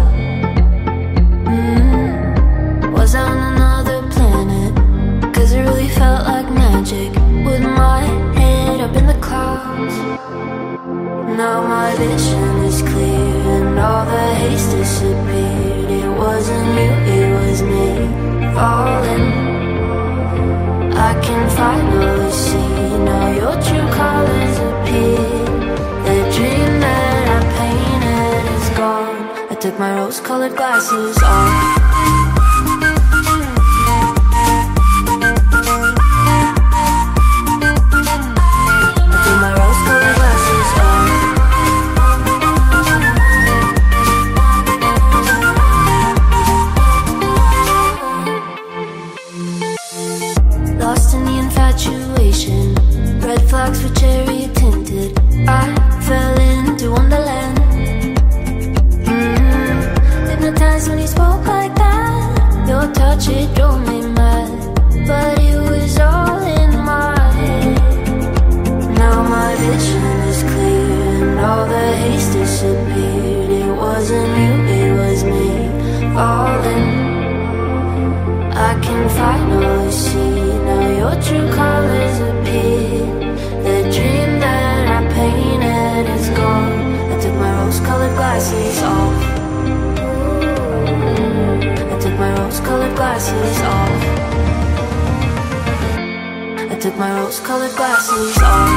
Was I on another planet? 'Cause it really felt like magic. With my head up in the clouds. Now my vision is clear and all the haste disappeared. It wasn't you, it was me falling. I can finally see now your true colors appear. The dream that I painted is gone. I took my rose-colored glasses off. I took my rose-colored glasses off. Lost in the infatuation, red flags were cherry tinted. I fell into wonderland. Hypnotized when you spoke like that. Your touch, it drove me mad, but it was all in my head. Now my vision is clear and all the haste disappeared. It wasn't you, it was me falling. I can finally see now your true colors appear. The dream that I painted is gone. I took my rose-colored glasses off. I took my rose-colored glasses off. I took my rose-colored glasses off.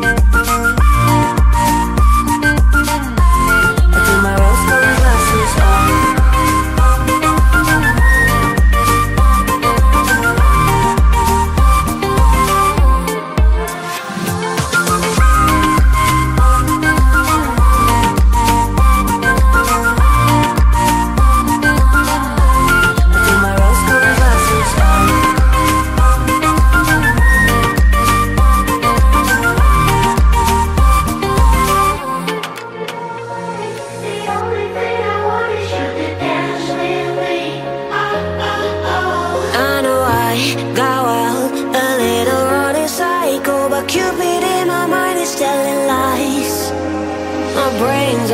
I took my rose-colored glasses off.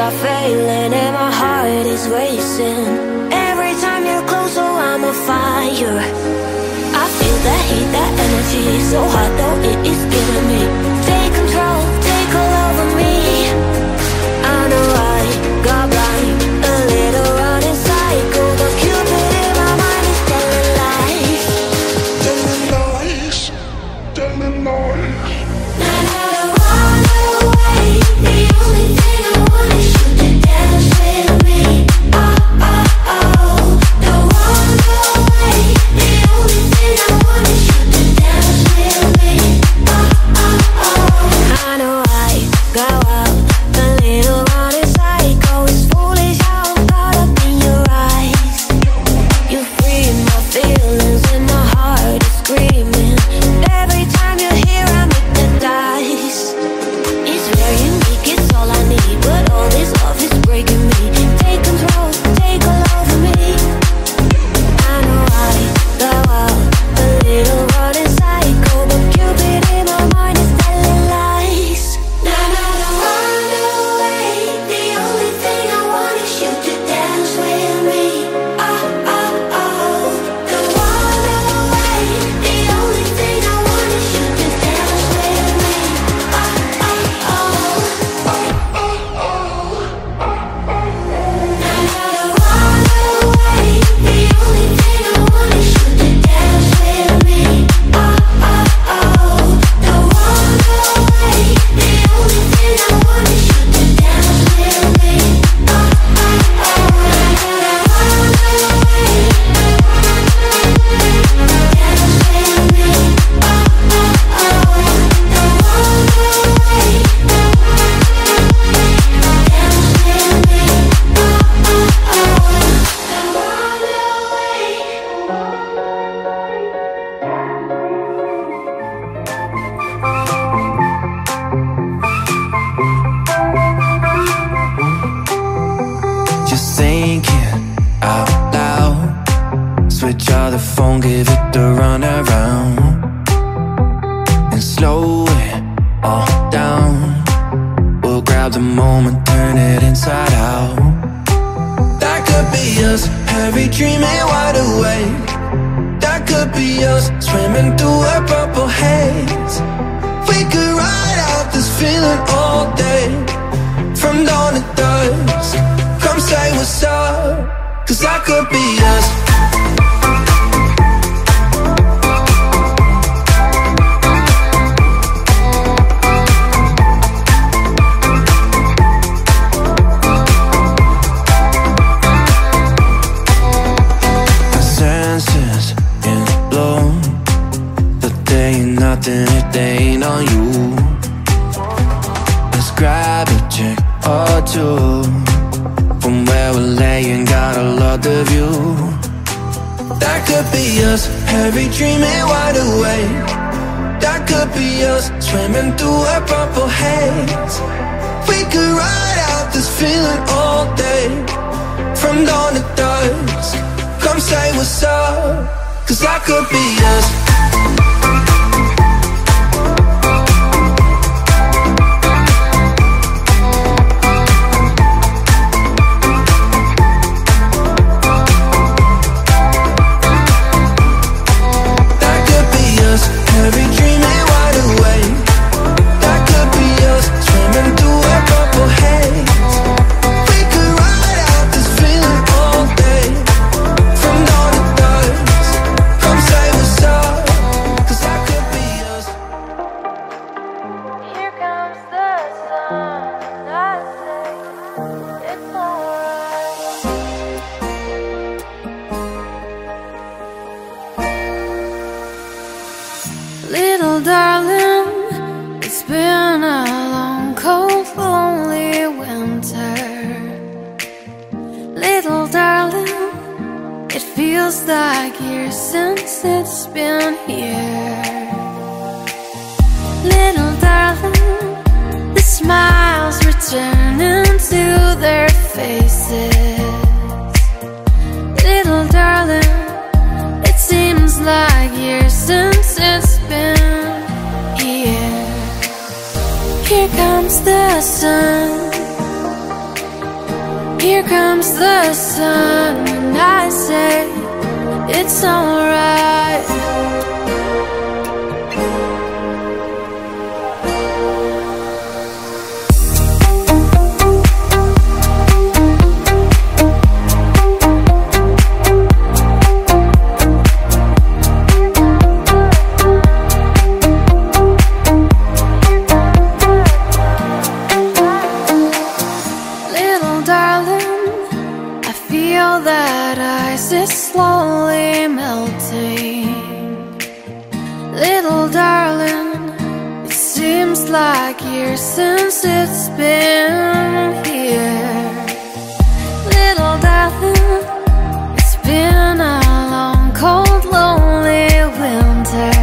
are failing and my heart is racing. Every time you're close, oh, I'm a fire. I feel that heat, that energy, so hot though it is killing me. Take control, take all over me. I know I got blind, a little running cycle, but Cupid in my mind is telling lies. Telling lies, telling lies. Now to run away, the only thing I want is you to dance with me. Oh, oh, oh. Don't run away, the only thing I want is you to dance with me. Oh, oh, oh. I know I go out, a little running psycho. It's foolish how I'm caught up in your eyes. You free my feelings and my heart is screaming. Every time you're here, I'm hypnotized. It's very unique, it's all I need, but all this love is breaking me. Take control, take all over me. I know I go out, a little running psycho, but Cupid in my mind is telling lies. Now to run away, the only thing I want is you to dance with me. Oh, oh, oh. Don't run away, the only thing I want is you to dance with me. Oh, oh, oh. Now to run away, the only thing I want is you to dance with me. Oh, oh, oh. Don't run away, the only thing I want is you to dance with me. Oh, oh, oh. Run away, dance with me. Oh, oh, oh. Don't run away, dance with me. Oh, oh, oh. Run away. Just thinking out loud. Switch out the phone, give it the run around, and slow it all down. We'll grab the moment, turn it inside out. That could be us, heavy dreaming wide awake. That could be us, swimming through a purple haze. We could ride out this feeling all day, from dawn to dusk. Come say what's up, 'cause that could be us. My senses in bloom, but they ain't nothing if they ain't on you. Let's grab a drink or two. From where we're laying, gotta love the view. That could be us, heavy dreaming wide awake. That could be us, swimming through a purple haze. We could ride out this feeling all day, from dawn to dusk. Come say what's up, 'cause that could be us. Every dream ain't wide awake. That could be us, swimming through a purple haze. We could ride out this feeling all day, from dawn to dusk. Come say what's up, 'cause that could be us. Here comes the sun, I say it's alright. Little darling, it's been a long, cold, lonely winter. Little darling, it feels like years since it's been here. Little darling, the smiles returning to their faces. Little darling, it seems like years since it's been here. Here comes the sun, Here comes the sun, and I say it's alright. That ice is slowly melting. Little darling, it seems like years since it's been here. Little darling, it's been a long, cold, lonely winter.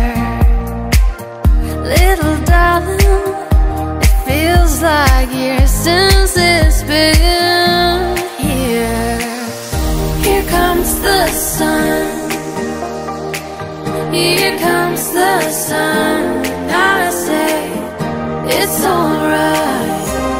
Little darling, it feels like years since it's been here. Here comes the sun. Here comes the sun. I say it's alright.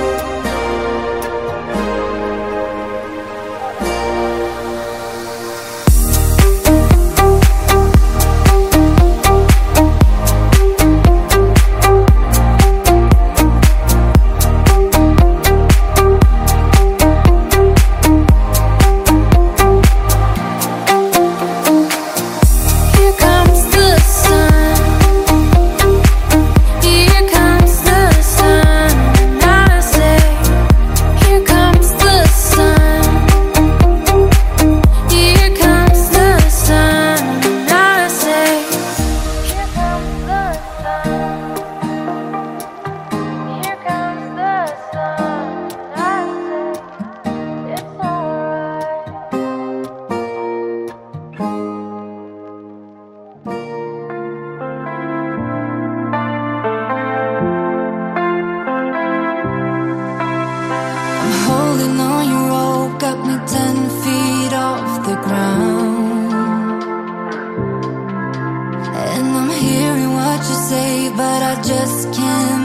Holding on your rope got me 10 feet off the ground. And I'm hearing what you say, but I just can't